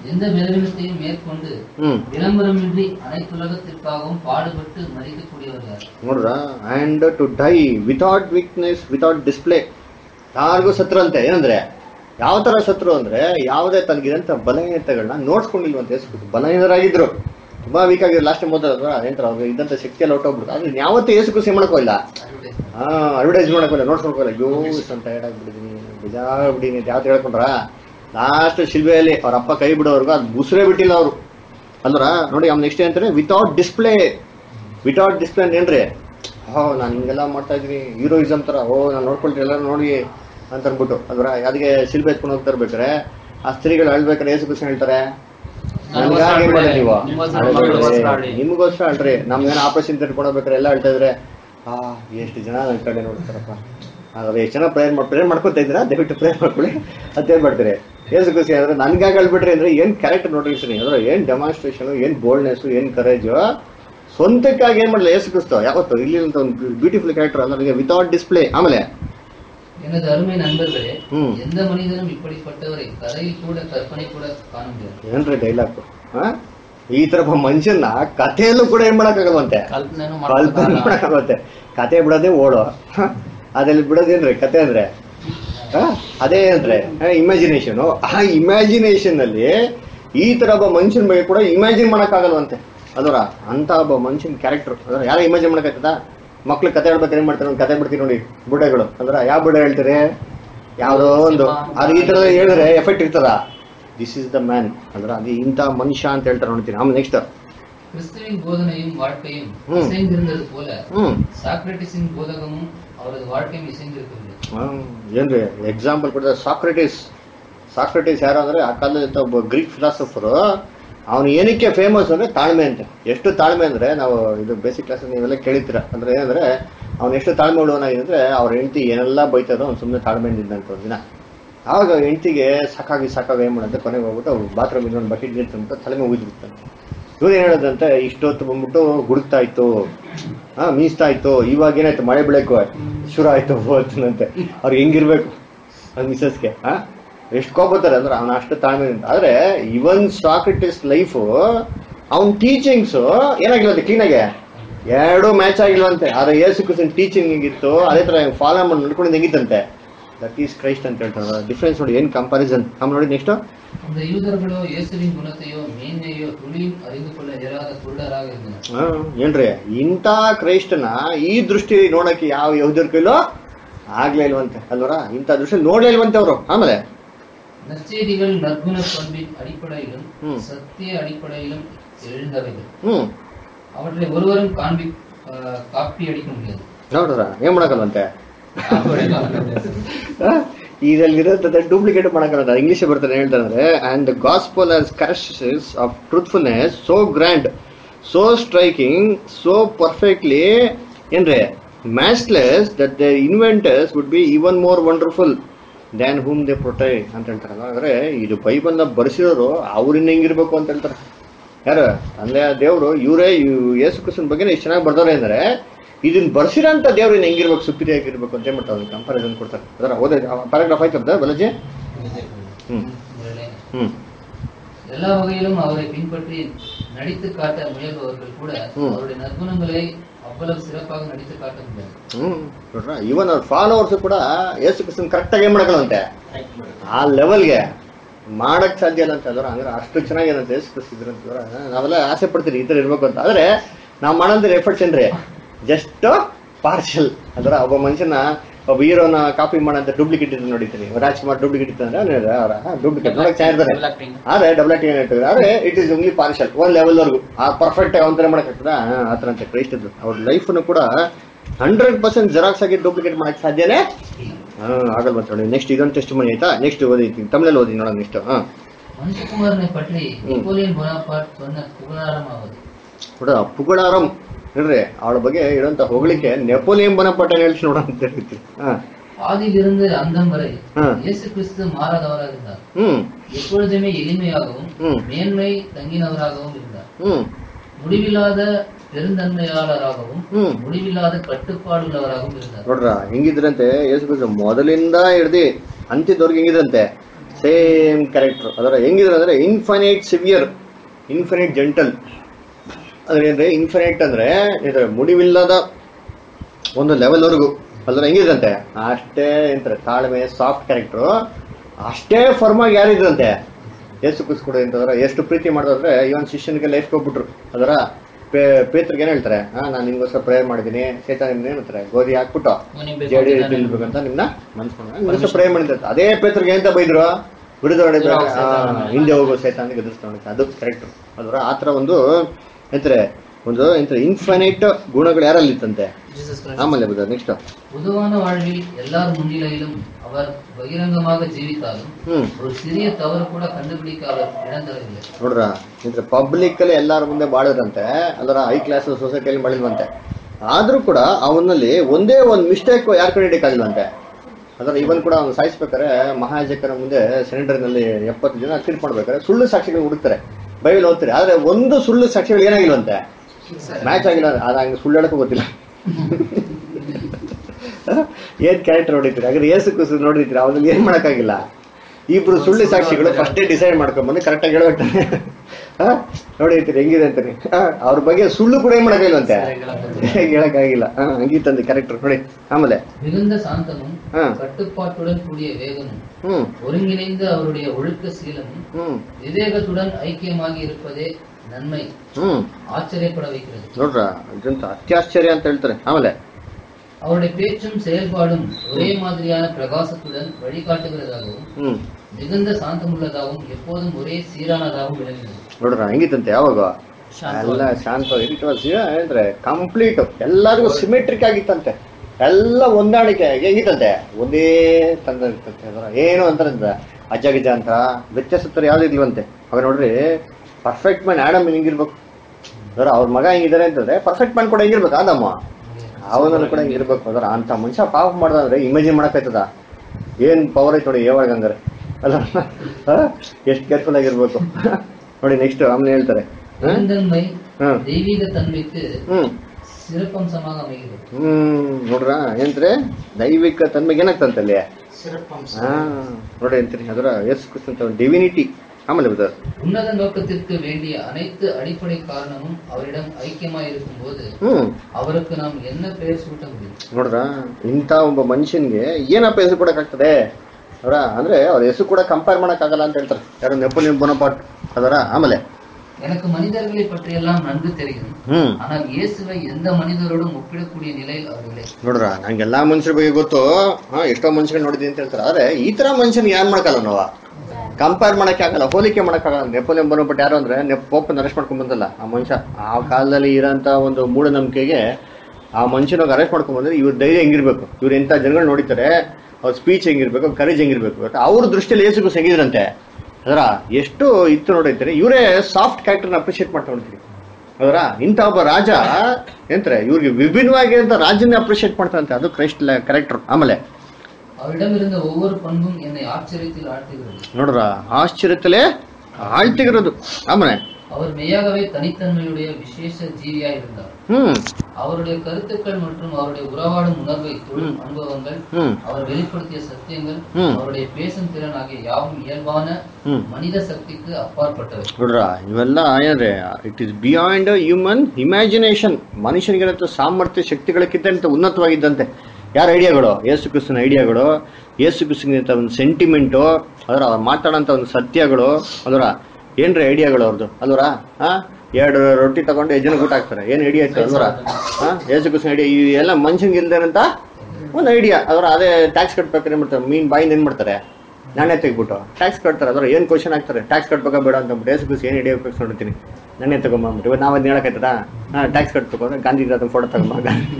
எந்த பலவீனத்தையும் மேற்கொண்டு ಹ್ಮ್ விளம்பரமின்றி அனைத்துலகத்திற்காகவும் பாடுபட்டு மறிக்கக்கூடியவர் யார்? ನೋಡ್ರ and to die without weakness without display. ಯಾರಿಗೂ ಶತ್ರು ಅಂತೆ. ಏನಂದ್ರೆ ಯಾವ ತರ ಶತ್ರು ಅಂದ್ರೆ ಯಾವುದೇ ತನಗಿದಂತ ಬಲಹೀನತೆಗಳನ್ನ ನೋಡ್ಸ್ಕೊಂಡಿಲ್ವಂತ ಯೇಸು. ಬಲಹೀನರಾಗಿದ್ರು, ತುಂಬಾ ವೀಕ್ ಆಗಿದ್ರು, ಲಾಸ್ಟ್ ಮೊದಲ ಏನಂತಾರೆ ಅವ್ರಿಗೆ ಇದ್ದಂತ ಶಕ್ತಿಯಲ್ಲಿ ಹೊಟ್ಟೋಗ್ಬಿಡ್ತು. ಆದ್ರೆ ಯಾವತ್ತೂ ಯೇಸು ಕ್ರಿಸ್ತು ಮಾಡಕೋಲ್ಲ, ಹಾ ಅಡ್ವರ್ಟೈಸ್ ಮಾಡಕೋಲ್ಲ, ನೋಡ್ಸ್ಕೊಳ್ಕೋಲ್ಲ. ಅಯ್ಯೋ ಇಷ್ಟು ಟೈರ್ಡ್ ಆಗ್ಬಿಟ್ಟಿದೀನಿ, ಬೇಜಾರ್ಬಿಟ್ಟಿದೀನಿ ಅಂತ ಯಾವ್ದು ಹೇಳ್ಕೊಂಡ್ರ ಲಾಸ್ಟ್ ಶಿಲ್ಬೆಯಲ್ಲಿ ಅವ್ರ ಅಪ್ಪ ಕೈ ಬಿಡೋರ್ಗು ಅದು ಬುಸ್ರೇ ಬಿಟ್ಟಿಲ್ಲ ಅವರು. ಅಲ್ವರ ನೋಡಿ ಅವ್ನು ನೆಕ್ಸ್ಟ್ ಏನಂತಾರೆ ವಿತೌಟ್ ಡಿಸ್ಪ್ಲೇ. ವಿತೌಟ್ ಡಿಸ್ಪ್ಲೇ ಏನ್ರಿ, ಹೋ ನಾನು ಹಿಂಗೆಲ್ಲ ಮಾಡ್ತಾ ಇದ್ದೀನಿ ಹೀರೋಯಿಸಮ್ ತರ, ಓ ನಾನು ನೋಡ್ಕೊಳ್ತೀನಿ ಎಲ್ಲರೂ ನೋಡಿ ಅಂತ ಅನ್ಬಿಟ್ಟು ಅಲ್ವರ ಅದಕ್ಕೆ ಶಿಲ್ಬೆ ಎತ್ಕೊಂಡು ಹೋಗ್ತಾ ಇರ್ಬೇಕಾರೆ ಆ ಸ್ತ್ರೀಗಳು ಅಳ್ಬೇಕಾರೆ ಯೇಸು ಕ್ರಿಸ್ತ ಹೇಳ್ತಾರೆ ನನ್ಗಾಗಿ ಏನ್ ಮಾಡಿ ನೀವು ನಿಮ್ಗೋಸ್ಕರ ಅಲ್ರಿ, ನಮ್ಗೇನು ಆಪರೇಷನ್ ತಿರ್ಕೊಂಡು ಹೋಗ್ಬೇಕಾರೆ ಎಲ್ಲ ಹೇಳ್ತಾ ಇದ್ರೆ ಆ ಎಷ್ಟು ಜನ ನನ್ನ ಕಡೆ ನೋಡ್ತಾರಪ್ಪ, ಹಾಗಾದ್ರೆ ಎಷ್ಟು ಜನ ಪ್ರೇಯರ್ ಮಾಡಿ ಪ್ರೇಯರ್ ಮಾಡ್ಕೊತಾ ಇದ್ದೀರಾ, ದಯವಿಟ್ಟು ಪ್ರೇಯರ್ ಮಾಡ್ಕೊಳ್ಳಿ ಅಂತ ಏನ್ ಮಾಡ್ತೀರಿ. ಯೇಸು ಕ್ರಿಸ್ತ ಅಂದ್ರೆ ನನ್ಗಾಗಿ ಹೇಳ್ಬಿಟ್ರಿ ಅಂದ್ರೆ ಏನ್ ಕ್ಯಾರೆಕ್ಟರ್ ನೋಡ್ರಿ ಅಂದ್ರೆ ಏನ್ ಡೆಮಾನ್ಸ್ಟ್ರೇಷನ್, ಏನ್ ಬೋಲ್ಡ್ನೆಸ್, ಏನ್ ಕರೇಜು. ಸ್ವಂತಕ್ಕಾಗಿ ಏನ್ ಮಾಡಲ್ಲ ಯೇಸು ಕ್ರಿಸ್ತ ಯಾವತ್ತು ಇಲ್ಲಿ ಅಂತ ಒಂದು ಬ್ಯೂಟಿಫುಲ್ ಕ್ಯಾರೆಕ್ಟರ್ ಅಲ್ಲ, ವಿತೌಟ್ ಡಿಸ್ಪ್ಲೇ. ಆಮೇಲೆ எனது அருமை நண்பர்களே, ம். எந்த மனிதனும் இப்படிப்பட்டவரை கதையில் கூட கற்பனை கூட காண முடியாது. ಏನ್ರಿ ಡೈಲಾಗ್, ಈ ತರ ಮನುಷ್ಯನ ಕಥೆಯಲ್ಲೂ ಕೂಡ ಏನ್ ಮಾಡಕ್ಕಾಗಲ್ವಂತೆ, ಕಲ್ಪನೆನೂ ಕಲ್ಪನೆ ಮಾಡಕ್ಕಾಗತ್ತೆ. ಕತೆ ಬಿಡೋದೇ ಓಡೋ, ಅದ್ರಲ್ಲಿ ಬಿಡೋದೇನ್ರಿ ಕತೆ ಅಂದ್ರೆ ಅದೇ ಅಂದ್ರೆ ಇಮ್ಯಾಜಿನೇಷನ್. ಆ ಇಮ್ಯಾಜಿನೇಷನ್ ಅಲ್ಲಿ ಈ ತರ ಒಬ್ಬ ಮನುಷ್ಯನ ಬಗ್ಗೆ ಕೂಡ ಇಮ್ಯಾಜಿನ್ ಮಾಡಕ್ ಆಗಲ್ವಂತೆ. ಅದರ ಅಂತ ಒಬ್ಬ ಮನುಷ್ಯನ ಕ್ಯಾರೆಕ್ಟರ್ ಅದರ ಯಾರ ಇಮ್ಯಾಜಿನ್ ಮಾಡಕ್ಕಾಗ್ತದ? ಮಕ್ಳು ಕತೆ ಹೇಳ್ಬೇಕಾದ್ರೆ ಏನ್ ಮಾಡ್ತಾರೆ, ಒಂದು ಕತೆ ಬಿಡ್ತೀವಿ ನೋಡಿ ಬುಡ್ಡೆಗಳು ಅಂದ್ರ ಯಾವ ಬುಡ್ಡೆ ಹೇಳ್ತಾರೆ, ಯಾವ್ದೋ ಒಂದು ಅದು ಈ ತರ ಹೇಳಿದ್ರೆ ಎಫೆಕ್ಟ್ ಇರ್ತದ. ದಿಸ್ ಇಸ್ ದ ಮ್ಯಾನ್ ಅಂದ್ರ ಅದು ಇಂಥ ಮನುಷ್ಯ ಅಂತ ಹೇಳ್ತಾರೆ ನೋಡ್ತೀನಿ. ಆಮೇಲೆ ನೆಕ್ಸ್ಟ್ கிறிஸ்துவின் போதனையும் வாழ்க்கையும் ம். இசைந்திருந்தது போல ಹ್ಮ್ சாக்ரட்டிஸின் போதகமும் அவரது வாழ்க்கையும் இசைந்திருக்கவில்லை. ಏನ್ರಿ ಎಕ್ಸಾಂಪಲ್ ಕೊಡಿದ್ರೆ ಸಾಕ್ರೆಟಿಸ್. ಸಾಕ್ರೆಟಿಸ್ ಯಾರು ಅಂದ್ರೆ ಆ ಕಾಲದ ಒಬ್ಬ ಗ್ರೀಕ್ ಫಿಲಾಸಫರು. ಅವನು ಏನಕ್ಕೆ ಫೇಮಸ್ ಅಂದ್ರೆ ತಾಳ್ಮೆ ಅಂತ. ಎಷ್ಟು ತಾಳ್ಮೆ ಅಂದ್ರೆ ನಾವು ಇದು ಬೇಸಿಕ್ ಕ್ಲಾಸ್ ನೀವೆಲ್ಲ ಕೇಳಿತೀರ. ಅಂದ್ರೆ ಏನಂದ್ರೆ ಅವ್ನು ಎಷ್ಟು ತಾಳ್ಮೆ ಉಳ್ಳವನಾಗಿದ್ರೆ ಅವ್ರ ಹೆಂಡತಿ ಏನೆಲ್ಲ ಬೈತಾರೋ ಅವ್ನು ಸುಮ್ಮನೆ ತಾಳ್ಮೆಯಿಂದ ಅಂತ ದಿನ. ಆವಾಗ ಹೆಂಡತಿಗೆ ಸಾಕಾಗಿ ಸಾಕಾಗಿ ಏನ್ ಮಾಡಂತೆ ಕೊನೆಗೆ ಹೋಗ್ಬಿಟ್ಟು ಅವ್ರು ಬಾತ್ರೂಮ್ ಇನ್ನೊಂದು ಬಕೆಟ್ ನೀರು ತಂದ್ಬಿಟ್ಟು ತಲೆಮೆ ಉಗಿದ್ಬಿಡ್ತಾನೆ. ಇವ್ರು ಏನ್ ಹೇಳೋದಂತೆ, ಇಷ್ಟೊತ್ತು ಬಂದ್ಬಿಟ್ಟು ಗುಡುಕ್ತಾ ಇತ್ತು, ಹಾ ಮೀಸ್ತಾ ಇತ್ತು, ಇವಾಗ ಏನಾಯ್ತು ಮಳೆ ಬೆಳಕು ಶುರು ಆಯ್ತು ಅಂತಂತೆ. ಅವ್ರಿಗೆ ಹೆಂಗಿರ್ಬೇಕು ಅವ್ರ ಮಿಸಸ್ಗೆ, ಹಾ ಎಷ್ಟು ಕೋಪತ್ತಾರೆ ಅಂದ್ರೆ ಅವನ ಅಷ್ಟು ತಾಳ್ಮೆ ಅಂತ. ಆದ್ರೆ ಇವನ್ ಸಾಕ್ರೆಟಿಸ್ ಲೈಫ್ ಅವನ್ ಟೀಚಿಂಗ್ಸ್ ಏನಾಗಿಲ್ವಂತೆ, ಕ್ಲೀನಾಗೆ ಎರಡು ಮ್ಯಾಚ್ ಆಗಿಲ್ವಂತೆ. ಆದ್ರೆ ಯೇಸು ಕ್ರಿಸ್ತನ ಟೀಚಿಂಗ್ ಹೆಂಗಿತ್ತು ಅದೇ ತರ ಫಾಲೋ ಮಾಡಿ ನಡ್ಕೊಂಡಿದ್ದು ಹೆಂಗಿತ್ತಂತೆ. ದಟ್ ಈಸ್ ಕ್ರೈಸ್ಟ್ ಅಂತ ಹೇಳ್ತಾರೆ. ಡಿಫ್ರೆನ್ಸ್ ನೋಡಿ, ಏನ್ ಕಂಪಾರಿಸನ್. ಆಮೇಲೆ ನೋಡಿ ನೆಕ್ಸ್ಟ್, அந்த யூதர்களோ இயேசுவின் குணத்தையோ மேன்மையோ துளியும் அறிந்து கொள்ள இயலாத குருடராக இருந்தனர். ಏನ್ರಿ ಇಂಥ ಕ್ರೈಸ್ತನ ಈ ದೃಷ್ಟಿ ನೋಡಕ್ಕೆ ಯಾವ ಯಹೂದ್ಯರ ಕೈಲೋ ಆಗ್ಲೇ ಇಲ್ವಂತೆ ಅಲ್ವರ. ಇಂಥ ದೃಷ್ಟಿ ನೋಡ್ಲೇ ಇಲ್ವಂತೆ ಅವರು. ಆಮೇಲೆ நற்செய்திகள் நற்குண பண்பின் அடிப்படையிலும் ம். சத்திய அடிப்படையிலும் எழுந்தவைகள். ಹ್ಮ್ அவற்றை ஒருவரும் காண்பி காப்பி அடிக்க முடியாது. ನೋಡ್ರ ಏನ್ ಮಾಡಕಲ್ವಂತೆ, ಇದರಲ್ಲಿರೋದ ಡೂಪ್ಲಿಕೇಟ್ ಮಾಡಕಲ್ಲ. ಇಂಗ್ಲಿಷ್ ಬರ್ತಾರೆ ಹೇಳ್ತಾರೆ, and the gospel as characteristics of truthfulness so grand, so striking, so perfectly ಏನ್ರಿ matchless that the inventors would be even more wonderful than whom they protect ಅಂತ ಹೇಳ್ತಾರಲ್ಲ. ಅಂದ್ರೆ ಇದು ಬೈಬಲ್ನ ಬರ್ಸಿರೋರು ಅವ್ರಿನ್ನ ಹೆಂಗಿರ್ಬೇಕು ಅಂತ ಹೇಳ್ತಾರೆ. ಯಾರು ಅಂದ್ರೆ ದೇವರು ಇವರೇ ಯೇಸು ಕ್ರಿಸ್ತನ ಬಗ್ಗೆ ಎಷ್ಟು ಚೆನ್ನಾಗಿ ಬರ್ತಾರೆ ಅಂದ್ರೆ ಇದನ್ನ ಬರ್ಸಿರೋಂಥ ದೇವ್ರು ಇನ್ನು ಹೆಂಗಿರ್ಬೇಕು, ಸುಪೀರಿಯರ್ ಆಗಿರ್ಬೇಕು ಅಂತ ಹೇಳ್ಬಿಟ್ಟು ಕಂಪಾರಿಸನ್ ಕೊಡ್ತಾರೆ. ಅದರ ಓದ ಪ್ಯಾರಾಗ್ರಾಫ್ ಆಯ್ತದ ಬಲಜಿ. ಹ್ಮ್ ಹ್ಮ್ எல்லா வகையிலும் அவரை பின்பற்றி நடித்து காட்ட முயல்பவர்கள் கூட அவருடைய நற்குணங்களை அவ்வளவு சிறப்பாக நடித்து காட்ட முடியாது. ಹ್ಮ್ ನೋಡ್ರ ಇವನ್ ಅವ್ರ ಫಾಲೋವರ್ಸ್ ಕೂಡ ಯೇಸು ಕ್ರಿಸ್ತನ್ ಕರೆಕ್ಟ್ ಆಗಿ ಏನ್ ಮಾಡಕಲ್ಲಂತೆ, ಆ ಲೆವೆಲ್ಗೆ ಮಾಡಕ್ ಸಾಧ್ಯ ಇಲ್ಲ ಅಂತ ಅಲ್ವರ. ಅಂದ್ರೆ ಅಷ್ಟು ಚೆನ್ನಾಗಿ ಏನಂತ ಯೇಸು ಕ್ರಿಸ್ತ ಇದ್ರಂತಂದ್ರ ನಾವೆಲ್ಲ ಆಸೆ ಪಡ್ತೀರಿ ಈ ತರ ಇರ್ಬೇಕು ಅಂತ. ಆದ್ರೆ ನಾವ್ ಮಾಡೋದ್ರ ಎಫರ್ಟ್ಸ್ ಏನ್ರಿ ಜಸ್ಟ್ ಪಾರ್ಷಲ್. ಅಂದ್ರೆ ಒಬ್ಬ ಮನುಷ್ಯನ ಒಬ್ಬ ಹೀರೋನ ಕಾಪಿ ಮಾಡಂತ ಡೂಪ್ಲಿಕೇಟ್ ಇದ್ರೆ ನೋಡಿತೀನಿ. ರಾಜ್ಕುಮಾರ್ ಡೂಪ್ಲಿಕೇಟ್ ಇತ್ತು ಅಂದ್ರೆ ಅವರ ಡೂಪ್ಲಿಕೇಟ್ ನೋಡಕ್ ಚೆನ್ನಾಗಿರ್ತಾರೆ. ಆದ್ರೆ ಡಬಲ್ ಆಕ್ಟಿಂಗ್ ಏನಿರ್ತದೆ ಆದ್ರೆ ಇಟ್ ಇಸ್ ಓನ್ಲಿ ಪಾರ್ಷಲ್, ಒಂದ್ ಲೆವೆಲ್ ವರ್ಗು. ಆ ಪರ್ಫೆಕ್ಟ್ ಒಂಥರ ಮಾಡಕ್ ಆಗ್ತದ ಆತರ ಅಂತ ಕ್ರೈಸ್ಟ್ ಇದ್ರು. ಅವ್ರ ಲೈಫ್ ಕೂಡ ಹಂಡ್ರೆಡ್ ಪರ್ಸೆಂಟ್ ಜೆರಾಕ್ಸ್ ಆಗಿ ಡೂಪ್ಲಿಕೇಟ್ ಮಾಡಕ್ ಸಾಧ್ಯನೇ ಹ್ಮ್ ಆಗಲ್ ಬಂತ ನೋಡಿ. ನೆಕ್ಸ್ಟ್ ಇದೊಂದು ಟೆಸ್ಟ್ ಮನಿ ಆಯ್ತಾ. ನೆಕ್ಸ್ಟ್ ಓದಿತೀನಿ, ತಮಿಳಲ್ಲಿ ಓದಿ ನೋಡೋಣ ನೆಕ್ಸ್ಟ್. ಹಾ மனுஷகுமாரனை பற்றி நெப்போலியன் போனாபார்ட் சொன்ன புகழாரமாவது. ಕೂಡ ಪುಗಳಾರಂ ಹೇಳ್ರಿ ಅವಳ ಬಗ್ಗೆ ಇರೋಂತ ಹೊಗಳಿಕೆ ನೆಪೋಲಿಯನ್ ಬೋನಾಪಾರ್ಟ್ ಹೇಳ್ಸಿ ನೋಡ ಅಂತ ಹೇಳ್ತೀವಿ. ஆதியிலிருந்து அந்தம் வரை இயேசு கிறிஸ்து மாறாதவராக இருந்தார். எப்பொழுதுமே எளிமையாகவும் மேன்மை தங்கினவராகவும் இருந்தார். முடிவில்லாத பெருந்தன்மையாளராகவும் முடிவில்லாத ಕಟ್ಟುಪಾಡುಳ್ಳವರಾகவும் இருந்தார். ನೋಡ್ರ ಹೆಂಗಿದ್ರಂತೆ ಯೇಸು ಕ್ರಿಸ್ತ ಮೊದಲಿಂದ ಹಿಡ್ದಿ ಅಂತ್ಯದವ್ರಿಗೆ ಹೆಂಗಿದ್ರಂತೆ ಸೇಮ್ ಕ್ಯಾರೆಕ್ಟರ್. ಅದರ ಹೆಂಗಿದ್ರು ಅಂದ್ರೆ ಇನ್ಫೈನೈಟ್ ಸಿವಿಯರ್, ಇನ್ಫೈನೈಟ್ ಜೆಂಟಲ್. ಅಂದ್ರೆ ಏನ್ರಿ ಇನ್ಫೈನೈಟ್ ಅಂದ್ರೆ ಇದ್ರ ಮುಡಿವಿಲ್ಲದ ಒಂದು ಲೆವೆಲ್ವರೆಗೂ ಅದ್ರ ಹೆಂಗಿದ್ರಂತೆ ಅಷ್ಟೇ ಎಂತಾರೆ ತಾಳ್ಮೆ, ಸಾಫ್ಟ್ ಕ್ಯಾರೆಕ್ಟರ್. ಅಷ್ಟೇ ಫರ್ಮ್ ಆಗಿ ಯಾರಿದ್ರಂತೆ ಯೇಸು ಕ್ರಿಸ್ತ ಕೂಡ ಅಂತಂದ್ರೆ ಎಷ್ಟು ಪ್ರೀತಿ ಮಾಡಿದ್ರೆ ಇವನ್ ಶಿಷ್ಯನಿಗೆ ಲೈಫ್ ಹೋಗ್ಬಿಟ್ರು. ಅದರ ಪೇ ಪೇತ್ರಗೆ ಏನ್ ಹೇಳ್ತಾರೆ, ಹಾ ನಾನು ನಿಮ್ಗೋಸ್ಕರ ಪ್ರೇಯರ್ ಮಾಡಿದ್ದೀನಿ, ಸೇತಾನ ನಿಮ್ನ ಏನಂತಾರೆ ಗೋಧಿ ಹಾಕ್ಬಿಟ್ಟು ಜೇಡಿ ನಿಲ್ಬೇಕಂತ ನಿಮ್ನ ಮನ್ಸ್ಕೊಂಡು ಪ್ರೇಯರ್ ಮಾಡಿದ್ರೆ ಅದೇ ಪೇತ್ರಗೆ ಅಂತ ಬೈದ್ರು, ಬಿಡುದೊಡೆ ಹಿಂದೆ ಹೋಗೋ ಸೇತಾನಿಗೆ ಎದುರಿಸ್ತಾ. ಅದು ಕರೆಕ್ಟ್. ಅದರ ಆತರ ಒಂದು ಎಂತಾರೆ ಒಂದು ಎಂತ ಇನ್ಫೈನೈಟ್ குணங்கள் யாரால் இத்தந்தே. ஆமால பிரதர் நெக்ஸ்ட். பொதுவான வாழ்வில் எல்லார் முன்னிலையிலும் அவர் பகிரங்கமாக ஜீவித்தாலும் ஒரு சிறிய தவறு கூட கண்டுபிடிக்க அவர் இடம் தரவில்லை. ನೋಡ್ರಾ ಇಂದ್ರ ಪಬ್ಲಿಕ್ ಅಲ್ಲಿ ಎಲ್ಲಾರ ಮುಂದೆ ಬಾಳದಂತೆ, ಅದರ ಹೈ ಕ್ಲಾಸ್ ಸೊಸೈಟಿಯಲ್ಲಿ ಬಾಳಿಲ್ವಂತೆ. ಆದ್ರೂ ಕೂಡ ಅವನಲ್ಲಿ ಒಂದೇ ಒಂದು ಮಿಸ್ಟೇಕ್ ಯಾರ ಕಡೆ ಹಿಡಿಯಕ್ಕಾಗಿಲ್ವಂತೆ. ಅದರ ಇವನ್ ಕೂಡ ಅವ್ನು ಸಾಯಿಸ್ಬೇಕಾರೆ ಮಹಾಯಾಜಕರ ಮುಂದೆ ಸೆನೆಟರ್ನಲ್ಲಿ ಎಪ್ಪತ್ತು ಜನ ತೀರ್ಪು ಮಾಡ್ಬೇಕಾರೆ ಸುಳ್ಳು ಸಾಕ್ಷಿಗಳು ಹುಡುಕ್ತಾರೆ, ಬೈಬಲ್ ಓದ್ತಾರೆ. ಆದ್ರೆ ಒಂದು ಸುಳ್ಳು ಸಾಕ್ಷಿಗಳು ಏನಾಗಿಲ್ವಂತೆ, ಮ್ಯಾಚ್ ಆಗಿಲ್ಲ. ಅದ ಹಂಗೆ ಸುಳ್ಳು ಹೇಳಕ್ಕೂ ಗೊತ್ತಿಲ್ಲ. ಏನ್ ಕ್ಯಾರೆಕ್ಟರ್ ನೋಡಿದ್ರಿ ಹಾಗಾದ್ರೆ ಯೇಸು ಕ್ರಿಸ್ತ ನೋಡಿದ್ರಿ, ಅದ್ರಲ್ಲಿ ಏನ್ ಮಾಡಕ್ಕಾಗಿಲ್ಲ. ಇಬ್ರು ಸುಳ್ಳು ಸಾಕ್ಷಿಗಳು ಫಸ್ಟೇ ಡಿಸೈಡ್ ಮಾಡ್ಕೊಂಡ್ಬಂದು ಕರೆಕ್ಟ್ ಆಗಿ ಹೇಳ್ಬೇಕಾನೆ ನೋಡಿರ್ತೀರಿ ಹೆಂಗಿದೆ ಅಂತಾನೆ. ಅವ್ರ ಬಗ್ಗೆ ಸುಳ್ಳು ಕೂಡ ಏನ್ ಮಾಡಕ್ಕಾಗಿಲ್ವಂತೆ, ಹೇಳಕ್ಕಾಗಿಲ್ಲ. ಹಂಗಿತ್ತಂದು ಕ್ಯಾರೆಕ್ಟರ್ ನೋಡಿ. ಆಮೇಲೆ மிகுந்த சாந்தமும் கட்டுப்பாட்டுடன் கூடிய வேகமும் ஒருங்கிணைந்து அவருடைய ஒழுக்க சீலமும் விவேகத்துடன் ஐக்கியமாಗಿ இருப்பதே நன்மை ஆச்சரியப்பட வைக்கிறது. ನೋಡ್ರ ಇದಂತ ಅತ್ಯಾಶ್ಚರ್ಯ ಅಂತ ಹೇಳ್ತಾರೆ. ಆಮೇಲೆ அவருடைய பேச்சும் செயல்பாடும் ஒரே மாதிரியான பிரகாசத்துடன் வழிகாட்டுகிறதாகவும் மிகுந்த சாந்தமுள்ளதாகவும் எப்போதும் ஒரே சீரானதாகவும் விளங்குகிறது. ನೋಡ್ರ ಹೆಂಗಿತ್ತಂತೆ ಯಾವಾಗ ಎಲ್ಲ ಶಾಂತ ಅಂದ್ರೆ ಕಂಪ್ಲೀಟ್ ಎಲ್ಲರಿಗೂ ಸಿಮೆಟ್ರಿಕ್ ಆಗಿತ್ತಂತೆ, ಎಲ್ಲ ಹೊಂದಾಣಿಕೆ ಹೇಗಿತ್ತಂತೆ, ಒಂದೇ ತಂದ ಇರ್ತಂತೆ. ಅದರ ಏನು ಅಂತ ಅಜ್ಜ ಗಿಜ್ಜ ಅಂತ ವ್ಯತ್ಯಾಸತ್ತರ ಯಾವ್ದು ಇರ್ಲಿವಂತೆ. ಅವಾಗ ನೋಡ್ರಿ ಪರ್ಫೆಕ್ಟ್ ಮ್ಯಾನ್ ಆಡಮ್ ಹಿಂಗಿರ್ಬೇಕು. ಅದರ ಅವ್ರ ಮಗ ಹಿಂಗಿದ್ದಾರೆ ಅಂತಂದ್ರೆ ಪರ್ಫೆಕ್ಟ್ ಮ್ಯಾನ್ ಕೂಡ ಹಿಂಗಿರ್ಬೇಕು. ಆದಮ್ಮ ಅವನನ್ನು ಕೂಡ ಹಿಂಗಿರ್ಬೇಕು. ಅದರ ಅಂತ ಮನುಷ್ಯ ಪಾಪ ಮಾಡ್ದಂದ್ರೆ ಇಮೇಜಿನ್ ಮಾಡಕ್ಕಾಯ್ತದ, ಏನ್ ಪವರ್ ಐತೆ ನೋಡಿ ಯಾವಾಗ ಹಂಗಾರೆ ಅಲ್ಲ. ಎಷ್ಟು ಕೇರ್ಫುಲ್ ಆಗಿರ್ಬೇಕು ನೋಡಿ. ನೆಕ್ಸ್ಟ್ ಆಮೇಲೆ ಹೇಳ್ತಾರೆ ದೈವಿಕ ತನ್ಮೆಗೆ ಸಿರಪಂಸமாக அமைகிறது. ಹ್ಮ್ ನೋಡ್ರ ಏನ್ರಿ ದೈವಿಕ ತನ್ಮೆಗೆ ಏನಾಗ್ತಂತ ಅಲ್ಲಿ ಹಾ ನೋಡಿ ಅಂತೀರಿ. ಅದರ ಯೇಸು ಕ್ರಿಸ್ತ ಡಿವಿನಿಟಿ. ஆமால பிரதர் உன்னத நோக்கத்திற்கு வேண்டிய அனைத்து அடிப்படை காரணமும் அவரிடம் ஐக்கியமாய் இருக்கும்போது அவருக்கு நாம் என்ன பெயர் சூட்ட முடியும். ನೋಡ್ರ ಇಂಥ ಒಬ್ಬ ಮನುಷ್ಯನ್ಗೆ ಏನಪ್ಪ ಹೆಸರು ಕೊಡಕ್ಕಾಗ್ತದೆ ಅವರ ಅಂದ್ರೆ ಅವ್ರ ಹೆಸರು ಕೂಡ ಕಂಪೇರ್ ಮಾಡಕ್ ಆಗಲ್ಲ ಅಂತ ಹೇಳ್ತಾರೆ ಯಾರು, ನೆಪೋಲಿಯನ್ ಬೋನಪಾರ್ಟ್. ಅದರ ಆಮೇಲೆ எனக்கு மனிதர்களை பற்றியெல்லாம் நன்கு தெரியும், ஆனால் இயேசுவை எந்த மனிதரோடும் ஒப்பிடக்கூடிய நிலையில் அவர் இல்லை. ನೋಡ್ರ ನಂಗೆಲ್ಲಾ ಮನುಷ್ಯರ ಬಗ್ಗೆ ಗೊತ್ತು, ಹಾ ಎಷ್ಟೋ ಮನುಷ್ಯರು ನೋಡಿದೀನಿ ಅಂತ ಹೇಳ್ತಾರೆ. ಆದ್ರೆ ಈ ತರ ಮನುಷ್ಯನ್ ಏನ್ ಮಾಡಕ್ಕಲ್ಲ ನಾವ, ಕಂಪೇರ್ ಮಾಡಕ್ಕೆ ಆಗಲ್ಲ, ಹೋಲಿಕೆ ಮಾಡಕ್ಕಾಗಲ್ಲ. ನೆಪೋಲಿಯನ್ ಬೋನಪಾರ್ಟ್ ಯಾರು ಅಂದ್ರೆ ಪೋಪನ್ ಅರೆಸ್ಟ್ ಮಾಡ್ಕೊಂಡ್ ಬಂದಲ್ಲ ಆ ಮನುಷ್ಯ, ಆ ಕಾಲದಲ್ಲಿ ಇರೋಂತ ಒಂದು ಮೂಢನಂಬಿಕೆಗೆ ಆ ಮನುಷ್ಯನಾಗ ಅರೆಸ್ಟ್ ಮಾಡ್ಕೊಂಡ್ ಬಂದ್ರೆ ಇವ್ರ ಧೈರ್ಯ ಹೆಂಗಿರ್ಬೇಕು, ಇವ್ರು ಎಂತ ಜನಗಳು ನೋಡಿತಾರೆ, ಅವ್ರ ಸ್ಪೀಚ್ ಹೆಂಗಿರ್ಬೇಕು, ಕರೇಜ್ ಹೆಂಗಿರ್ಬೇಕು. ಅವ್ರ ದೃಷ್ಟಿಯಲ್ಲಿ ಯೇಸು ಕ್ರಿಸ್ತ ಹೆಂಗಿದ್ರಂತೆ ಅದರ ಎಷ್ಟು ಇತ್ತು ನೋಡಿರ್ತೀರಿ. ಇವರೇ ಸಾಫ್ಟ್ ಕ್ಯಾರೆಕ್ಟರ್ನ ಅಪ್ರಿಷಿಯೇಟ್ ಮಾಡ್ತಾ ನೋಡ್ತೀರಿ. ಅದರ ಇಂಥ ಒಬ್ಬ ರಾಜ ಎಂತಾರೆ ಇವ್ರಿಗೆ ವಿಭಿನ್ನವಾಗಿ ಅಂತ ರಾಜನೇ ಅಪ್ರಿಷಿಯೇಟ್ ಮಾಡ್ತಾರಂತೆ. ಅದು ಕ್ರೈಸ್ಟ್ ಕ್ಯಾರೆಕ್ಟರ್. ಆಮೇಲೆ ಅವರಿಡಮಿರುந்த ஒவ்வொரு பண்பும் என்னை ஆச்சரியத்தில் ஆழ்த்துகிறது. ನೋಡ್ರ ಆಶ್ಚರ್ಯತಲೇ ಆಳ್ತಿಗಿರೋದು. ಆಮೇಲೆ அவர் மெய்யாகவே தனித்தன்மையுடைய விசேஷ ஜீவியாய் இருந்தார். அவருடைய கருத்துக்கள் மற்றும் அவருடைய உறவாடும் உணர்வை தொடும் அனுபவங்கள், அவர் வெளிப்படுத்திய சத்தியங்கள், அவருடைய பேசும் திறன் ஆகிய யாவும் இயல்பான மனித சக்திக்கு அப்பாற்பட்டவை. ನೋಡ್ರ ಇವೆಲ್ಲ ಏನ್ರೆ it is beyond human imagination. ಮನುಷ್ಯನಿಗಿರಂತ ಸಾಮರ್ಥ್ಯ ಶಕ್ತಿಗಳಕ್ಕಿಂತ ಉನ್ನತವಾಗಿದ್ದಂತೆ. ಯಾರ ಐಡಿಯಾಗಳು? ಯೇಸು ಕ್ರಿಸ್ತನ ಐಡಿಯಾಗಳು, ಯೇಸು ಕ್ರಿಸ್ತನಿಗಿಂತ ಒಂದು ಸೆಂಟಿಮೆಂಟು, ಅದರ ಅವ್ರು ಮಾತಾಡೋಂಥ ಒಂದು ಸತ್ಯಗಳು, ಅದರ ಏನ್ರಿ ಐಡಿಯಾಗಳು ಅವ್ರದ್ದು ಅಲ್ವರ. ಹಾ ಎರಡು ರೊಟ್ಟಿ ತಗೊಂಡು ಎಷ್ಟು ಜನ ಊಟ ಹಾಕ್ತಾರೆ, ಏನ್ ಐಡಿಯಾ ಇತ್ತು ಅಲ್ವರ. ಹಾ ಯೇಸು ಕ್ರಿಸ್ತನ ಐಡಿಯಾ ಈ ಎಲ್ಲ ಮನುಷ್ಯನ್ಗೆ ಇಲ್ದೇನಂತ ಒಂದು ಐಡಿಯಾ. ಅದರ ಅದೇ ಟ್ಯಾಕ್ಸ್ ಕಟ್ಬೇಕಾದ್ರೆ ಏನ್ ಮಾಡ್ತಾರೆ, ಮೀನ್ ಬಾಯಿಂದ ಏನ್ ಮಾಡ್ತಾರೆ, ನಾಣ್ಯ ತೆಗ್ಬಿಟ್ಟು ಟ್ಯಾಕ್ಸ್ ಕಟ್ತಾರೆ. ಅದರ ಏನ್ ಕ್ವಶನ್ ಹಾಕ್ತಾರೆ, ಟ್ಯಾಕ್ಸ್ ಕಟ್ಬೇಕಾ ಬೇಡ ಅಂತ ಅಂದ್ಬಿಟ್ಟು ಯೇಸು ಕ್ರಿಸ್ತ ಏನ್ ಐಡಿಯಾ ಉಪಯೋಗಿಸ್ ನೋಡ್ತೀನಿ, ನಾಣ್ಯ ತಗೊಂಬಂದ್ಬಿಟ್ಟು ಇವತ್ತು ನಾವದ್ ಹೇಳಕ್ಕಾಯ್ತದ. ಹಾ ಟ್ಯಾಕ್ಸ್ ಕಟ್ಬೇಕು ಅಂದ್ರೆ ಗಾಂಧಿ ಅದನ್ನ ಫೋಟೋ ತಗೊಂಬ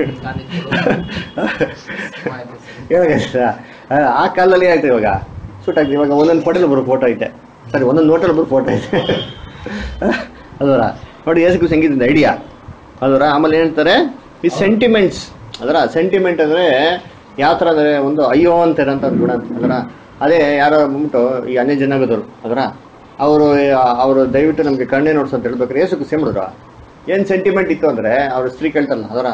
ಹೇಳಕ್ಕಾಯ್ತದ. ಆ ಕಾಲದಲ್ಲಿ ಏನಾಗ್ತದೆ ಇವಾಗ ಸೂಟ್ ಆಗ್ತದೆ. ಇವಾಗ ಒಂದೊಂದು ಫೋಟೋಲ್ ಬರೋ ಫೋಟೋ ಐತೆ, ಸರಿ ಒಂದೊಂದು ನೋಟಲ್ಲಿ ಬರೋ ಫೋಟೋ ಐತೆ ಅದರ ನೋಡಿ. ಯೇಸು ಕ್ರಿಸ್ತ ಸಂಗೀತದ ಐಡಿಯಾ ಅದರ. ಆಮೇಲೆ ಹೇಳ್ತಾರೆ ಈ ಸೆಂಟಿಮೆಂಟ್ಸ್. ಅದರ ಸೆಂಟಿಮೆಂಟ್ ಅಂದ್ರೆ ಯಾವ ಥರ ಅಂದರೆ ಒಂದು ಅಯ್ಯೋ ಅಂತ ಇರೋಂಥ ಗುಣ ಅಂತ. ಅದರ ಅದೇ ಯಾರೋ ಬಂದ್ಬಿಟ್ಟು ಈ ಅನ್ಯ ಜನಾಂಗದವರು ಅದರ ಅವರು ಅವರು ದಯವಿಟ್ಟು ನಮಗೆ ಕಣ್ಣೆ ನೋಡ್ಸು ಅಂತ ಹೇಳ್ಬೇಕಾರೆ ಯೇಸು ಕ್ರಿಸ್ತ ಮಾಡಿದ್ರು ಏನು ಸೆಂಟಿಮೆಂಟ್ ಇತ್ತು ಅಂದರೆ ಅವ್ರ ಸ್ತ್ರೀ ಕೇಳ್ತಾರಲ್ಲ ಅದರ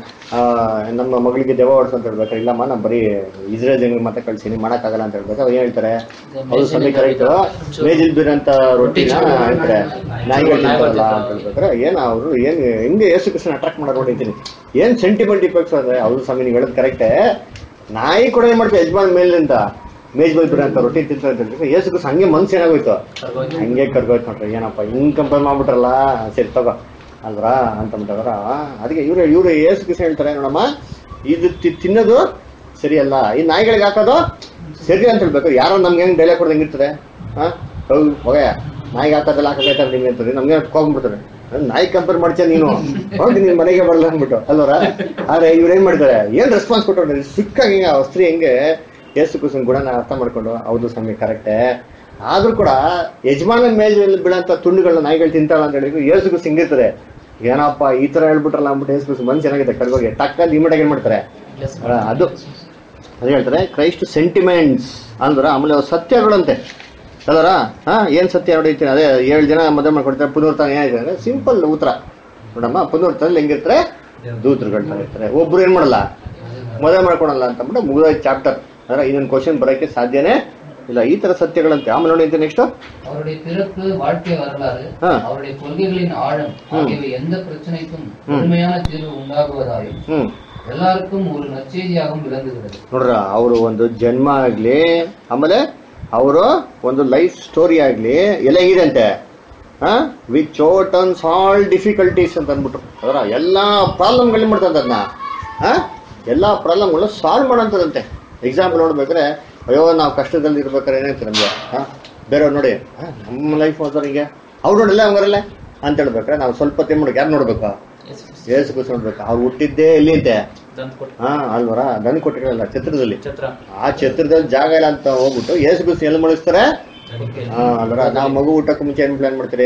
ನಮ್ಮ ಮಗಳಿಗೆ ದೆವ್ವ ಓಡಿಸು ಅಂತ ಹೇಳ್ಬೇಕಾರೆ ಇಲ್ಲಮ್ಮ ನಾನು ಬರೀ ಇಸ್ರೇಲ್ ಜನರಿಗೆ ಮತ್ತೆ ಕಳ್ಸೀನಿ ಮಾಡೋಕ್ಕಾಗಲ್ಲ ಅಂತ ಹೇಳ್ಬೇಕು ಅವ್ರು ಏನು ಹೇಳ್ತಾರೆ ಅವ್ರು ಸಮಯ ಕರೆಕ್ಟು ಮೇಜಿಲ್ ಬೀರಂತ ರೊಟ್ಟಿನ ಹೇಳ್ತಾರೆ ನಾಯಿಗಳು ತಿಂತಾರಲ್ಲ ಅಂತ ಹೇಳ್ಬೇಕಾರೆ ಏನು ಅವರು ಏನು ಹೆಂಗೆ ಯೇಸು ಕೃಷ್ಣ ಅಟ್ರಾಕ್ಟ್ ಮಾಡೋದು ನೋಡಿದ್ದೀನಿ ಏನು ಸೆಂಟಿಮೆಂಟ್ ಇಫೆಕ್ಟ್ಸ್ ಅಂದರೆ ಅವ್ರು ಸ್ವಾಮಿ ನೀವು ಹೇಳೋದು ಕರೆಕ್ಟೇ ನಾಯಿ ಕೂಡ ಏನು ಮಾಡ್ತಾರೆ ಯಜಮಾನ್ ಮೇಲಿಂದ ಮೇಜ್ ಬಲ್ ಬೀರಂತ ರೊಟ್ಟಿ ತಿಂತಾರೆ ಅಂತ ಹೇಳ್ಬೇಕು ಯೇಸು ಕೃಷ್ಣ ಹಂಗೆ ಮನ್ಸು ಏನಾಗೋಯ್ತು ಹಂಗೆ ಕರ್ಗೋಯ್ತು ನೋಡ್ರಿ ಏನಪ್ಪ ಹಿಂಗೆ ಕಂಪೇರ್ ಮಾಡ್ಬಿಟ್ರಲ್ಲ ಸರಿ ತಗೋ ಅಲ್ವಾ ಅಂತಂದ್ರ ಅದಕ್ಕೆ ಇವ್ರು ಇವ್ರು ಏಸು ಕಿಸ ಹೇಳ್ತಾರೆ ನೋಡಮ್ಮ ಇದು ತಿನ್ನೋದು ಸರಿಯಲ್ಲ ಈ ನಾಯಿಗಳಿಗೆ ಹಾಕೋದು ಸರಿ ಅಂತ ಹೇಳ್ಬೇಕು ಯಾರೋ ನಮ್ಗೆ ಹೆಂಗ್ ಡೈಲಾಗ್ ಕೊಡೋದು ಹೆಂಗಿರ್ತದೆ ಹಾ ಹೌದು ಹೋಗಯ್ಯ ನಾಯಿಗೆ ಹಾಕೋದೆಲ್ಲ ಹಾಕಬೇಕಾದ್ರೆ ನಿಮ್ಗೆ ಅಂತದೆ ನಮ್ಗೆ ಹೋಗ್ಬಿಡ್ತಾರೆ ನಾಯಿ ಕಂಪೇರ್ ಮಾಡ್ತೀಯ ನೀನು ಹೋಗಿ ನಿನ್ ಮನೆಗೆ ಬರಲ್ಲ ಅಂದ್ಬಿಟ್ಟು ಅಲ್ವರ ಆದ್ರೆ ಇವ್ರು ಏನ್ ಮಾಡ್ತಾರೆ ಏನ್ ರೆಸ್ಪಾನ್ಸ್ ಕೊಟ್ಟರು ಸಿಕ್ಕಾಗಿ ಆ ಸ್ತ್ರೀ ಹೆಂಗೆ ಏಸು ಕುಸನ್ ಗುಣನ ಅರ್ಥ ಮಾಡ್ಕೊಂಡು ಹೌದು ಸಮಯ ಕರೆಕ್ಟೇ ಆದ್ರೂ ಕೂಡ ಯಜಮಾನ ಮೇಲೆ ಬೀಳಂತ ತುಂಡುಗಳನ್ನ ನಾಯಿಗಳು ತಿಂತಾಳ ಅಂತ ಹೇಳಿ ಏಸು ಕುಸ್ ಹಿಂಗಿರ್ತದೆ ಏನಪ್ಪ ಈ ತರ ಹೇಳ್ಬಿಟ್ರಲ್ಲ ಅಂದ್ಬಿಟ್ಟು ಏಸು ಕುಸ್ ಮನ್ಸು ಚೆನ್ನಾಗಿದೆ ಕರ್ಗೋಗಿ ಟಕ್ಕಲ್ಲಿ ಇಮಿಡಿಯೇಟ್ ಏನ್ ಮಾಡ್ತಾರೆ ಅದು ಅದೇ ಹೇಳ್ತಾರೆ ಕ್ರೈಸ್ಟ್ ಸೆಂಟಿಮೆಂಟ್ಸ್ ಅಂದ್ರ ಆಮೇಲೆ ಸತ್ಯಗಳಂತೆ ಅದರ ಹಾ ಏನ್ ಸತ್ಯ ನೋಡಿರ್ತೀನಿ ಅದೇ ಏಳು ಜನ ಮದುವೆ ಮಾಡ್ಕೊಡ್ತಾರೆ ಪುನರ್ತನ ಏನಿದೆ ಅಂದ್ರೆ ಸಿಂಪಲ್ ಉತ್ತರ ನೋಡಮ್ಮ ಪುನರ್ತನಲ್ಲಿ ಹೆಂಗಿರ್ತಾರೆ ದೂತರುಗಳು ಇರ್ತಾರೆ ಒಬ್ರು ಏನ್ ಮಾಡಲ್ಲ ಮದುವೆ ಮಾಡ್ಕೊಳಲ್ಲ ಅಂತ ಅಂದ್ಬಿಟ್ಟು ಮುಗಿದ ಚಾಪ್ಟರ್ ಅಂದ್ರೆ ಇನ್ನೊಂದು ಕ್ವಶನ್ ಬರೋಕೆ ಸಾಧ್ಯನೇ ಇಲ್ಲ ಈ ತರ சத்தியங்களಂತೆ ஆமா ನೋಡಿ ನೆಕ್ಸ್ಟ್ அவருடைய பிறப்பு வாழ்க்கை வரலாறு அவருடைய கொள்கைகளின் ஆழம் ஆகியவை எந்த பிரச்சனைக்கும் உண்மையான தீர்வு உண்டாகுவதாயும் ಎಲ್ಲರಿಗೂ ஒரு ನಚ್ಚೇದಿಯಾಗಿ ವಿಳಂಗುತ್ತದೆ ನೋಡ್ರ ಅವರು ಒಂದು ಜನ್ಮ ಆಗ್ಲಿ ಆಮೇಲೆ ಅವರು ಒಂದು ಲೈಫ್ ಸ್ಟೋರಿ ಆಗ್ಲಿ ಎಲ್ಲ ಇದೆ ಅಂತೆ ಹಾ ವಿತ್ ಚೋಟನ್ಸ್ ಆಲ್ ಡಿಫಿಕಲ್ಟೀಸ್ ಅಂತ ಅಂದ್ಬಿಟ್ರು ಅದರ ಎಲ್ಲಾ ಪ್ರಾಬ್ಲಮ್ಗಳನ್ನ ಮಾಡ್ತಂತ ಅದನ್ನ ಹಾ ಎಲ್ಲಾ ಪ್ರಾಬ್ಲಮ್ಗಳು ಸಾಲ್ವ್ ಮಾಡೋಂಥದಂತೆ ಎಕ್ಸಾಂಪಲ್ ನೋಡ್ಬೇಕಾದ್ರೆ ಅಯ್ಯೋ ನಾವು ಕಷ್ಟದಲ್ಲಿ ಇರ್ಬೇಕಾದ್ರೆ ಏನಾಯ್ತು ನಮ್ಗೆ ಹಾ ಬೇರೆಯವ್ರು ನೋಡಿ ನಮ್ಮ ಲೈಫ್ ಹೋದ್ರೆ ಹಿಂಗೆ ಅವ್ರು ನೋಡಿಲ್ಲ ಹಂಗಾರಲ್ಲ ಅಂತ ಹೇಳ್ಬೇಕಾರೆ ನಾವು ಸ್ವಲ್ಪ ಹೊತ್ತು ಏನ್ ಮಾಡ್ಬೇಕು ಯಾರು ನೋಡ್ಬೇಕು ಏಸು ಕೂಸ್ ನೋಡ್ಬೇಕು ಅವ್ರು ಹುಟ್ಟಿದ್ದೇ ಎಲ್ಲಿ ಅಂತೆ ಹಾ ಅಲ್ವರ ದನ್ ಕೊಟ್ಟಿರಲ್ಲ ಛತ್ರದಲ್ಲಿ ಆ ಛತ್ರದಲ್ಲಿ ಜಾಗ ಇಲ್ಲ ಅಂತ ಹೋಗ್ಬಿಟ್ಟು ಏಸು ಕೂಸ್ ಎಲ್ಲಿ ಮಲಗಿಸ್ತಾರೆ ಹಾ ಅಲ್ವರ ನಾವು ಮಗು ಊಟಕ್ಕೂ ಮುಂಚೆ ಏನ್ ಪ್ಲಾನ್ ಮಾಡ್ತೀರಿ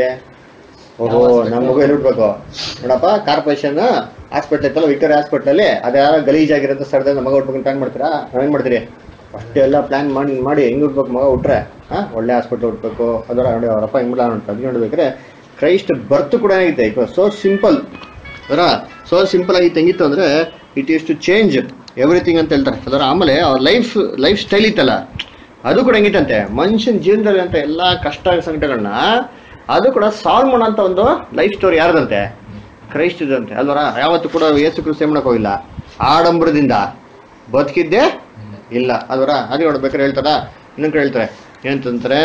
ಓಹೋ ನಮ್ಮ ಮಗು ಎಲ್ಲಿ ಹುಟ್ಬೇಕು ನೋಡಪ್ಪ ಕಾರ್ಪೊರೇಷನ್ ಹಾಸ್ಪಿಟ್ಲ್ ಐತಲ್ಲ ವಿಕ್ಟೋರಿಯಾ ಹಾಸ್ಪಿಟ್ಲ್ ಅಲ್ಲಿ ಅದ್ಯಾರ ಗಲೀಜಾಗಿರೋಂಥ ಸ್ಥಳದಲ್ಲಿ ಮಗ ಹುಟ್ಬೇಕು ಪ್ಲಾನ್ ಮಾಡ್ತೀರಾ ನಾವೇನ್ ಮಾಡ್ತೀರಿ ಅಷ್ಟೇ ಎಲ್ಲ ಪ್ಲಾನ್ ಮಾಡಿ ಮಾಡಿ ಹೆಂಗ್ ಹುಡ್ಬೇಕು ಮಗ ಹುಟ್ರೆ ಹಾ ಒಳ್ಳೆ ಹಾಸ್ಪಿಟ್ಲ್ ಹುಡ್ಬೇಕು ಅದರ ನೋಡಿ ಅವರಪ್ಪ ಹೆಂಗ್ ಬಿಡ ಅಂತ ಅದು ನೋಡ್ಬೇಕಾದ್ರೆ ಕ್ರೈಸ್ಟ್ ಬರ್ತ್ ಕೂಡ ಏನಾಗಿದೆ ಈಗ ಸೋ ಸಿಂಪಲ್ ಅದರ ಸೋ ಸಿಂಪಲ್ ಆಗಿತ್ತು ಹೆಂಗಿತ್ತು ಅಂದ್ರೆ it is to change everything ಅಂತ ಹೇಳ್ತಾರೆ ಅದರ ಆಮೇಲೆ ಅವ್ರ ಲೈಫ್ ಲೈಫ್ ಸ್ಟೈಲ್ ಇತ್ತಲ್ಲ ಅದು ಕೂಡ ಹೆಂಗಿತ್ತಂತೆ ಮನುಷ್ಯನ ಜೀವನದಲ್ಲಿ ಅಂತ ಎಲ್ಲಾ ಕಷ್ಟ ಸಂಕಟಗಳನ್ನ ಅದು ಕೂಡ ಸಾಲ್ವ್ ಮಾಡೋಂಥ ಒಂದು ಲೈಫ್ ಸ್ಟೋರಿ ಯಾರ್ದಂತೆ ಕ್ರೈಸ್ಟ್ ಇದಂತೆ ಅಲ್ವರ ಯಾವತ್ತು ಕೂಡ ಯೇಸು ಕ್ರಿಸ್ತ ಏನ್ ಮಾಡಕ್ ಹೋಗಿಲ್ಲ ಆಡಂಬರದಿಂದ ಬದುಕಿದ್ದೆ ಇಲ್ಲ ಅದರ ಅದೇ ನೋಡ್ಬೇಕಾದ್ರೆ ಹೇಳ್ತಾರ ಇನ್ನೊಂದು ಕಡೆ ಹೇಳ್ತಾರೆ ಏನಂತಂತಾರೆ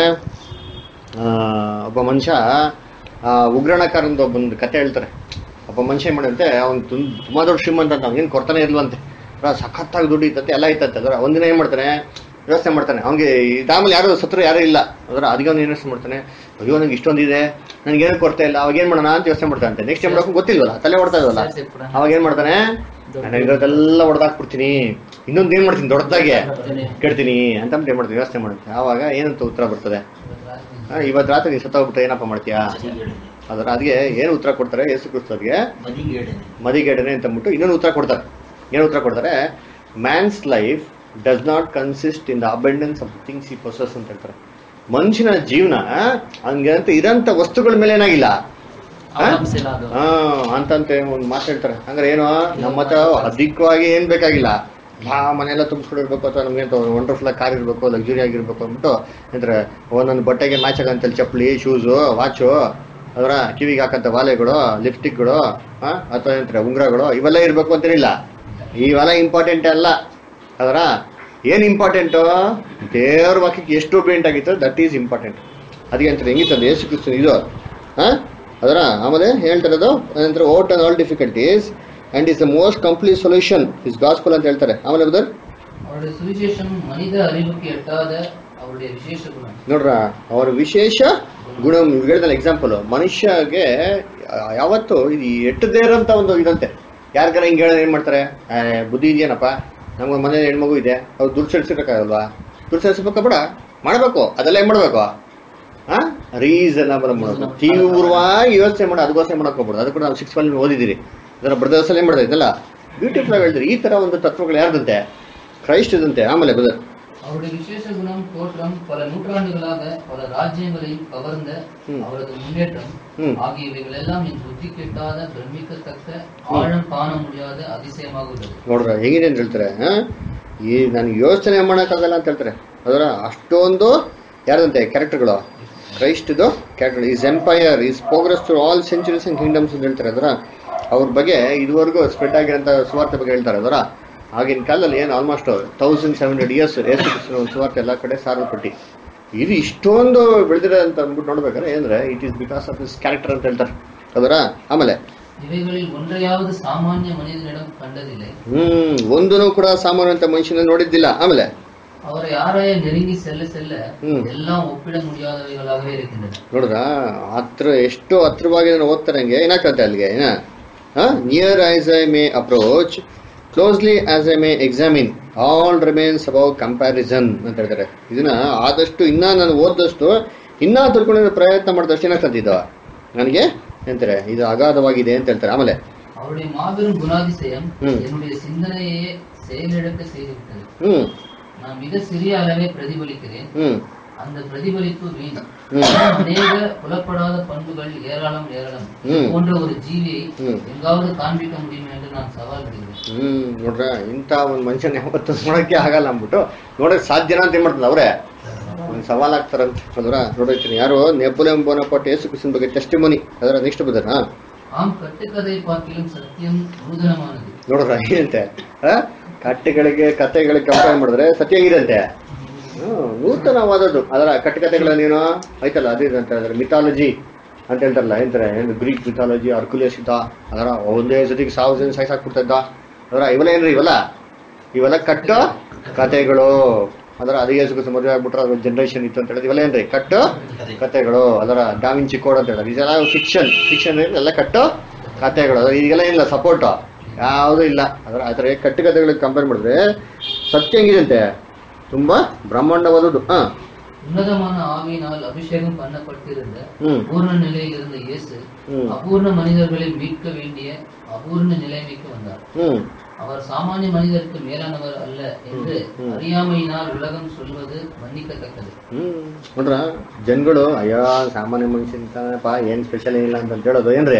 ಒಬ್ಬ ಮನುಷ್ಯ ಉಗ್ರಾಣಕಾರಂದ ಒಬ್ಬೊಂದು ಕತೆ ಹೇಳ್ತಾರೆ ಒಬ್ಬ ಮನುಷ್ಯ ಏನ್ ಮಾಡಂತೆ ಅವ್ನು ತುಂಬಾ ದೊಡ್ಡ ಶ್ರೀಮಂತ ಅಂತ ಅವ್ನೇನು ಕೊಡ್ತಾನೆ ಇಲ್ವಂತೆ ಸಖತ್ತಾಗಿ ದುಡ್ಡು ಇತ್ತಂತೆ ಎಲ್ಲ ಇತ್ತಂತೆ ಅದರ ಒಂದಿನ ಏನ್ ಮಾಡ್ತಾನೆ ವ್ಯವಸ್ಥೆ ಮಾಡ್ತಾನೆ ಅವ್ನಿಗೆ ಇದಾದ್ಮೇಲೆ ಯಾರು ಸತ್ರ ಯಾರು ಇಲ್ಲ ಅದರ ಅದಕ್ಕೆ ಅವ್ನು ಯೋಚನೆ ಮಾಡ್ತಾನೆ ಅಯ್ಯೋ ನಂಗೆ ಇಷ್ಟೊಂದಿದೆ ನನ್ಗೆ ಏನು ಕೊಡ್ತಾ ಇಲ್ಲ ಅವಾಗ ಏನ್ ಮಾಡೋಣ ಅಂತ ಯೋಚನೆ ಮಾಡ್ತಾನೆ ನೆಕ್ಸ್ಟ್ ಟೈಮ್ ಮಾಡೋಕೆ ಗೊತ್ತಿಲ್ವಲ್ಲ ತಲೆ ಹೊಡ್ತಾ ಇಲ್ವಲ್ಲ ಅವಾಗ ಏನ್ ಮಾಡ್ತಾನೆ ನಾನು ಇರೋದೆಲ್ಲ ಹೊಡೆದಾಕ್ಬಿಡ್ತೀನಿ ಇನ್ನೊಂದು ಏನ್ ಮಾಡ್ತೀನಿ ದೊಡ್ಡದಾಗೆ ಕೆಡ್ತೀನಿ ಅಂತ ಏನ್ ಮಾಡ್ತೀನಿ ವ್ಯವಸ್ಥೆ ಮಾಡ್ತೀನಿ ಆವಾಗ ಏನಂತ ಉತ್ತರ ಬರ್ತದೆ ಇವತ್ತು ರಾತ್ರಿ ನೀನು ಸತ್ತೋಗ್ಬಿಟ್ಟು ಏನಪ್ಪ ಮಾಡ್ತೀಯಾ ಅದರ ಅದಕ್ಕೆ ಏನು ಉತ್ತರ ಕೊಡ್ತಾರೆ ಯೇಸು ಕ್ರಿಸ್ತರಿಗೆ ಮದಿಗೇಡನೆ ಅಂತ ಅಂದ್ಬಿಟ್ಟು ಇನ್ನೊಂದು ಉತ್ತರ ಕೊಡ್ತಾರೆ ಏನು ಉತ್ತರ ಕೊಡ್ತಾರೆ man's life does not consist in the abundance of things he possess ಅಂತ ಹೇಳ್ತಾರೆ ಮನುಷ್ಯನ ಜೀವನ ಹಂಗೆ ಅಂತ ಇರೋಂಥ ವಸ್ತುಗಳ ಮೇಲೆ ಏನಾಗಿಲ್ಲ ಹಾ ಅಂತಂತೆ ಒಂದು ಮಾತು ಹೇಳ್ತಾರೆ ಹಂಗಾರೆ ಏನು ನಮ್ಮ ಹತ್ರ ಅಧಿಕವಾಗಿ ಏನ್ ಬೇಕಾಗಿಲ್ಲ ಆ ಮನೆಯೆಲ್ಲ ತುಂಬಿಸ್ಕೊಂಡಿರ್ಬೇಕು ಅಥವಾ ನಮ್ಗೆ ವಂಡರ್ಫುಲ್ ಆಗಿ ಕಾರ್ ಇರ್ಬೇಕು ಲಕ್ಸುರಿ ಆಗಿರ್ಬೇಕು ಅಂದ್ಬಿಟ್ಟು ಅಂದ್ರೆ ಒಂದೊಂದು ಬಟ್ಟೆಗೆ ಮ್ಯಾಚ್ ಆಗಂತಲ್ಲಿ ಚಪ್ಪಲಿ ಶೂಸು ವಾಚು ಅದರ ಕಿವಿಗೆ ಹಾಕಂತ ವಾಲೆಗಳು ಲಿಪ್ಸ್ಟಿಕ್ಗಳು ಹಾ ಅಥವಾ ಏನಂತಾರೆ ಉಂಗ್ರಗಳು ಇವೆಲ್ಲ ಇರ್ಬೇಕು ಅಂತೇನಿಲ್ಲ ಇವೆಲ್ಲ ಇಂಪಾರ್ಟೆಂಟ್ ಅಲ್ಲ ಅದರ ಏನ್ ಇಂಪಾರ್ಟೆಂಟು ದೇವ್ರ ವಾಕ್ಯಕ್ಕೆ ಎಷ್ಟು ಒಬಿಡಿಯಂಟ್ ಆಗಿತ್ತು ದಟ್ ಈಸ್ ಇಂಪಾರ್ಟೆಂಟ್ ಅದಕ್ಕೆ ಅಂತಾರೆ ಹೆಂಗಿತ್ತಂದ್ರೆ ಯೇಸು ಕ್ರಿಸ್ತ ಇದು ಹಾ ಅದರ ಆಮೇಲೆ ಹೇಳ್ತಾರದು ಏನಂತಾರೆ ಓಟ್ and all difficulties and is the most complete solution is gospel ಅಂತ ಹೇಳ್ತಾರೆ ಆಮೇಲೆ ಬದರ್ ನೋಡ್ರ ಅವ್ರ ವಿಶೇಷ ಗುಣ ಹೇಳಿದಲ್ಲ ಎಕ್ಸಾಂಪಲ್ ಮನುಷ್ಯಗೆ ಯಾವತ್ತು ಇದು ಎಟ್ಟದೇ ಇರೋಂಥ ಒಂದು ಇದಂತೆ ಯಾರಿಗಾರ ಹಿಂಗೆ ಹೇಳೋದು ಏನ್ ಮಾಡ್ತಾರೆ ಬುದ್ಧಿ ಇದೆಯೇನಪ್ಪ ನಮ್ಗೆ ಮನೆ ಹೆಣ್ಮಗು ಇದೆ ಅವ್ರು ದುಡ್ಡು ಸೇರಿಸಿರ್ಬೇಕಾಗಲ್ವಾ ದುಡ್ಡು ಸೇರಿಸ್ಬೇಕ ಬೇಡ ಮಾಡಬೇಕು ಅದೆಲ್ಲ ಏನ್ ಮಾಡ್ಬೇಕು ಹಾ ರೀಸನಬಲ್ ಮಾಡೋದು ತೀವ್ರವಾಗಿ ಯೋಚನೆ ಮಾಡೋ ಅದಕ್ಕೋಸ್ಕರ ಮಾಡಕ್ ಹೋಗ್ಬೋದು ಅದು ಕೂಡ ನಾವು ಸಿಕ್ಸ್ ಅಲ್ಲಿ ಓದಿದಿರಿ ಅದರ ಬ್ರದರ್ಸ್ ಅಲ್ಲಿ ಏನ್ ಮಾಡ್ತಾ ಇದ್ದಲ್ಲ ಬ್ಯೂಟಿಫುಲ್ ಆಗಿ ಹೇಳಿದ್ರಿ ಈ ತರ ಒಂದು ತತ್ವಗಳು ಯಾರ್ದಂತೆ ಕ್ರೈಸ್ಟ್ ಇದಂತೆ ಆಮೇಲೆ ಬ್ರದರ್ அவருடைய விசேஷ குணம் தோற்றம் பல நூற்றாண்டுகளாக பல ராஜ்யங்களையும் கவர்ந்த அவரது முன்னேற்றம் ஆகியவைகள் எல்லாம் என் புத்தி ಕೆಟ್ಟಾದ பிரமிக்கத்தக்க ಆಳಂ ಕಾಣ முடியாத அதிசயமாக உள்ளது. ನೋಡ್ರ ಹೇಗಿದೆ ಅಂತ ಹೇಳ್ತಾರೆ, ಈ ನನಗೆ ಯೋಚನೆ ಮಾಡೋಕ್ಕಾಗಲ್ಲ ಅಂತ ಹೇಳ್ತಾರೆ. ಅದರ ಅಷ್ಟೊಂದು ಯಾರಂತೆ ಕ್ಯಾರೆಕ್ಟರ್ಗಳು, ಕ್ರೈಸ್ಟ್ದು character, his empire his progress to all centuries and kingdoms ಅಂತ ಹೇಳ್ತಾರೆ. ಅದರ ಅವ್ರ ಬಗ್ಗೆ ಇದುವರೆಗೂ ಸ್ಪ್ರೆಡ್ ಆಗಿರೋಂಥ ಸುವಾರ್ತೆ ಬಗ್ಗೆ ಹೇಳ್ತಾರೆ. ಅದರ ಆಗಿನ ಕಾಲದಲ್ಲಿ ಏನು almost thousand seven hundred years Yesu ಕ್ರಿಸ್ತನ ಒಂದು ಸುವಾರ್ತೆ ಎಲ್ಲ ಕಡೆ ಸಾರಲ್ಪಟ್ಟಿ ಇದು ಇಷ್ಟೊಂದು ಬೆಳೆದಿದೆ ಅಂತ ಅಂದ್ಬಿಟ್ಟು ನೋಡ್ಬೇಕಾದ್ರೆ ಏನಂದ್ರೆ it is because of this character ಅಂತ ಹೇಳ್ತಾರೆ. ಅದರ ಆಮೇಲೆ ಇವೆಗಳಲ್ಲಿ ಒಂದೆಯಾವುದು ಸಾಮಾನ್ಯ ಮನುಷ್ಯನಿடம் ಕಂಡದಿಲ್ಲ, ಹ್ಮ್ ಒಂದೂ ಕೂಡ ಸಾಮಾನ್ಯ ಅಂತ ಮನುಷ್ಯನ ನೋಡಿದ್ದಿಲ್ಲ. ಆಮೇಲೆ ಅವರ ಯಾರೇ ನೆರುಂಗಿ ಸೆಲ್ಲ ಸೆಲ್ಲ ಎಲ್ಲ ಒಪ್ಪಿಡ ಮುಡಿಯಾದவைகளாகவே இருக்கின்றன. ನೋಡ್ರ ಹತ್ರ ಎಷ್ಟು ಹತ್ರವಾಗಿ ಓದ್ತಾರಂಗೆ ಏನಾಗ್ತದೆ ಅಲ್ಲಿಗೆ near as I may approach closely as I may examine all remains above comparison ಅಂತ ಹೇಳ್ತಾರೆ. ಇದನ್ನ ಆದಷ್ಟು ಇನ್ನ ನಾನು ಓದಷ್ಟು ಇನ್ನ ತಿಳ್ಕೊಂಡಿರೋ ಪ್ರಯತ್ನ ಮಾಡಿದಷ್ಟು ಏನಾಗ್ತದೆ ಇದು ನನಗೆ ಎಂತಾರೆ ಇದು ಅಗಾಧವಾಗಿದೆ ಅಂತ ಹೇಳ್ತಾರೆ. ಆಮೇಲೆ அவருடைய மாபெரும் குணாதிசயம் என்னுடைய சிந்தனையே செயலிழக்க செய்துவிட்டது. ಹ್ಮ್ நான் மிக சிறிய அளவே பிரதிபலிக்கிறேன், ಹ್ಮ್ அந்த பிரதிபலிப்பு வீண். அநேக புலப்படாத பண்புகள் ஏராளம் ஏராளம் போன்ற ஒரு ஜீவியை எங்காவது காண்பிக்க முடியும் என்று நான் சவால் விடுகிறேன். ಹ್ಮ್ ನೋಡ್ರ ಇಂಥ ಒಂದು ಮನುಷ್ಯನ ಯಾವತ್ತು ನೋಡಕ್ಕೆ ಆಗಲ್ಲ ಅಂದ್ಬಿಟ್ಟು ನೋಡಕ್ ಸಾಧ್ಯನಾ ಅಂತ ಏನ್ ಮಾಡ್ತದ ಅವ್ರೆ ಒಂದು ಸವಾಲ್ ಆಗ್ತಾರಂತ. ಅದರ ನೋಡಿರ್ತೀನಿ ಯಾರು ನೆಪೋಲಿಯನ್ ಬೋನಪಾರ್ಟ್ ಯೇಸು ಕ್ರಿಸ್ತನ ಬಗ್ಗೆ ಟೆಸ್ಟಿಮೋನಿ ಅದರ ನೆಕ್ಸ್ಟ್ ಬದರ ஆம் கட்டுக்கதை பார்க்கிலும் சத்தியம் நூதனமானது. ನೋಡ್ರ ಏನಂತೆ ಕಟ್ಟೆಗಳಿಗೆ ಕಥೆಗಳಿಗೆ ಕಂಪೇರ್ ಮಾಡಿದ್ರೆ ಸತ್ಯ ಹೇಗಿದಂತೆ ಹ್ಮ್ ನೂತನವಾದದ್ದು. ಅದರ ಕಟ್ಟುಕತೆಗಳನ್ನೇನೋ ಆಯ್ತಲ್ಲ ಅದೇ ಅಂತ ಹೇಳಿದ್ರೆ ಮಿಥಾಲಜಿ ಅಂತ ಹೇಳ್ತಾರಲ್ಲ ಏನಂತಾರೆ ಏನು ಗ್ರೀಕ್ ಮಿಥಾಲಜಿ ಅರ್ಕುಲಿಯಸ್ ಇದ್ದ ಅದರ ಒಂದೇ ಜೊತೆಗೆ ಸಾವಿರ ಜನ ಸಾಯ್ಸಾಕ್ಬಿಡ್ತಾ ಇದ್ದ ಅದರ ಇವೆಲ್ಲ ಏನ್ರಿ ಇವೆಲ್ಲ ಇವೆಲ್ಲ ಕಟ್ಟೋ ಕತೆಗಳು. ಅದರ ಅದೇ ಯೇಸು ಮದುವೆ ಆಗ್ಬಿಟ್ರೆ ಅದ್ರ ಜನರೇಷನ್ ಇತ್ತು ಅಂತ ಹೇಳಿದ್ರೆ ಇವೆಲ್ಲ ಏನ್ರಿ ಕಟ್ಟೋ ಕತೆಗಳು. ಅದರ ಡಾವಿಂಚಿ ಕೋಡ್ ಅಂತ ಹೇಳಿದ್ರೆ ಇದೆಲ್ಲ ಫಿಕ್ಷನ್ ಫಿಕ್ಷನ್ ಎಲ್ಲ ಕಟ್ಟೋ ಕತೆಗಳು. ಅದ್ರ ಈಗೆಲ್ಲ ಏನಿಲ್ಲ ಸಪೋರ್ಟ್ ಯಾವುದೂ ಇಲ್ಲ. ಅದರ ಅದರ ಕಟ್ಟುಕತೆಗಳಿಗೆ ಕಂಪೇರ್ ಮಾಡಿದ್ರೆ ಸತ್ಯ ಹೆಂಗಿದಂತೆ ತುಂಬಾ ಬ್ರಹ್ಮಾಂಡವಾದದ್ದು. ಹಾ உன்னதமான ஆவியினால் அபிஷேகம் பண்ணப்பட்டிருந்த பூர்ண நிலையில் இருந்த இயேசு அபூர்ண மனிதர்களை மீட்க வேண்டிய அபூர்ண நிலைமைக்கு வந்தார். அவர் சாமானிய மனிதருக்கு மேலானவர் அல்ல என்று அறியாமையினால் உலகம் சொல்வது மன்னிக்கத்தக்கது. ನೋಡ್ರ ಜನಗಳು ಅಯ್ಯೋ ಸಾಮಾನ್ಯ ಮನುಷ್ಯಂತಪ್ಪ ಏನ್ ಸ್ಪೆಷಲ್ ಏನಿಲ್ಲ ಅಂತ ಹೇಳೋದು ಏನ್ರಿ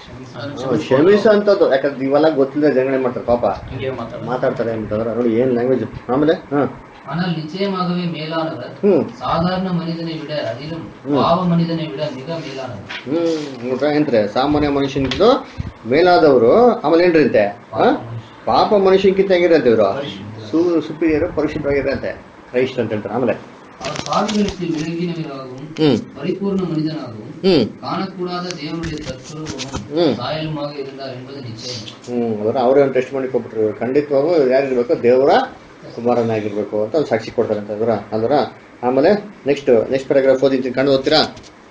ಕ್ಷಮಿಸ ಅಂತದ್ದು. ಯಾಕಂದ್ರೆ ಇವೆಲ್ಲ ಗೊತ್ತಿಲ್ಲದೆ ಜನಗಳೇ ಮಾಡ್ತಾರೆ ಪಾಪ ಮಾತಾಡ್ತಾರೆ ಅಂತಂದ್ರೆ ನೋಡಿ ಏನ್ ಲ್ಯಾಂಗ್ವೇಜ್. ಆಮೇಲೆ ಹಾ ஆனால் நிச்சயமாகவே மேலானவர் சாதாரண மனிதனை விட அதிலும் பாவ மனிதனை விட மிக மேலானவர். ಹ್ಮ್ ನೋಡ್ರ ಏನ್ರಿ ಸಾಮಾನ್ಯ ಮನುಷ್ಯನಿಂದ ಮೇಲಾದವರು. ಆಮೇಲೆ ಏನ್ರಿ ಅಂತೆ ಪಾಪ ಮನುಷ್ಯನ್ಕಿಂತ ಹೆಂಗಿರಂತೆ ಇವರು ಸು ಸುಪೀರಿಯರ್ ಪರಿಶುದ್ಧವಾಗಿರಂತೆ ಕ್ರೈಸ್ಟ್ ಅಂತ ಹೇಳ್ತಾರೆ. ಆಮೇಲೆ அவர் பாவிகளுக்கு விலகினவராகவும் பரிபூர்ண மனிதனாகவும் காணக்கூடாத தேவனுடைய தத்துவமும் சாயலுமாக இருந்தார் என்பது நிச்சயம். ಹ್ಮ್ ಅದರ ಅವರೇ ಒಂದು ಟೆಸ್ಟ್ ಮಾಡಿ ಕೊಟ್ಬಿಟ್ರು ಖಂಡಿತವಾಗೂ ಯಾರಿರ್ಬೇಕು ದೇವರ ಕುಮಾರನಾಗಿರ್ಬೇಕು ಅಂತ ಒಂದು ಸಾಕ್ಷಿ ಕೊಡ್ತಾರೆ ಅಂತ ಅದರ ಅದರ ಆಮೇಲೆ ನೆಕ್ಸ್ಟ್ ನೆಕ್ಸ್ಟ್ ಪ್ಯಾರಾಗ್ರಾಫ್ ಓದಿದ್ದೀನಿ ಕಂಡು ಓದ್ತೀರಾ.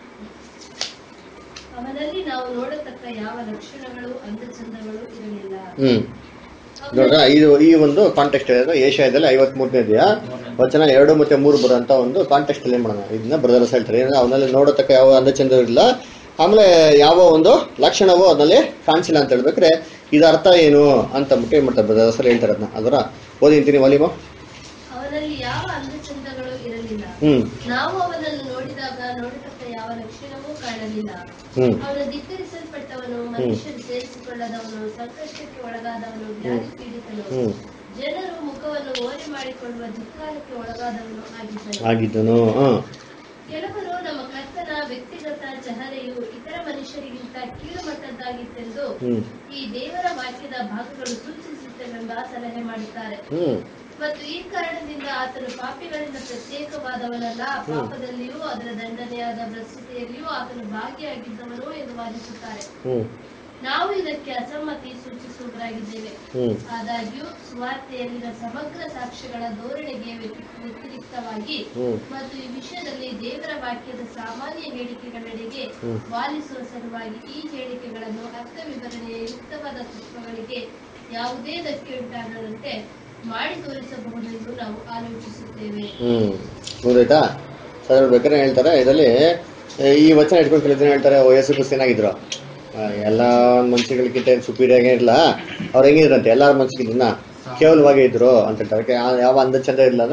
ಅವನಲ್ಲಿ ನಾವು ನೋಡತಕ್ಕ ಯಾವ ಲಕ್ಷಣಗಳು ಅಂದಚಂದಗಳು ಇರಲಿಲ್ಲ. ಹ್ಮ್ ನೋಡ್ರ ಇದು ಈ ಒಂದು ಕಾಂಟೆಕ್ಸ್ಟ್ ಇದೆ ಏಷ್ಯಾದಲ್ಲಿ ಐವತ್ ಮೂರನೇದೆಯಾ ವಚನ ಎರಡು ಮತ್ತೆ ಮೂರು ಬರೋಂತ ಒಂದು ಕಾಂಟೆಕ್ಸ್ಟ್ ಅಲ್ಲಿ ಏನ್ ಮಾಡೋಣ ಇದನ್ನ ಬ್ರದರ್ಸ್ ಹೇಳ್ತಾರೆ. ಅವನಲ್ಲಿ ನೋಡತಕ್ಕ ಯಾವ ಅಂದಚಂದ ಇರಲಿಲ್ಲ, ಆಮೇಲೆ ಯಾವ ಒಂದು ಲಕ್ಷಣವೋ ಅದರಲ್ಲಿ ಕಾಣಿಸಿಲ್ಲ ಅಂತ ಹೇಳ್ಬೇಕ್ರೆ ಇದು ಅರ್ಥ ಏನು ಅಂತ ಬಿಟ್ಟು ಏನ್ ಮಾಡ್ತಾರೆ ಬ್ರದರ್ಸ್ ಹೇಳ್ತಾರೆ ಅದನ್ನ. ಅದರ ಓದಿಂತೀನಿ ವಾಲಿಮ. ಅವನಲ್ಲಿ ಯಾವ ಅಂದಚಂದಗಳು ಇರಲಿಲ್ಲ, ನಾವು ಅವನನ್ನು ನೋಡಿದಾಗ ನೋಡತಕ್ಕ ಯಾವ ಲಕ್ಷಣವೂ ಕಾಣಲಿಲ್ಲ. ಅವನು ಧಿಕ್ಕರಿಸಲ್ಪಟ್ಟವನು, ಮನುಷ್ಯರು ಸೇರಿಸಿಕೊಳ್ಳದವನು, ಸಂಕಷ್ಟಕ್ಕೆ ಒಳಗಾದವನು, ವ್ಯಾಧಿ ಪೀಡಿತನು, ಜನರು ಮುಖವನ್ನು ಓರೆ ಮಾಡಿಕೊಳ್ಳುವ ಧಿಕ್ಕಾರಕ್ಕೆ ಒಳಗಾದವನು ಆಗಿದ್ದನು. ಕೆಲವರು ನಮ್ಮ ಕರ್ತನ ವ್ಯಕ್ತಿಗತ ಚಹರೆಯು ಇತರ ಮನುಷ್ಯರಿಗಿಂತ ಕೀಳು ಮಟ್ಟದ್ದಾಗಿತ್ತೆಂದು ಈ ದೇವರ ವಾಕ್ಯದ ಭಾಗಗಳು ಸೂಚಿಸುತ್ತವೆಂಬ ಸಲಹೆ ಮಾಡುತ್ತಾರೆ. ಮತ್ತು ಈ ಕಾರಣದಿಂದ ಆತನು ಪಾಪಿಗಳಿಂದ ಪ್ರತ್ಯೇಕವಾದವನಲ್ಲ, ಪಾಪದಲ್ಲಿಯೂ ಅದರ ದಂಡನೆಯಾದ ಭ್ರಷ್ಟತೆಯಲ್ಲಿಯೂ ಆತನು ಭಾಗಿಯಾಗಿದ್ದವನು ಎಂದು ವಾದಿಸುತ್ತಾರೆ. ನಾವು ಇದಕ್ಕೆ ಅಸಮ್ಮತಿ ಸೂಚಿಸುವವರಾಗಿದ್ದೇವೆ. ಆದಾಗ್ಯೂ ಸುವಾರ್ತೆಯಲ್ಲಿನ ಸಮಗ್ರ ಸಾಕ್ಷ್ಯಗಳ ಧೋರಣೆಗೆ ವ್ಯತಿರಿಕ್ತವಾಗಿ ಮತ್ತು ಈ ವಿಷಯದಲ್ಲಿ ದೇವರ ವಾಕ್ಯದ ಸಾಮಾನ್ಯ ಹೇಳಿಕೆಗಳೆಡೆಗೆ ವಾಲಿಸುವ ಸಲುವಾಗಿ ಈ ಹೇಳಿಕೆಗಳನ್ನು ಅರ್ಥ ವಿವರಣೆಯ ಯುಕ್ತವಾದ ತತ್ವಗಳಿಗೆ ಯಾವುದೇ ಧಕ್ಕೆ ಉಂಟಾಗದಂತೆ ಮಾಡಿ ತೋರಿಸಬಹುದೆಂದು ನಾವು ಆಲೋಚಿಸುತ್ತೇವೆ. ಹ್ಮ್ ಗೊತ್ತಾಯ್ತಾ ಸರ್ ಬೇಕಾದ್ರೆ ಹೇಳ್ತಾರೆ ಇದರಲ್ಲಿ ಈ ವಚನ ಇಟ್ಕೊಂಡು ಕೆಲವು ಹೇಳ್ತಾರೆ ಯೇಸು ಕ್ರಿಸ್ತ ಏನಾಗಿದ್ರು ಎಲ್ಲ ಮನುಷ್ಯಗಳಿಗಿಂತ ಏನು ಸುಪೀರಿಯರ್ ಇರಲ್ಲ, ಅವ್ರು ಹೆಂಗಿದ್ರಂತೆ ಎಲ್ಲಾರ ಮನುಷ್ಯಗಿನ್ನ ಕೇವಲವಾಗೇ ಇದ್ರು ಅಂತ ಹೇಳ್ತಾರೆ. ಯಾವ ಅಂದ ಚಂದ ಇಲ್ಲ ಅಂದ್ರೆ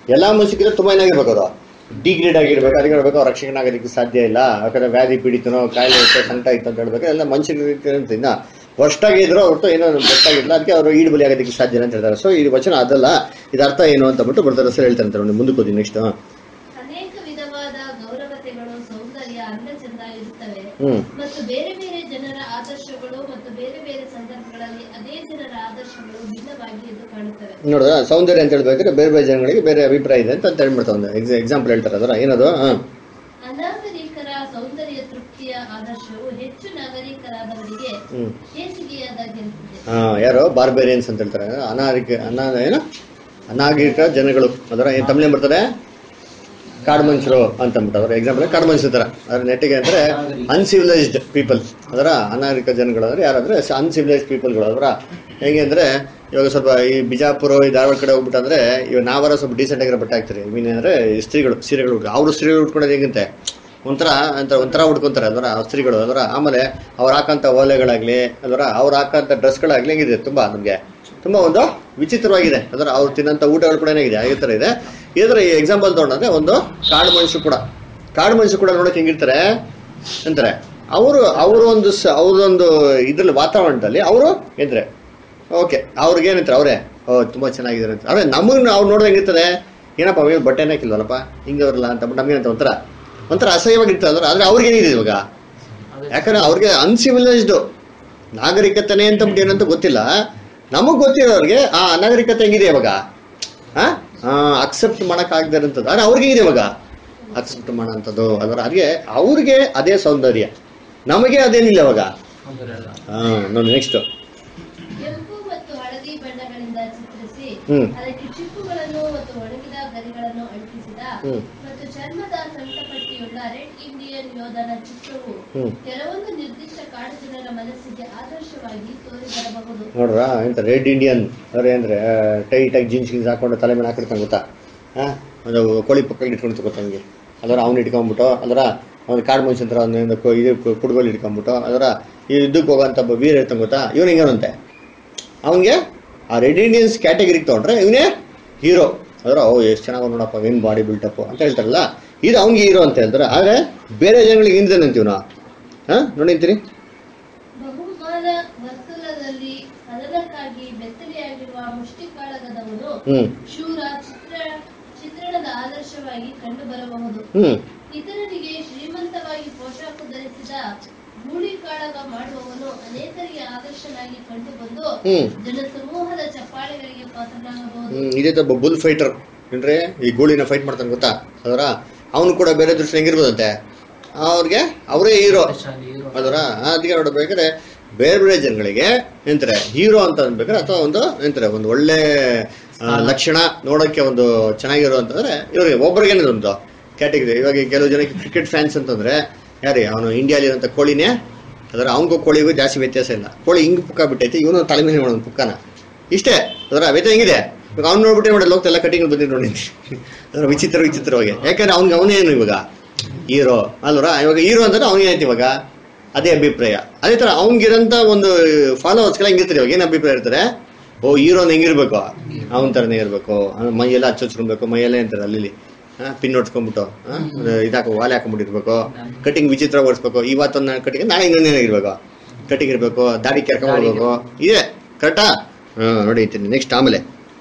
ಎಲ್ಲ ಮನುಷ್ಯಗಿಂತ ತುಂಬಾ ಏನಾಗಿರ್ಬೇಕು ಅವರು ಡಿಗ್ರೇಡ್ ಆಗಿರ್ಬೇಕು, ಅದಕ್ಕೆ ಹೇಳ್ಬೇಕು ಅವ್ರು ರಕ್ಷಕನಾಗೋದಕ್ಕೆ ಸಾಧ್ಯ ಇಲ್ಲ, ಯಾಕಂದ್ರೆ ವ್ಯಾಧಿ ಪೀಡಿತನೋ ಕಾಯಿಲೆ ಇತ್ತು ಸಂಕಟ ಇತ್ತು ಅಂತ ಹೇಳ್ಬೇಕು. ಎಲ್ಲ ಮನುಷ್ಯರಿಗೆ ಇನ್ನ ವರ್ಷಾಗಿದ್ರು ಹೊರತು ಏನೋ ಗೊತ್ತಾಗಿಲ್ಲ, ಅದಕ್ಕೆ ಅವರು ಈಡು ಬಲಿ ಆಗೋದಕ್ಕೆ ಸಾಧ್ಯ ಇಲ್ಲ ಅಂತ ಹೇಳ್ತಾರೆ. ಸೊ ಈ ವಚನ ಅದಲ್ಲ, ಇದು ಅರ್ಥ ಏನು ಅಂತ ಬಿಟ್ಟು ಬರ್ತಾರೆ ಸರ್ ಹೇಳ್ತಾರೆ ಅಂತ ಮುಂದಕ್ಕೆ ಹೋಗಿ ನೆಕ್ಸ್ಟ್. ಅನೇಕ ವಿಧವಾದ ಗೌರವತೆಗಳು, ಸೌಂದರ್ಯ, ಅಂದ ಚಂದ ಇರುತ್ತವೆ ಹ್ಮ್ ಮತ್ತು ಬೇರೆ ಬೇರೆ ಜನರ ಆದರ್ಶಗಳು ಮತ್ತು ಬೇರೆ ಬೇರೆ ಸಂದರ್ಭಗಳಲ್ಲಿ ಅದೇ ಜನರ ಆದರ್ಶಗಳು ಭಿನ್ನವಾಗಿ ಎದ್ದು ಕಾಣುತ್ತವೆ. ನೋಡುವ ಸೌಂದರ್ಯ ಅಂತ ಹೇಳ್ಬೇಕಾದ್ರೆ ಬೇರೆ ಬೇರೆ ಜನಗಳಿಗೆ ಬೇರೆ ಅಭಿಪ್ರಾಯ ಇದೆ ಅಂತ ಹೇಳ್ಬಿಡ್ತಾರೆ. ಎಕ್ಸಾಂಪಲ್ ಹೇಳ್ತಾರೆ ಅದರ ಏನದು. ಅನಾಗರಿಕರ ಸೌಂದರ್ಯ ತೃಪ್ತಿಯ ಆದರ್ಶವು ಹೆಚ್ಚು ನಾಗರಿಕರಾದವರಿಗೆ ಹೇಸಿಗೆಯಾದಾಗಿರುತ್ತದೆ. ಹಾ ಯಾರು ಬಾರ್ಬೇರಿಯನ್ಸ್ ಅಂತ ಹೇಳ್ತಾರೆ, ಅನಾಗರಿಕ ಅನಾ ಏನು ಅನಾಗರಿಕ ಜನಗಳು ಅದರ ಏನ್ ತಮಿಳ್ ಬರ್ತಾರೆ ಕಾಡು ಮನುಷ್ಯರು ಅಂತ ಅಂದ್ಬಿಟ್ಟು ಎಕ್ಸಾಂಪಲ್ ಕಾಡು ಮನುಷ್ಯರ ತರ ಅದ್ರ ನೆಟ್ಟಿಗೆ ಅಂದ್ರೆ ಅನ್ಸಿವಿಲೈಸ್ಡ್ ಪೀಪಲ್ ಅದರ ಅನಾಗರಿಕ ಜನಗಳು ಅಂದ್ರೆ ಯಾರಂದ್ರೆ ಅನ್ಸಿವಿಲೈಸ್ಡ್ ಪೀಪಲ್ಗಳು ಅದರ ಹೇಗೆ ಅಂದ್ರೆ ಇವಾಗ ಸ್ವಲ್ಪ ಈ ಬಿಜಾಪುರ ಈ ಧಾರವಾಡ ಕಡೆ ಹೋಗ್ಬಿಟ್ಟು ಅಂದ್ರೆ ಇವಾಗ ನಾವಾರ ಸ್ವಲ್ಪ ಡೀಸೆಂಟ್ ಆಗಿರೋ ಬಟ್ಟೆ ಹಾಕ್ತಾರೆ. ಮೀನ್ ಅಂದ್ರೆ ಸ್ತ್ರೀಗಳು ಸೀರೆಗಳು ಅವ್ರು ಸ್ತ್ರೀಗಳು ಉಟ್ಕೊಳ್ಳೋದು ಹೇಗಂತೆ ಒಂಥರ ಅಂತ ಒಂಥರ ಉಟ್ಕೊಂತಾರೆ ಅದರ ಸ್ತ್ರೀಗಳು ಅದರ. ಆಮೇಲೆ ಅವ್ರು ಹಾಕಂತ ಓಲೆಗಳಾಗ್ಲಿ ಅದರ ಅವ್ರು ಹಾಕಂತ ಡ್ರೆಸ್ಗಳಾಗ್ಲಿ ಹೆಂಗಿದೆ ತುಂಬಾ ನಮ್ಗೆ ತುಂಬಾ ಒಂದು ವಿಚಿತ್ರವಾಗಿದೆ ಅದರ. ಅವ್ರು ತಿನ್ನಂತ ಊಟಗಳು ಕೂಡ ಏನಾಗಿದೆ ಅದೇ ತರ ಇದೆ. ಇದರ ಈ ಎಕ್ಸಾಂಪಲ್ ತಗೊಂಡ್ರೆ ಒಂದು ಕಾಡು ಮನುಷ್ಯ ಕೂಡ ಕಾಡು ಮನುಷ್ಯ ಕೂಡ ನೋಡಕ್ ಹೆಂಗಿರ್ತಾರೆ ಅಂತಾರೆ ಅವರು ಅವರು ಒಂದು ಅವ್ರದೊಂದು ಇದ್ರಲ್ಲಿ ವಾತಾವರಣದಲ್ಲಿ ಅವರು ಎಂದ್ರೆ ಓಕೆ ಅವ್ರಿಗೆ ಏನಂತಾರೆ ಅವರೇ ಓ ತುಂಬಾ ಚೆನ್ನಾಗಿದ್ದಾರೆ ಅಂತ. ಅದೇ ನಮಗ್ ಅವ್ರು ನೋಡೋದು ಹೆಂಗಿರ್ತದೆ ಏನಪ್ಪ ಅವಾಗ ಬಟ್ಟೆನೇ ಹಾಕಿಲ್ವಲ್ಲಪ್ಪ ಹಿಂಗವ್ರಲ್ಲ ಅಂತ ನಮ್ಗೇನಂತ ಒಂಥರ ಒಂಥರ ಅಸಹ್ಯವಾಗಿರ್ತದೆ ಅಂದ್ರೆ ಆದ್ರೆ ಅವ್ರಿಗೆ ಏನಿದೆ ಇವಾಗ, ಯಾಕಂದ್ರೆ ಅವ್ರಿಗೆ ಅನ್ಸಿವಿಲೈಸ್ಡ್ ನಾಗರಿಕತೆನೇ ಅಂತ ಬಿಟ್ಟು ಏನಂತ ಗೊತ್ತಿಲ್ಲ. ನಮಗ್ ಗೊತ್ತಿರೋರಿಗೆ ಆ ಅನಾಗರಿಕತೆ ಹೆಂಗಿದೆ ಇವಾಗ ಹಾ ಅಕ್ಸೆಪ್ಟ್ ಮಾಡಕ್ ಆಗದೆ ಇರೋಂಥದ್ದು. ಆದ್ರೆ ಅವ್ರಿಗೆ ಇದೆ ಇವಾಗ ಅಕ್ಸೆಪ್ಟ್ ಮಾಡೋಂಥದ್ದು ಅದರ. ಅದೇ ಅವ್ರಿಗೆ ಅದೇ ಸೌಂದರ್ಯ, ನಮಗೆ ಅದೇನಿಲ್ಲ ಇವಾಗ. ಹಾ ನೋಡಿ ನೆಕ್ಸ್ಟ್. ಕೆಂಪು ಮತ್ತು ಹಳದಿ ಬಣ್ಣಗಳಿಂದ ಚಿತ್ರಿಸಿ ಹ್ಮ್ ಅದಕ್ಕೆ ಚಿಪ್ಪುಗಳನ್ನು ಮತ್ತು ಒಣಗಿದ ಗರಿಗಳನ್ನು ಅಂಟಿಸಿದ ಹ್ಮ್ ಮತ್ತು ಚರ್ಮದ ಸಂತಪಟ್ಟಿಯುಳ್ಳ ರೆಡ್ ಇಂಡಿಯನ್ ಯೋಧನ ಚಿತ್ರವು ಹ್ಮ್ ಕೆಲವೊಂದು ನಿರ್ದಿಷ್ಟ ಕಾಡು ಜನರ ಮನಸ್ಸಿಗೆ ಆದರ್ಶವಾಗಿ ತೋರಿ ಬರಬಹುದು. ನೋಡ್ರ ಎಂತ ರೆಡ್ ಇಂಡಿಯನ್ ಅವ್ರೆ ಅಂದ್ರೆ ಟೈಟ್ ಆಗಿ ಜೀನ್ಸ್ ಗೀನ್ಸ್ ಹಾಕೊಂಡು ತಲೆ ಮೇಲೆ ಹಾಕಿರ್ತಾನೆ ಗೊತ್ತಾ, ಹಾ ಒಂದು ಕೋಳಿ ಪಕ್ಕ ಇಟ್ಕೊಂಡು ಗೊತ್ತಾ ನಮಗೆ ಅದರ. ಅವ್ನು ಇಟ್ಕೊಂಡ್ಬಿಟ್ಟು ಅದರ ಒಂದು ಕಾಡು ಮನುಷ್ಯ ಅಂತ ಒಂದು ಇದು ಕುಡ್ಗೋಲ್ ಇಟ್ಕೊಂಡ್ಬಿಟ್ಟು ಅದರ ಈ ಯುದ್ಧಕ್ಕೆ ಹೋಗೋಂಥ ವೀರ ಇರ್ತಾನೆ ಗೊತ್ತಾ, ಇವನು ಹಿಂಗಂತೆ ಅವನಿಗೆ ಆ ರೆಡ್ ಇಂಡಿಯನ್ಸ್ ಕ್ಯಾಟಗರಿಗೆ ತಗೊಂಡ್ರೆ ಇವನೇ ಹೀರೋ ಅದರ. ಓ ಎಷ್ಟು ಚೆನ್ನಾಗಿ ನೋಡಪ್ಪ ಏನ್ ಬಾಡಿ ಬಿಲ್ಟಪ್ ಅಂತ ಹೇಳ್ತಾರಲ್ಲ, ಇದು ಅವ್ನಿಗೆ ಹೀರೋ ಅಂತ ಹೇಳ್ತಾರೆ. ಆದ್ರೆ ಬೇರೆ ಜನಗಳಿಗೆ ಹಿಂದೇನೆ ಅಂತೀವ್ ನಾವು. ಹಾ ನೋಡಿಂತೀರಿ ಬಹುಮಾನ ವರ್ತುಲದಲ್ಲಿ ಸದನಕ್ಕಾಗಿ ಬೆತ್ತಲೆಯಾಗಿರುವ ಮುಷ್ಟಿಕಾಳಗದವನು ಹ್ಮ್ ಶೂರ ಚಿತ್ರ ಚಿತ್ರಣದ ಆದರ್ಶವಾಗಿ ಕಂಡು ಬರಬಹುದು. ಹ್ಮ್ ಇತರರಿಗೆ ಶ್ರೀಮಂತವಾಗಿ ಪೋಷಾಕು ಧರಿಸಿದ ಗೂಳಿ ಕಾಳಗ ಮಾಡುವವನು ಅನೇಕರಿಗೆ ಆದರ್ಶನಾಗಿ ಕಂಡು ಬಂದು ಹ್ಮ್ ಜನಸಮೂಹದ ಚಪ್ಪಾಳೆಗಳಿಗೆ ಪಾತ್ರನಾಗಬಹುದು. ಹ್ಮ್ ಇದೇ ತರ ಬುಲ್ ಫೈಟರ್ ಅಂದ್ರೆ ಈ ಗೋಳಿನ ಫೈಟ್ ಮಾಡ್ತಾನೆ ಗೊತ್ತಾ ಅದರ. ಅವನು ಕೂಡ ಬೇರೆ ದೃಷ್ಟಿ ಹೆಂಗಿರ್ಬೋದಂತೆ ಅವ್ರಿಗೆ ಅವರೇ ಹೀರೋ ಅದರ. ಅದಕ್ಕೆ ನೋಡ್ಬೇಕಾದ್ರೆ ಬೇರೆ ಬೇರೆ ಜನಗಳಿಗೆ ಎಂತಾರೆ ಹೀರೋ ಅಂತ ಅನ್ಬೇಕಾದ್ರೆ ಅಥವಾ ಒಂದು ಎಂತಾರೆ ಒಂದು ಒಳ್ಳೆ ಲಕ್ಷಣ ನೋಡೋಕೆ ಒಂದು ಚೆನ್ನಾಗಿರೋ ಅಂತಂದ್ರೆ ಇವ್ರಿಗೆ ಒಬ್ಬರಿಗೆ ಒಂದು ಕ್ಯಾಟಗರಿ. ಇವಾಗ ಕೆಲವು ಜನಕ್ಕೆ ಕ್ರಿಕೆಟ್ ಫ್ಯಾನ್ಸ್ ಅಂತಂದ್ರೆ ಯಾರೇ ಅವನು ಇಂಡಿಯಾಲಿ ಇರೋಂಥ ಕೋಳಿನೇ ಅದರ. ಅವನಿಗೂ ಕೋಳಿಗೂ ಜಾಸ್ತಿ ವ್ಯತ್ಯಾಸ ಇಲ್ಲ. ಕೋಳಿ ಹಿಂಗ್ ಪುಕ್ಕ ಬಿಟ್ಟೈತಿ, ಇವನು ತಲೆ ಮೇಲೆ ಮಾಡೋದು ಪುಕ್ಕನ ಇಷ್ಟೇ ಅದರ. ವ್ಯತ್ಯಾಸ ಹೆಂಗಿದೆ ಇವಾಗ ಅವ್ನು ನೋಡ್ಬಿಟ್ಟೆ ನೋಡಿ ಲೋಕದೆಲ್ಲ ಕಟಿಂಗ್ ಬಂದಿದ್ದು ನೋಡಿ ಅದರ ವಿಚಿತ್ರ ವಿಚಿತ್ರವಾಗಿ. ಯಾಕಂದ್ರೆ ಅವ್ನಿಗೆ ಅವನೇನು ಇವಾಗ ಹೀರೋ ಅಲ್ವರ. ಇವಾಗ ಹೀರೋ ಅಂದ್ರೆ ಅವನೇನೈತಿ ಇವಾಗ ಅದೇ ಅಭಿಪ್ರಾಯ. ಅದೇ ತರ ಅವ್ನಿಗಿರೋಂಥ ಒಂದು ಫಾಲೋವರ್ಸ್ಗೆಲ್ಲ ಹೆಂಗಿರ್ತಾರೆ ಇವಾಗ ಏನು ಅಭಿಪ್ರಾಯ ಇರ್ತಾರೆ, ಓ ಹೀರೋನ್ ಹೆಂಗಿರ್ಬೇಕು ಅವನ ತರನೇ ಇರ್ಬೇಕು, ಮೈಯೆಲ್ಲ ಹಚ್ಚೋಚ್ಕೊಬೇಕು, ಮೈಯೆಲ್ಲ ಅಂತಾರೆ ಅಲ್ಲಿ ಪಿನ್ ಹೊಡ್ಸ್ಕೊಂಡ್ಬಿಟ್ಟು ಇದಾಕ ವಾಲೆ ಹಾಕೊಂಡ್ಬಿಟ್ಟಿರ್ಬೇಕು, ಕಟಿಂಗ್ ವಿಚಿತ್ರ ಓಡಿಸ್ಬೇಕು, ಇವತ್ತೊಂದು ಕಟಿಂಗ್ ನಾಳೆ ಇನ್ನೊಂದೇನಾಗಿರ್ಬೇಕು ಕಟಿಂಗ್ ಇರ್ಬೇಕು, ದಾಡಿ ಕೆರ್ಕೊಂಡ್ಬೇಕು, ಇದೆ ಕರೆಕ್ಟಾ. ಹಾ ನೋಡಿತೀನಿ ನೆಕ್ಸ್ಟ್. ಆಮೇಲೆ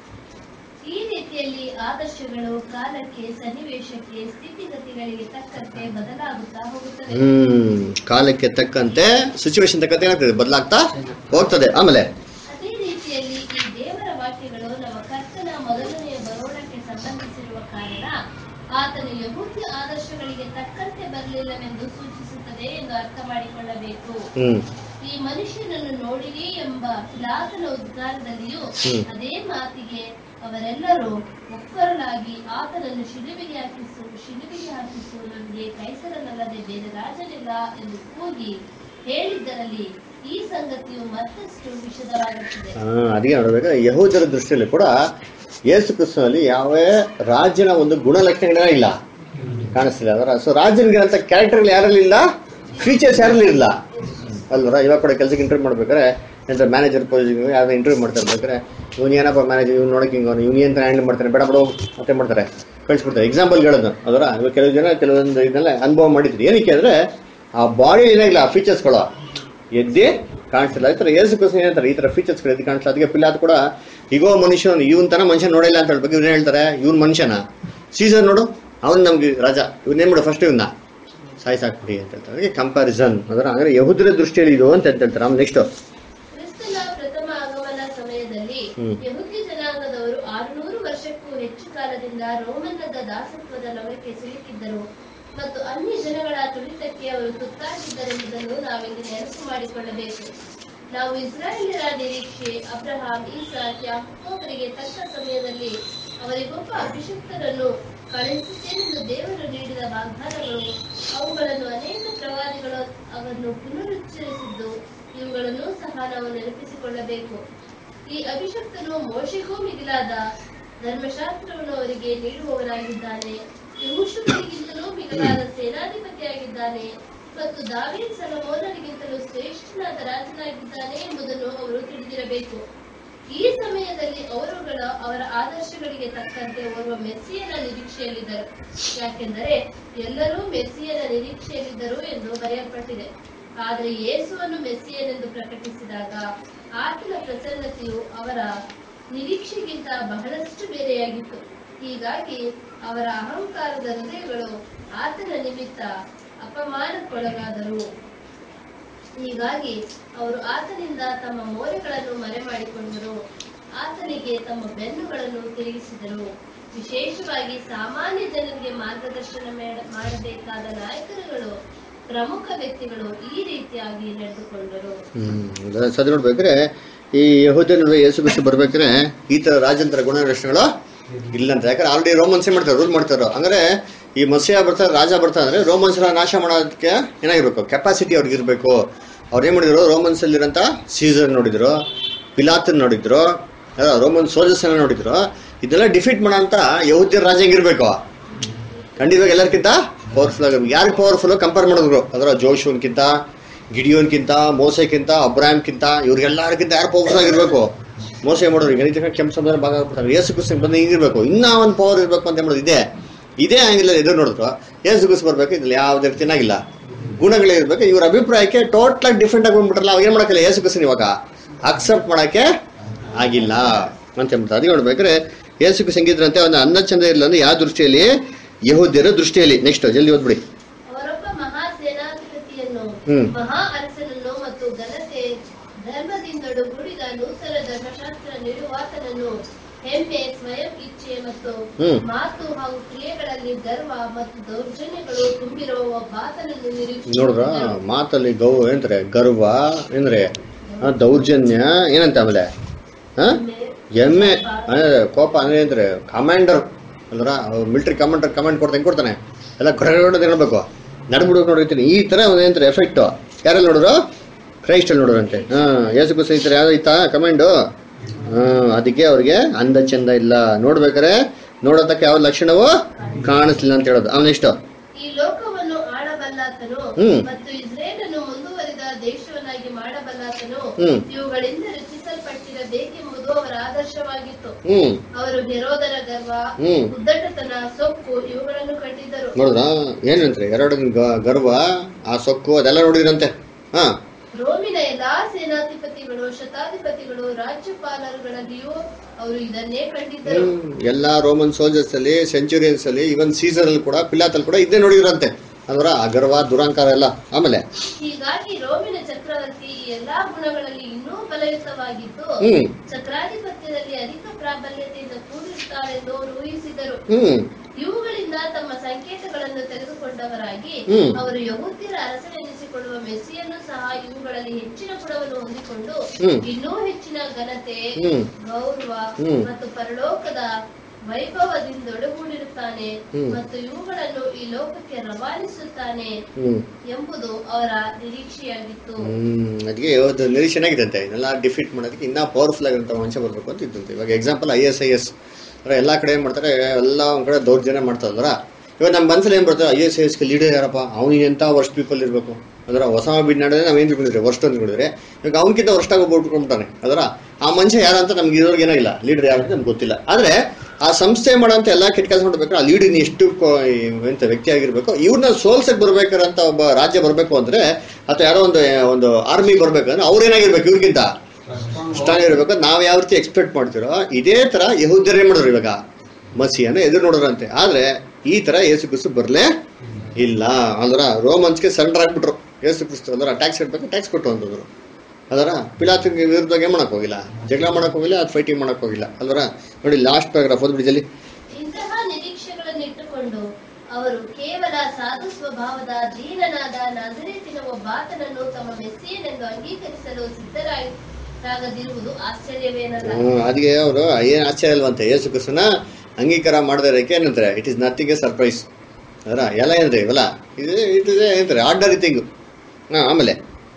ಈ ರೀತಿಯಲ್ಲಿ ಆದರ್ಶಗಳು ಕಾಲಕ್ಕೆ, ಸನ್ನಿವೇಶಕ್ಕೆ, ಸ್ಥಿತಿಗತಿಗಳಿಗೆ ತಕ್ಕಂತೆ ಬದಲಾಗುತ್ತಾ ಹೋಗುತ್ತವೆ. ಹ್ಮ್ ಕಾಲಕ್ಕೆ ತಕ್ಕಂತೆ ಸಿಚುವೇಶನ್ ತಕ್ಕಂತೆ ಏನಾಗ್ತದೆ ಬದಲಾಗ್ತಾ ಹೋಗ್ತದೆ. ಆಮೇಲೆ ಅದೇ ರೀತಿಯಲ್ಲಿ ಈ ದೇವರ ವಾಕ್ಯಗಳು ನಮ್ಮ ಕರ್ತನ ಮೊದಲನೆಯ ಬರೋಣಕ್ಕೆ ಸಂಬಂಧಿಸಿರುವ ಕಾರಣ ಆತನು ಯಹೂದ್ಯ ಆದರ್ಶಗಳಿಗೆ ತಕ್ಕಂತೆ ಬರಲಿಲ್ಲವೆಂದು ಸೂಚಿಸುತ್ತದೆ ಎಂದು ಅರ್ಥ ಮಾಡಿಕೊಳ್ಳಬೇಕು. ಹ್ಮ್ ಈ ಮನುಷ್ಯನನ್ನು ನೋಡಿರಿ ಎಂಬ ಪಿಲಾತನ ಉದ್ಗಾರದಲ್ಲಿಯೂ ಅದೇ ಮಾತಿಗೆ ಅವರೆಲ್ಲರೂ ಒಕ್ಕರಲಾಗಿ ಆತನನ್ನು ಶಿಲುಬೆಗೆ ಹಾಕಿಸು ಶಿಲುಬೆಗೆ ಹಾಕಿಸು ನಮಗೆ ಕೈಸರನಲ್ಲದೆ ಬೇರೆ ರಾಜನಿಲ್ಲ ಎಂದು ಕೂಗಿ ಹೇಳಿದ್ದರಲ್ಲಿ ಈ ಸಂಗತಿಯು ಮತ್ತಷ್ಟು ವಿಷದವಾಗುತ್ತದೆ. ಅದಕ್ಕೆ ನೋಡ್ಬೇಕಾದ್ರೆ ಯಹೂದರ ದೃಷ್ಟಿಯಲ್ಲಿ ಕೂಡ ಯೇಸು ಕ್ರಿಸ್ತನಲ್ಲಿ ಯಾವ ರಾಜನ ಒಂದು ಗುಣಲಕ್ಷಣಗಳೇ ಇಲ್ಲ ಕಾಣಿಸ್ತಿಲ್ಲ ಅದರ. ಸೊ ರಾಜನಿಗಿರಂತ ಕ್ಯಾರೆಕ್ಟರ್ ಯಾರಲ್ಲಿ ಇಲ್ಲ, ಫೀಚರ್ಸ್ ಯಾರಲ್ಲಿ ಇಲ್ಲ ಅಲ್ವರ. ಇವಾಗ ಕೂಡ ಕೆಲಸಕ್ಕೆ ಇಂಟರ್ವ್ಯೂ ಮಾಡ್ಬೇಕಾದ್ರೆ ಎಂತ ಮ್ಯಾನೇಜರ್ ಪೊಸಿಷನ್ ಯಾರು ಇಂಟರ್ವ್ಯೂ ಮಾಡ್ತಾರೆ ಬೇಕಾದ್ರೆ ಇವ್ನು ಏನಪ್ಪ ಮ್ಯಾನೇಜರ್ ಇವ್ನು ನೋಡಕ್ಕೆ ಹಿಂಗೆ ಇವ್ನು ಏನು ಹ್ಯಾಂಡಲ್ ಮಾಡ್ತಾನೆ ಬೇಡ ಬಿಡು ಮತ್ತೆ ಮಾಡ್ತಾರೆ ಕಳಿಸ್ಬಿಡ್ತಾರೆ. ಎಕ್ಸಾಂಪಲ್ ಹೇಳೋದು ಅದರ ಇವಾಗ ಕೆಲವು ಜನ ಕೆಲವೊಂದು ಇದನ್ನೆಲ್ಲ ಅನುಭವ ಮಾಡಿದ್ರು. ಏನಕ್ಕೆ ಅಂದರೆ ಆ ಬಾಡಿ ಏನಾಗಿಲ್ಲ ಆ ಫೀಚರ್ಸ್ಗಳು ಎದ್ದೇ ಕಾಣಿಸ್ತಿಲ್ಲ. ಈ ಥರ ಏಸು ಕ್ರಿಸ್ತ ಏನಂತಾರೆ ಈ ಥರ ಫೀಚರ್ಸ್ಗಳು ಎದ್ದು ಕಾಣಿಸ್ತಿಲ್ಲ. ಅದಕ್ಕೆ ಪಿಲಾತ್ ಕೂಡ ಈಗೋ ಮನುಷ್ಯನು ಇವನ್ ತನ ಮನುಷ್ಯ ನೋಡಿಲ್ಲ ಅಂತ ಹೇಳ್ಬೇಕು. ಇವ್ರು ಹೇಳ್ತಾರೆ ಇವ್ನ ಮನುಷ್ಯನ ಸೀಸರ್ ನೋಡು ಅವ್ನು ನಮ್ಗೆ ರಾಜ ಇವನ್ನೇನ್ ಮಾಡು ಫಸ್ಟ್ ಇವನ್ನ ಸಾಯಿಸಾಕ್ಬಿಡಿ ಅಂತ ಹೇಳ್ತಾರೆ. ಅದಕ್ಕೆ ಕಂಪ್ಯಾರಿಸನ್ ಅದರ ಅಂದ್ರೆ ಯಹೂದ್ಯರ ದೃಷ್ಟಿಯಲ್ಲಿ ಇದು ಅಂತ ಹೇಳ್ತಾರೆ. ಆಮೇಲೆ ನೆಕ್ಸ್ಟ್ ಕ್ರಿಸ್ತನ ಪ್ರಥಮ ಆಗಮನ ಸಮಯದಲ್ಲಿ ಯಹೂದ್ಯ ಜನಾಂಗದವರು ಆರುನೂರು ವರ್ಷಕ್ಕೂ ಹೆಚ್ಚು ಕಾಲದಿಂದ ರೋಮನ್ನದ ದಾಸತ್ವದ ನವರಿಗೆ ಸಿಲುಕಿದ್ದರು ಮತ್ತು ಅನ್ಯ ಜನಗಳ ತುಳಿತಕ್ಕೆ ಅವರು ತುತ್ತಾಗಿದ್ದರೆಂಬುದನ್ನು ನಾವಿಲ್ಲಿ ನೆನಪು ಮಾಡಿಕೊಳ್ಳಬೇಕು. ನಾವು ಇಸ್ರಾಯೇಲ್ಯರ ನಿರೀಕ್ಷೆ ಅಬ್ರಹಾಂ, ಈಸಾಕ್, ಯಾಕೋಬರಿಗೆ ತಕ್ಕ ಸಮಯದಲ್ಲಿ ಅವರಿಗೊಬ್ಬ ಅಭಿಷಿಕ್ತರನ್ನು ಕಳುಹಿಸುತ್ತೇನೆಂದು ದೇವರು ನೀಡಿದ ವಾಗ್ದಾನಗಳು, ಅವುಗಳನ್ನು ಅನೇಕ ಪ್ರವಾದಿಗಳು ಅವನ್ನು ಪುನರುಚ್ಚರಿಸಿದ್ದು, ಇವುಗಳನ್ನು ಸಹ ನಾವು ನೆನಪಿಸಿಕೊಳ್ಳಬೇಕು. ಈ ಅಭಿಷಕ್ತನು ಮೋಶೆಗೂ ಮಿಗಿಲಾದ ಧರ್ಮಶಾಸ್ತ್ರವನ್ನು ಅವರಿಗೆ ನೀಡುವವನಾಗಿದ್ದಾನೆ. ಯೆಹೋಶುವನಿಗಿಂತಲೂ ಮಿಗಿಲಾದ ಸೇನಾಧಿಪತಿಯಾಗಿದ್ದಾನೆ ಮತ್ತು ದಾವೀದ ಸೊಲೊಮೋನನಿಗಿಂತಲೂ ಶ್ರೇಷ್ಠನಾದ ರಾಜನಾಗಿದ್ದಾನೆ ಎಂಬುದನ್ನು ಅವರು ತಿಳಿದಿರಬೇಕು. ಈ ಸಮಯದಲ್ಲಿ ಅವರುಗಳ ಅವರ ಆದರ್ಶಗಳಿಗೆ ತಕ್ಕಂತೆ ಓರ್ವ ಮೆಸ್ಸಿಯನ ನಿರೀಕ್ಷೆಯಲ್ಲಿದ್ದರು. ಯಾಕೆಂದರೆ ಎಲ್ಲರೂ ಮೆಸ್ಸಿಯನ ನಿರೀಕ್ಷೆಯಲ್ಲಿದ್ದರು ಎಂದು ಬರೆಯಲ್ಪಟ್ಟಿದೆ. ಆದರೆ ಯೇಸುವನ್ನು ಮೆಸ್ಸಿಯನೆಂದು ಪ್ರಕಟಿಸಿದಾಗ ಆತನ ಪ್ರಸನ್ನತೆಯು ಅವರ ನಿರೀಕ್ಷೆಗಿಂತ ಬಹಳಷ್ಟು ಬೇರೆಯಾಗಿತ್ತು. ಹೀಗಾಗಿ ಅವರ ಅಹಂಕಾರದ ಹೃದಯಗಳು ಆತನ ನಿಮಿತ್ತ ಅಪಮಾನಕ್ಕೊಳಗಾದರು. ಹೀಗಾಗಿ ಅವರು ಆತನಿಂದ ತಮ್ಮ ಮೋರೆಗಳನ್ನು ಮರೆ ಮಾಡಿಕೊಂಡರು, ಆತನಿಗೆ ತಮ್ಮ ಬೆನ್ನುಗಳನ್ನು ತಿರುಗಿಸಿದರು. ವಿಶೇಷವಾಗಿ ಸಾಮಾನ್ಯ ಜನರಿಗೆ ಮಾರ್ಗದರ್ಶನ ಮಾಡಬೇಕಾದ ನಾಯಕರುಗಳು, ಪ್ರಮುಖ ವ್ಯಕ್ತಿಗಳು ಈ ರೀತಿಯಾಗಿ ನಡೆದುಕೊಂಡರು. ಹ್ಮ್ ಸರಿ ನೋಡ್ಬೇಕ್ರೆ ಈ ಯೆಹೂದ್ಯರು ಯೇಸು ಕ್ರಿಸ್ತ ಬರ್ಬೇಕ್ರೆ ಈ ತರ ರಾಜಂತರ ಗುಣಲಕ್ಷಣಗಳು ಇಲ್ಲಂತ. ಯಾಕಂದ್ರೆ ಆಲ್ರೆಡಿ ರೋಮನ್ಸ್ ಏನ್ ಮಾಡ್ತಾರೆ, ರೂಲ್ ಮಾಡ್ತಾರೋ. ಅಂದ್ರೆ ಈ ಮಸಿಯ ಬರ್ತಾರೆ, ರಾಜ ಬರ್ತಾರೆ ಅಂದ್ರೆ ರೋಮನ್ಸ್ ನಾಶ ಮಾಡೋದಕ್ಕೆ ಏನಾಗಿರ್ಬೇಕು, ಕೆಪಾಸಿಟಿ ಅವ್ರಿಗೆ ಇರ್ಬೇಕು. ಅವ್ರು ಏನ್ ಮಾಡಿದ್ರು, ರೋಮನ್ಸ್ ಅಲ್ಲಿರಂತ ಸೀಸರ್ ನೋಡಿದ್ರು, ಪಿಲಾತನ್ ನೋಡಿದ್ರು, ರೋಮನ್ ಸೋಲ್ಜರ್ಸ್ ಅನ್ನ ನೋಡಿದ್ರು. ಇದೆಲ್ಲ ಡಿಫೀಟ್ ಮಾಡೋ ಅಂತ ಯಹೂದ್ಯರ ರಾಜ ಹೆಂಗಿರ್ಬೇಕು, ಖಂಡಿತವಾಗಿ ಎಲ್ಲರಿಗಿಂತ ಪವರ್ಫುಲ್ ಆಗಿ. ಯಾರಿಗೆ ಪವರ್ಫುಲ್ ಕಂಪೇರ್ ಮಾಡಿದ್ರು ಅದರ ಜೋಶುವನ್ಕಿಂತ, ಗಿಡಿಯೋನ್ಕಿಂತ, ಮೋಸೆಕ್ಕಿಂತ, ಅಬ್ರಾಮ್ಕಿಂತ ಇವ್ರಿಗೆಲ್ಲರಿಗಿಂತ ಯಾರು ಪವರ್ಫುಲ್ ಆಗಿರ್ಬೇಕು. ಮೋಸ ಮಾಡೋರು ಈಗ ಕೆಂಪು ಸಮುದ್ರ ಭಾಗ ಆಗ್ಬಿಡ್ತಾರೆ. ಯೇಸು ಕ್ರಿಸ್ತ ಬಂದು ಹಿಂಗಿರ್ಬೇಕು, ಇನ್ನೂ ಒಂದು ಪವರ್ ಇರ್ಬೇಕು ಅಂತ ಮಾಡೋದು. ಇದೆ ಇದೇ ಆಂಗಿಲ್ಲ ಎದುರು ನೋಡಿದ್ರು ಯೇಸು ಕ್ರಿಸ್ತ ಬರ್ಬೇಕು, ಇದ್ರಲ್ಲಿ ಯಾವ್ದು ರೀತಿನಾಗಿಲ್ಲ ಗುಣಗಳೇ ಇರ್ಬೇಕು. ಇವ್ರ ಅಭಿಪ್ರಾಯಕ್ಕೆ ಟೋಟಲ್ ಆಗಿ ಡಿಫ್ರೆಂಟ್ ಆಗಿ ಬಂದ್ಬಿಟ್ರಲ್ಲ, ಅವಾಗ ಏನ್ ಮಾಡಕ್ಕಿಲ್ಲ, ಯೇಸು ಕ್ರಿಸ್ತನ ಇವಾಗ ಅಕ್ಸೆಪ್ಟ್ ಮಾಡಕ್ಕೆ ಆಗಿಲ್ಲ ಅಂತ ಹೇಳ್ಬಿಡ್ತಾರೆ. ಅದಕ್ಕೆ ನೋಡ್ಬೇಕ್ರೆ ಯೇಸು ಕ್ರಿಸ್ತ ಹೆಂಗಿದ್ರಂತೆ ಒಂದು ಅನ್ನ ಚಂದ ಇಲ್ಲ ಅಂದ್ರೆ ಯಾವ ದೃಷ್ಟಿಯಲ್ಲಿ, ಯಹೂದ್ಯರ ದೃಷ್ಟಿಯಲ್ಲಿ. ನೆಕ್ಸ್ಟ್ ಜಲ್ದಿ ಓದ್ಬಿಡಿ. ಅವರೊಬ್ಬ ಮಹಾ ಸೇನಾಧಿಪತಿಯನ್ನು, ಮಹಾ ಅರಸನನ್ನು ಮತ್ತು ಘನತೆ ಧರ್ಮದಿಂದೊಡಗೂಡಿದ ನೂತನ ಧರ್ಮಶಾಸ್ತ್ರ ನೀಡುವಾತನನ್ನು ಹೆಮ್ಮೆ, ಸ್ವಯಂ ಇಚ್ಛೆ ಮತ್ತು ಮಾತು ಹಾಗೂ ಕ್ರಿಯೆಗಳಲ್ಲಿ ಗರ್ವ ಮತ್ತು ದೌರ್ಜನ್ಯಗಳು ತುಂಬಿರುವ ಒಬ್ಬಾತನನ್ನು ನಿರೀಕ್ಷೆ. ನೋಡ್ರ ಮಾತಲ್ಲಿ ಗೌ ಏನಂತಾರೆ, ಗರ್ವ ಅಂದ್ರೆ ದೌರ್ಜನ್ಯ ಏನಂತ, ಆಮೇಲೆ ಎಮ್ಮೆ ಕೋಪ ಅಂದ್ರೆ ಏನಂತಾರೆ, ಕಮಾಂಡರ್ ಅಲ್ರ ಮಿಲಿಟರಿ ಕಮಾಂಡರ್ ಕಮಾಂಡ್ ಕೊಡ್ತಾ ಹೆಂಗ್ ಕೊಡ್ತಾನೆ ಎಲ್ಲ ಗಡಗಡ ಹೇಳ್ಬೇಕು, ನಡ್ಬಿಡ್ಬೇಕು ನೋಡಿರ್ತೀನಿ. ಈ ತರ ಏನಂತಾರೆ ಎಫೆಕ್ಟ್ ಯಾರಲ್ಲಿ ನೋಡಿದ್ರು, ಕ್ರೈಸ್ಟಲ್ಲಿ ನೋಡೋರಂತೆ. ಹಾ ಯೇಸು ಕ್ರಿಸ್ತ ಈ ತರ ಯಾವ್ದು ಇತ್ತಾ ಕಮಾಂಡು. ಹ್ಮ್ ಅದಕ್ಕೆ ಅವ್ರಿಗೆ ಅಂದ ಚಂದ ಇಲ್ಲ, ನೋಡ್ಬೇಕಾರೆ ನೋಡೋದಕ್ಕೆ ಯಾವ ಲಕ್ಷಣವೂ ಕಾಣಿಸ್ಲಿಲ್ಲ ಅಂತ ಹೇಳೋದು. ಅವ್ನು ನೆಕ್ಸ್ಟ್ ಈ ಲೋಕವನ್ನು ಆಳಬಲ್ಲಾತನು ಮತ್ತು ಇಸ್ರೇಲನ್ನು ಮುಂದುವರಿದ ದೇಶವನ್ನಾಗಿ ಮಾಡಬಲ್ಲಾತನು ಇವುಗಳಿಂದ ರಚಿಸಲ್ಪಟ್ಟಿರಬೇಕೆಂಬುದು ಅವರ ಆದರ್ಶವಾಗಿತ್ತು. ಅವರು ಹೆರೋದರ ಗರ್ವ, ಉದ್ದಟತನ, ಸೊಕ್ಕು ಇವುಗಳನ್ನು ಕಂಡಿದ್ದರು. ನೋಡಿದ್ರ ಏನಂದ್ರೆ ಎರಡನ ಗರ್ವ, ಆ ಸೊಕ್ಕು ಅದೆಲ್ಲ ನೋಡಿದ್ರಂತೆ. ಹಾ ರೋಮಿನ ಎಲ್ಲಾ ಸೇನಾಧಿಪತಿಗಳು, ಶತಾಧಿಪತಿಗಳು, ರಾಜ್ಯಪಾಲರುಗಳಲ್ಲಿಯೂ ಅವರು ಇದನ್ನೇ ಕಂಡಿದ್ದರು. ಎಲ್ಲಾ ರೋಮನ್ ಸೋಲ್ಜರ್ಸ್ ಅಲ್ಲಿ, ಸೆಂಚುರಿಯನ್ಸ್ ಅಲ್ಲಿ, ಇವನ್ ಸೀಸರ್ ಅಲ್ಲಿ ಕೂಡ, ಪಿಲಾತಲ್ಲಿ ಕೂಡ ಇದೇ ನೋಡಿದ್ರಂತೆ. ಅದರ ಅಗರ್ವ, ದುರಂಕಾರ ಎಲ್ಲ. ಆಮೇಲೆ ಹೀಗಾಗಿ ರೋಮಿನ ಚಕ್ರವರ್ತಿ ಈ ಎಲ್ಲಾ ಗುಣಗಳಲ್ಲಿ ಇನ್ನೂ ಬಲಯುತವಾಗಿದ್ದು ಚಕ್ರಾಧಿಪತ್ಯದಲ್ಲಿ ಅಧಿಕ ಪ್ರಾಬಲ್ಯತೆಯಿಂದ ಕೂಡಿರುತ್ತಾರೆಂದು ಅವರು ಊಹಿಸಿದರು. ಇವುಗಳಿಂದ ತಮ್ಮ ಸಂಕೇತಗಳನ್ನು ತೆಗೆದುಕೊಂಡವರಾಗಿ ಅವರು ಯಹೂದ್ಯರ ಅರಸನೆನಿಸಿಕೊಳ್ಳುವ ಮೆಸ್ಸಿಯನ್ನು ಸಹ ಇವುಗಳಲ್ಲಿ ಹೆಚ್ಚಿನ ಗುಣವನ್ನು ಹೊಂದಿಕೊಂಡು ಇನ್ನೂ ಹೆಚ್ಚಿನ ಘನತೆ, ಗೌರವ ಮತ್ತು ಪರಲೋಕದ ವೈಭವದಿಂದೊಡಗೂಡಿರುತ್ತಾನೆ ಮತ್ತು ಇವುಗಳನ್ನು ಈ ಲೋಕಕ್ಕೆ ರವಾನಿಸುತ್ತಾನೆ ಎಂಬುದು ಅವರ ನಿರೀಕ್ಷೆಯಾಗಿತ್ತು. ಹ್ಮ್ ಅದಕ್ಕೆ ಇವತ್ತು ನಿರೀಕ್ಷೆ ಆಗಿದಂತೆ ಇದೆಲ್ಲ ಡಿಫೀಟ್ ಮಾಡೋದಕ್ಕೆ ಇನ್ನೂ ಪವರ್ಫುಲ್ ಆಗಿರುವಂತ ಮನುಷ್ಯ ಬರ್ಬೇಕು ಅಂತ ಇದ್ದಂತೆ. ಇವಾಗ example I S I S ಎಲ್ಲಾ ಕಡೆ ಏನ್ ಮಾಡ್ತಾರೆ, ಎಲ್ಲ ಒಂದ್ ಕಡೆ ದೌರ್ಜನ್ಯ ಮಾಡ್ತಾರಲ್ರ. ಇವಾಗ ನಮ್ಮ ಮನಸ್ಸಲ್ಲಿ ಏನು ಬರ್ತದೆ, ಐ ಎಸ್ ಐ ಎಸ್ಗೆ ಲೀಡರ್ ಯಾರಪ್ಪ, ಅವ್ನಿಗೆ ಎಂಥ ವರ್ಸ್ಟ್ ಪೀಪಲ್ ಇರಬೇಕು ಅದರ ಹೊಸ ಬಿಡ್ನಾಡಿದ್ರೆ ನಾವೇನು ತಿಳ್ಕೊಂಡಿದ್ರೆ ವರ್ಸ್ಟ್ ಅಂತ ತಿಳ್ಕೊಂಡಿದ್ರೆ, ಇವಾಗ ಅವ್ನಿಗಿಂತ ವರ್ಷಾಗಿ ಒಬ್ಬ ಉಟ್ಕೊಂಡ್ಬಿಟ್ಟಾನೆ ಅದರ ಆ ಮನುಷ್ಯ ಯಾರಂತ ನಮ್ಗೆ ಇರೋರ್ಗೆ ಏನಾಗಿಲ್ಲ, ಲೀಡರ್ ಯಾರು ಅಂತ ನಮ್ಗೆ ಗೊತ್ತಿಲ್ಲ. ಆದರೆ ಆ ಸಂಸ್ಥೆ ಮಾಡೋಂಥ ಎಲ್ಲ ಕೆಟ್ಟ ಕೆಲಸ ಮಾಡಬೇಕಾದ್ರೆ ಆ ಲೀಡರ್ನ ಎಷ್ಟು ಎಂಥ ವ್ಯಕ್ತಿ ಆಗಿರ್ಬೇಕು, ಇವ್ರನ್ನ ಸೋಲ್ಸಕ್ಕೆ ಬರ್ಬೇಕಾರಂತ ಒಬ್ಬ ರಾಜ್ಯ ಬರಬೇಕು ಅಂದರೆ ಅಥವಾ ಯಾರೋ ಒಂದು ಒಂದು ಆರ್ಮಿ ಬರ್ಬೇಕಂದ್ರೆ ಅವ್ರೇನಾಗಿರ್ಬೇಕು, ಇವ್ರಿಗಿಂತ ಸ್ಟ್ರಾಂಗ್ ಇರಬೇಕು. ನಾವು ಯಾವ ರೀತಿ ಎಕ್ಸ್ಪೆಕ್ಟ್ ಮಾಡ್ತಿರೋ ಇದೇ ಥರ ಯಹೂದ್ಯರೇ ಮಾಡಿದ್ರು ಇವಾಗ ಮಸಿಯನ್ನು ಎದುರು ನೋಡೋರಂತೆ. ಆದರೆ ಈ ಥರ ಯೇಸು ಕ್ರಿಸ್ತು ಬರಲೇ ಇಲ್ಲ. ಅದರ ರೋಮನ್ಸ್ಗೆ ಸರೆಂಡರ್ ಆಗಿಬಿಟ್ರು ಯೇಸು ಕ್ರಿಸ್ತು. ಅದರ ಟ್ಯಾಕ್ಸ್ ಕಟ್ಟಬೇಕು, ಟ್ಯಾಕ್ಸ್ ಕೊಟ್ಟು ಅಂತಂದ್ರು. ಅದರ ಪಿಲಾತನಿಗೆ ವಿರುದ್ಧವಾಗಿ ಏನು ಮಾಡೋಕೆ ಹೋಗಿಲ್ಲ, ಜಗಳ ಮಾಡೋಕೆ ಹೋಗಿಲ್ಲ, ಅದು ಫೈಟಿಂಗ್ ಮಾಡೋಕೆ ಹೋಗಿಲ್ಲ. ಅಲ್ವರ ನೋಡಿ ಲಾಸ್ಟ್ ಪ್ಯಾರಾಗ್ರಾಫ್ ಓದ್ಬಿಡಿ ಜಲ್ಲಿ. ಇಂತಹ ನಿರೀಕ್ಷೆಗಳನ್ನಿಟ್ಟುಕೊಂಡು ಅವರು ಕೇವಲ ಸಾಧು ಸ್ವಭಾವದ ದೀನನಾದ ನಜರೇತಿನ ಒಬ್ಬಾತನನ್ನು ತಮ್ಮ ಮೆಸ್ಸಿಯನೆಂದು ಅಂಗೀಕರಿಸಲು ಸಿದ್ಧರಾಗದಿರುವುದು ಆಶ್ಚರ್ಯವೇನಲ್ಲ. ಅದಕ್ಕೆ ಅವರು ಏನು ಆಶ್ಚರ್ಯ ಅಲ್ವಂತೆ, ಯೇಸು ಕ್ರಿಸ್ತನ ಅಂಗೀಕಾರ ಮಾಡದಿರೋಕ್ಕೆ ಏನಂತಾರೆ, it is nothing a surprise. ಅದರ ಎಲ್ಲ ಏನಿದೆ ಇವಲ್ಲ ಇದು ಇಟ್ ಇಸ್ ಏನಂತಾರೆ ಆರ್ಡರಿ ಥಿಂಗು. ಹಾಂ, ಆಮೇಲೆ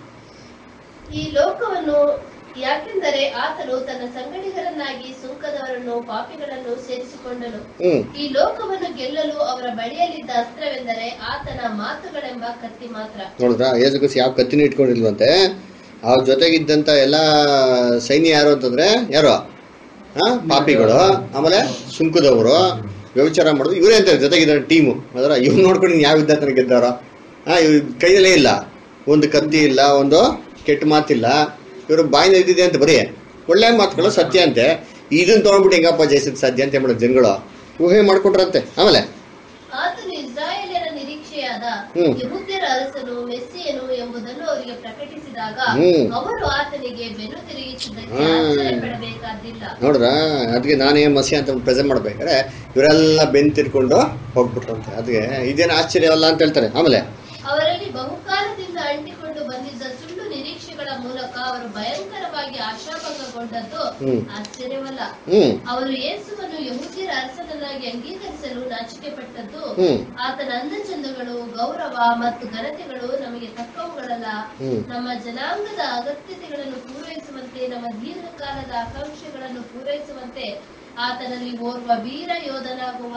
ಈ ಲೋಕವನ್ನು, ಯಾಕೆಂದರೆ ಆತನು ತನ್ನ ಸಂಗಡಿಗರನ್ನಾಗಿ ಸುಂಕದವರನ್ನು ಪಾಪಿಗಳನ್ನು ಸೇರಿಸಿಕೊಂಡನು. ಈ ಲೋಕವನ್ನು ಗೆಲ್ಲಲು ಅವರ ಬಳಿಯಲ್ಲಿದ್ದ ಅಸ್ತ್ರವೆಂದರೆ ಆತನ ಮಾತುಗಳೆಂಬ ಕತ್ತಿ ಮಾತ್ರ. ನೋಡಿದ್ರಾ, ಯೇಸು ಕ್ರಿಸ್ತ ಯಾವ ಕತ್ತಿನೂ ಇಟ್ಕೊಂಡಿಲ್ವಂತೆ. ಅವ್ರ ಜೊತೆಗಿದ್ದಂಥ ಎಲ್ಲ ಸೈನ್ಯ ಯಾರು ಅಂತಂದ್ರೆ ಯಾರು, ಹಾ ಪಾಪಿಗಳು, ಆಮೇಲೆ ಸುಂಕದವರು, ವ್ಯವಿಚಾರ ಮಾಡೋದು ಇವರೇ ಅಂತಾರೆ ಜೊತೆಗಿದ್ದ ಟೀಮು. ಅದರ ಇವ್ರು ನೋಡ್ಕೊಂಡು ಯಾವ ವಿದ್ಯಾರ್ಥಿ ಗೆದ್ದಾರೋ, ಹಾಂ ಇವ್ರ ಕೈಯಲ್ಲೇ ಇಲ್ಲ ಒಂದು ಕತ್ತಿ ಇಲ್ಲ, ಒಂದು ಕೆಟ್ಟ ಮಾತಿಲ್ಲ, ಇವರು ಬಾಯಿನ ಇದ್ದಿದೆ ಅಂತ ಬರೀ ಒಳ್ಳೆ ಮಾತುಗಳು ಸತ್ಯ ಅಂತೆ. ಇದನ್ನ ತೊಗೊಂಡ್ಬಿಟ್ಟು ಹೆಂಗಪ್ಪ ಜಯಿಸಿದ ಸಾಧ್ಯ ಅಂತ ಮಾಡೋದು ಜನಗಳು ಊಹೆ ಮಾಡ್ಕೊಟ್ರಂತೆ. ಆಮೇಲೆ ಆತನು ಇಸ್ರಾಯೇಲರ ನಿರೀಕ್ಷೆಯಾದ ಯೆಹೂದ್ಯರ ಅರಸನು ಮೆಸ್ಸಿಯನು ಎಂಬುದನ್ನು ಅವರಿಗೆ ಪ್ರಕಟಿಸಿದಾಗ ಅವರು ಆತನಿಗೆ ಬೆನ್ನು ತಿರುಗಿಸಿದ್ದಕ್ಕೆ ಆಶ್ಚರ್ಯ ಪಡಬೇಕಾದಿಲ್ಲ. ನೋಡ್ರ, ಅದಕ್ಕೆ ನಾನೇ ಮಸಿ ಅಂತ ಪ್ರೆಸೆಂಟ್ ಮಾಡ್ಬೇಕಾದ್ರೆ ಇವರೆಲ್ಲ ಬೆನ್ನು ತಿರ್ಕೊಂಡು ಹೋಗ್ಬಿಟ್ರಂತೆ. ಅದಕ್ಕೆ ಇದೇನು ಆಶ್ಚರ್ಯವಲ್ಲ ಅಂತ ಹೇಳ್ತಾರೆ. ಆಮೇಲೆ ಅವರಲ್ಲಿ ಬಹುಕಾಲದಿಂದ ಅಂಟಿಕೊಂಡು ಬಂದಿದ್ದ ಸುಳ್ಳು ನಿರೀಕ್ಷೆಗಳ ಮೂಲಕ ಅವರು ಭಯಂಕರವಾಗಿ ಆಶಾಭಂಗಗೊಂಡದ್ದು ಆಶ್ಚರ್ಯವಲ್ಲ. ಅವರು ಯೇಸುವನ್ನು ಯೆಹೂದ್ಯರ ಅರಸನನ್ನಾಗಿ ಅಂಗೀಕರಿಸಲು ನಾಚಿಕೆ ಪಟ್ಟದ್ದು ಆತನ ಅಂದಚಂದಗಳು, ಗೌರವ ಮತ್ತು ಘನತೆಗಳು ನಮಗೆ ತಕ್ಕವುಗಳಲ್ಲ. ನಮ್ಮ ಜನಾಂಗದ ಅಗತ್ಯತೆಗಳನ್ನು ಪೂರೈಸುವಂತೆ, ನಮ್ಮ ದೀರ್ಘಕಾಲದ ಆಕಾಂಕ್ಷೆಗಳನ್ನು ಪೂರೈಸುವಂತೆ ಆತನಲ್ಲಿ ಓರ್ವ ವೀರ ಯೋಧನಾಗುವ,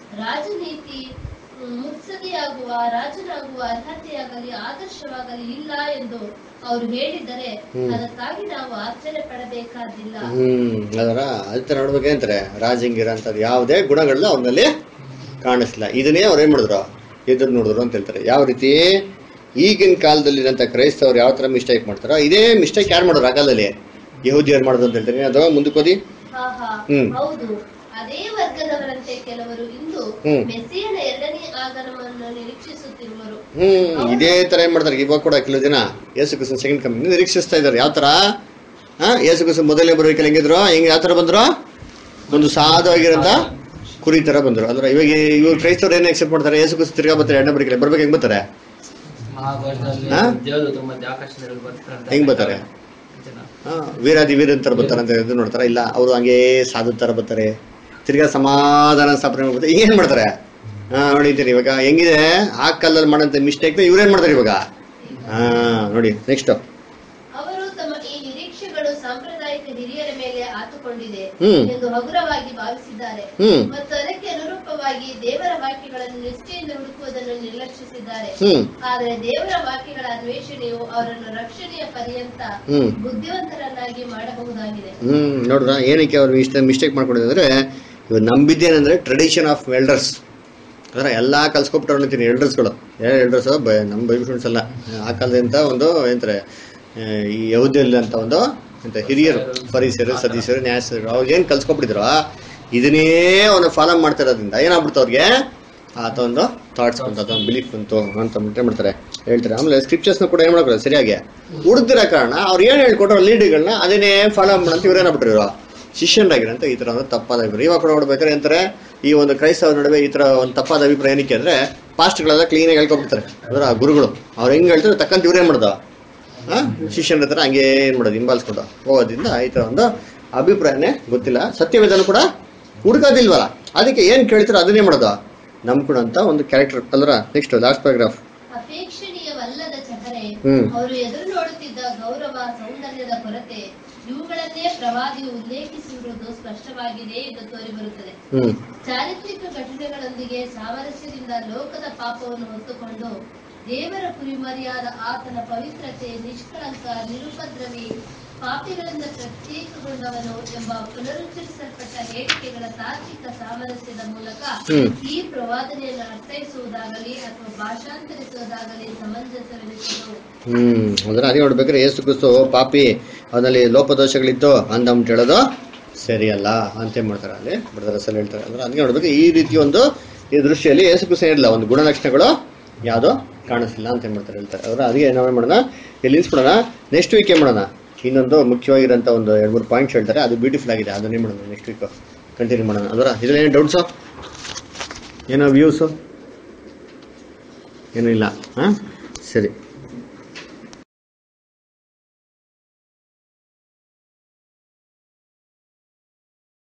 ರಾಜನೀತಿ ಮುತ್ಸದಿಯಾಗುವ, ರಾಜನಾಗುವ ಅರ್ಹತೆಯಾಗಲಿ ಆದರ್ಶವಾಗಲಿ ಇಲ್ಲ ಎಂದು ಅವರು ಹೇಳಿದರೆ ಅದಕ್ಕಾಗಿ ನಾವು ಆಶ್ಚರ್ಯ ಪಡಬೇಕಾದಿಲ್ಲ. ಹ್ಮ್ ಅದರ ಅದಕ್ಕೆ ನೋಡ್ಬೇಕಂತಾರೆ ರಾಜಂಗಿರ ಅಂತದ್ದು ಯಾವುದೇ ಗುಣಗಳನ್ನ ಅವನಲ್ಲಿ ಕಾಣಿಸ್ಲಿಲ್ಲ. ಇದನ್ನೇ ಅವ್ರು ಏನ್ ಮಾಡಿದ್ರು, ಎದುರು ನೋಡಿದ್ರು ಅಂತ ಹೇಳ್ತಾರೆ. ಯಾವ ರೀತಿ ಈಗಿನ ಕಾಲದಲ್ಲಿರಂತ ಕ್ರೈಸ್ತವ್ರು ಯಾವ ತರ ಮಿಸ್ಟೇಕ್ ಮಾಡ್ತಾರೋ ಇದೇ ಮಿಸ್ಟೇಕ್ ಯಾರು ಮಾಡೋರು ಆ ಕಾಲದಲ್ಲಿ ಯಹೂದಿಯರು ಮಾಡೋದು ಅಂತ ಹೇಳ್ತಾರೆ. ಅದು ಮುಂದಕ್ಕೆ ಓದಿ. ಹ್ಮ್ ಹೌದು, ಅದೇ ವರ್ಗದವರಂತೆ ಕೆಲವರು ಇಂದು ಮೆಸ್ಸಿಯನ ಎರಡನೇ ಆಗಮನವನ್ನು ನಿರೀಕ್ಷಿಸುತ್ತಿರುವರು. ಹ್ಮ್ ಇದೇ ತರ ಏನ್ ಮಾಡ್ತಾರೆ ಇವಾಗ ಕೂಡ ಕೆಲವು ಜನ ಯೇಸು ಕ್ರಿಸ್ತನ ಸೆಕೆಂಡ್ ಕಮಿಂಗ್ ನಿರೀಕ್ಷಿಸ್ತಾ ಇದ್ದಾರೆ. ಯಾವ ತರ ಹಾ ಯೇಸು ಕ್ರಿಸ್ತ ಮೊದಲನೇ ಬರೋಕೆ ಹೆಂಗಿದ್ರು, ಹೆಂಗ್ ಯಾವ ತರ ಬಂದ್ರು, ಒಂದು ಸಾಧವಾಗಿರಂತ ಕುರಿ ತರ ಬಂದ್ರು. ಅಂದ್ರೆ ಇವಾಗ ಇವ್ರು ಕ್ರೈಸ್ತವ್ರು ಏನ್ ಎಕ್ಸೆಪ್ಟ್ ಮಾಡ್ತಾರೆ, ಯೇಸು ಕ್ರಿಸ್ತ ತಿರ್ಗಾ ಬರ್ತಾರೆ ಎರಡನೇ ಬರೋಕೆ ಬರ್ಬೇಕು, ಹೆಂಗ್ ಬರ್ತಾರೆ, ಹೆಂಗ್ ಬರ್ತಾರೆ, ಹಾ ವೀರಾದಿ ವೀರ ತರ ಬರ್ತಾರೆ ಅಂತ ಇದು ನೋಡ್ತಾರ. ಇಲ್ಲ ಅವರು ಹಂಗೇ ಸಾಧು ತರ ಬರ್ತಾರೆ, ತಿರ್ಗಾ ಸಮಾಧಾನ ಸ್ಥಾಪನೆ ಮಾಡ್ತಾರೆ. ಏನ್ ಮಾಡ್ತಾರೆ, ಹಾ ನೋಡಿದ್ದೀರಿ ಇವಾಗ ಹೆಂಗಿದೆ ಆ ಕಾಲದಲ್ಲಿ ಮಾಡೋಂಥ ಮಿಸ್ಟೇಕ್ ಇವ್ರೇನ್ ಮಾಡ್ತಾರೆ ಇವಾಗ. ಹಾ ನೋಡಿ ನೆಕ್ಸ್ಟ್, ಅವರು ತಮ್ಮ ಈ ನಿರೀಕ್ಷೆಗಳು ಸಾಂಪ್ರದಾಯಿಕ ಹಿರಿಯರ ಮೇಲೆ ಆತುಕೊಂಡಿದೆ ಎಂದು ಹಗುರವಾಗಿ ಭಾವಿಸಿದ್ದಾರೆ ಮತ್ತು ಅದಕ್ಕೆ ಅನುರೂಪವಾಗಿ ದೇವರ ವಾಕ್ಯಗಳನ್ನು ನಿಷ್ಠೆಯಿಂದ ಹುಡುಕುವುದನ್ನು ನಿರ್ಲಕ್ಷಿಸಿದ್ದಾರೆ. ಆದರೆ ದೇವರ ವಾಕ್ಯಗಳ ಅನ್ವೇಷಣೆಯು ಅವರನ್ನು ರಕ್ಷಣೆಯ ಪರ್ಯಂತ ಬುದ್ಧಿವಂತರನ್ನಾಗಿ ಮಾಡಬಹುದಾಗಿದೆ. ಹ್ಮ್ ನೋಡ್ರ ಏನಕ್ಕೆ ಅವ್ರು ಇಷ್ಟ ಮಿಸ್ಟೇಕ್ ಮಾಡ್ಕೊಂಡಿದ್ರೆ, ಇವ್ ನಂಬಿದ್ದೇನೆಂದ್ರೆ ಟ್ರೆಡಿಷನ್ ಆಫ್ ಎಲ್ಡರ್ಸ್. ಅಂದ್ರೆ ಎಲ್ಲಾ ಕಲ್ಸ್ಕೊಬಿಟ್ಟವ್ರು ಅಂತೀನಿ ಎಲ್ಡರ್ಸ್ಗಳು. ಎಲ್ಡರ್ಸ್ ನಮ್ಮ ಬೈಬಲ್ ಸ್ಟೂಡೆಂಟ್ಸ್ ಅಲ್ಲ, ಆ ಕಾಲದಿಂದ ಒಂದು ಏನಂತಾರೆ ಈ ಯಹೂದ್ಯಲ್ಲಿ ಅಂತ ಒಂದು ಎಂತ ಹಿರಿಯರು, ಫರಿಸರು, ಸದೀಸರು, ನ್ಯಾಯಸ್ಥರು ಅವ್ರು ಏನ್ ಕಲ್ಸ್ಕೊಬಿಟ್ಟಿದ್ರು ಇದನ್ನೇ ಅವನು ಫಾಲೋ ಮಾಡ್ತಾ ಇರೋದ್ರಿಂದ ಏನಾಗ್ಬಿಡ್ತು ಅವ್ರಿಗೆ ಆತ ಒಂದು ಥಾಟ್ಸ್ ಬಂತು, ಅದೊಂದು ಬಿಲೀಫ್ ಬಂತು ಅಂತ ಏನ್ ಮಾಡ್ತಾರೆ ಹೇಳ್ತಾರೆ. ಆಮೇಲೆ ಸ್ಕ್ರಿಪ್ಚರ್ಸ್ನ ಕೂಡ ಏನ್ ಮಾಡ್ತಾರೆ ಸರಿಯಾಗಿ ಹುಡುಕ್ತಿರೋ ಕಾರಣ ಅವ್ರು ಏನ್ ಹೇಳ್ಕೊಟ್ರು ಲೀಡರ್ಗಳನ್ನ ಅದನ್ನೇ ಫಾಲೋ ಮಾಡಂತ ಇವ್ರು ಏನಾಗ್ಬಿಟ್ರು ಶಿಷ್ಯರಾಗಿರಂತ ಈ ತರ ಒಂದು ತಪ್ಪಾದ ಅಭಿಪ್ರಾಯ. ಇವಾಗ ಕೂಡ ನೋಡ್ಬೇಕಾದ್ರೆ ಅಂತಾರೆ ಈ ಒಂದು ಕ್ರೈಸ್ತವ ನಡುವೆ ಈ ತರ ಒಂದು ತಪ್ಪಾದ ಅಭಿಪ್ರಾಯ ಏನಕ್ಕೆ ಅಂದ್ರೆ ಪಾಸ್ಟ್ಗಳೆಲ್ಲ ಕ್ಲೀನಾಗಿ ಹೇಳ್ಕೊಬಿಡ್ತಾರೆ. ಅಂದ್ರೆ ಆ ಗುರುಗಳು ಅವ್ರು ಹೆಂಗ್ ಹೇಳ್ತಾರೆ ತಕ್ಕಂತ ಇವ್ರು ಏನ್ ಮಾಡ್ದ ಹಾ ಶಿಷ್ಯನ ಹತ್ರ ಹಂಗೆ ಏನ್ ಮಾಡೋದು ಹಿಂಬಾಲಿಸ್ಕೊಂಡು ಹೋಗೋದ್ರಿಂದ ಈ ತರ ಒಂದು ಅಭಿಪ್ರಾಯನೇ ಗೊತ್ತಿಲ್ಲ, ಸತ್ಯವೇದನ ಕೂಡ ಹುಡುಕೋದಿಲ್ವಲ್ಲ, ಅದಕ್ಕೆ ಏನ್ ಕೇಳ್ತಾರೋ ಅದನ್ನೇ ಮಾಡೋದು ನಮ್ ಕೂಡ ಅಂತ ಒಂದು ಕ್ಯಾರೆಕ್ಟರ್ ಅಲ್ರ. Next last paragraph. ಅಪೇಕ್ಷಣೀಯವಲ್ಲದ ಚಹರೆ, ಅವರು ಎದುರು ನೋಡುತ್ತಿದ್ದ ಗೌರವ ಸೌಂದರ್ಯದ ಕೊರತೆ ಇವುಗಳನ್ನೇ ಪ್ರವಾದಿಯು ಉಲ್ಲೇಖಿಸಿರುವುದು ಸ್ಪಷ್ಟವಾಗಿದೆ ಎಂದು ತೋರಿಬರುತ್ತದೆ. ಹ್ಮ್ ಚಾರಿತ್ರಿಕ ಘಟನೆಗಳೊಂದಿಗೆ ಸಾಮರಸ್ಯದಿಂದ ಲೋಕದ ಪಾಪವನ್ನು ಹೊತ್ತುಕೊಂಡು ದೇವರ ಕುರಿಮರಿಯಾದ ಆತನ ಪವಿತ್ರತೆ, ನಿಷ್ಕಳಂಕ, ನಿರುಪದ್ರವಿ, ಪಾಪಿಗಳಿಂದ ಪ್ರತ್ಯೇಕಗೊಂಡವನು ಎಂಬ ಪುನರುಚ್ಚರಿಸಲ್ಪಟ್ಟ ಹೇಳಿಕೆಗಳ ತಾರ್ಕಿಕ ಸಾಮರಸ್ಯದ ಮೂಲಕ ಈ ಪ್ರವಾದನೆಯನ್ನು ಅರ್ಥೈಸುವುದಾಗಲಿ ಅಥವಾ ಭಾಷಾಂತರಿಸುವುದಾಗಲಿ ಸಮಂಜಸವೆನಿಸಿತು. ಹ್ಮ್ ಅಂದ್ರೆ ಅದೇ ನೋಡ್ಬೇಕಾದ್ರೆ ಯೇಸು ಕ್ರಿಸ್ತು ಪಾಪಿ, ಅದರಲ್ಲಿ ಲೋಪದೋಷಗಳಿತ್ತು ಅಂತ ಹೇಳೋದು ಸರಿಯಲ್ಲ ಅಂತ ಮಾಡ್ತಾರೆ, ಅಲ್ಲಿ ಬಿಡ್ತಾರೆ ಸಲ ಹೇಳ್ತಾರೆ. ಅಂದ್ರೆ ಅದಕ್ಕೆ ನೋಡ್ಬೇಕು ಈ ರೀತಿ ಒಂದು ಈ ದೃಷ್ಟಿಯಲ್ಲಿ ಯೇಸು ಕ್ರಿಸ್ತು ಏನಿಲ್ಲ, ಒಂದು ಗುಣಲಕ್ಷಣಗಳು ಯಾವುದೋ ಕಾಣಿಸ್ತಿಲ್ಲ ಅಂತ ಮಾಡ್ತಾರೆ ಹೇಳ್ತಾರೆ. ಅವ್ರ ಅದಕ್ಕೆ ನಾವೇನು ಮಾಡೋಣ, ಇಲ್ಲಿ ನಿಲ್ಸ್ಬಿಡೋಣ. ನೆಕ್ಸ್ಟ್ ವೀಕ್ ಏನು ಮಾಡೋಣ, ಇನ್ನೊಂದು ಮುಖ್ಯವಾಗಿರೋಂಥ ಒಂದು ಎರಡು ಮೂರು ಪಾಯಿಂಟ್ಸ್ ಹೇಳ್ತಾರೆ, ಅದು ಬ್ಯೂಟಿಫುಲ್ ಆಗಿದೆ, ಅದನ್ನೇ ಮಾಡೋಣ ನೆಕ್ಸ್ಟ್ ವೀಕ್ ಕಂಟಿನ್ಯೂ ಮಾಡೋಣ. ಅದರ ಇದ್ರಲ್ಲಿ ಏನು ಡೌಟ್ಸು, ಏನೋ ವ್ಯೂಸು ಏನೂ ಇಲ್ಲ? ಹಾಂ ಸರಿ.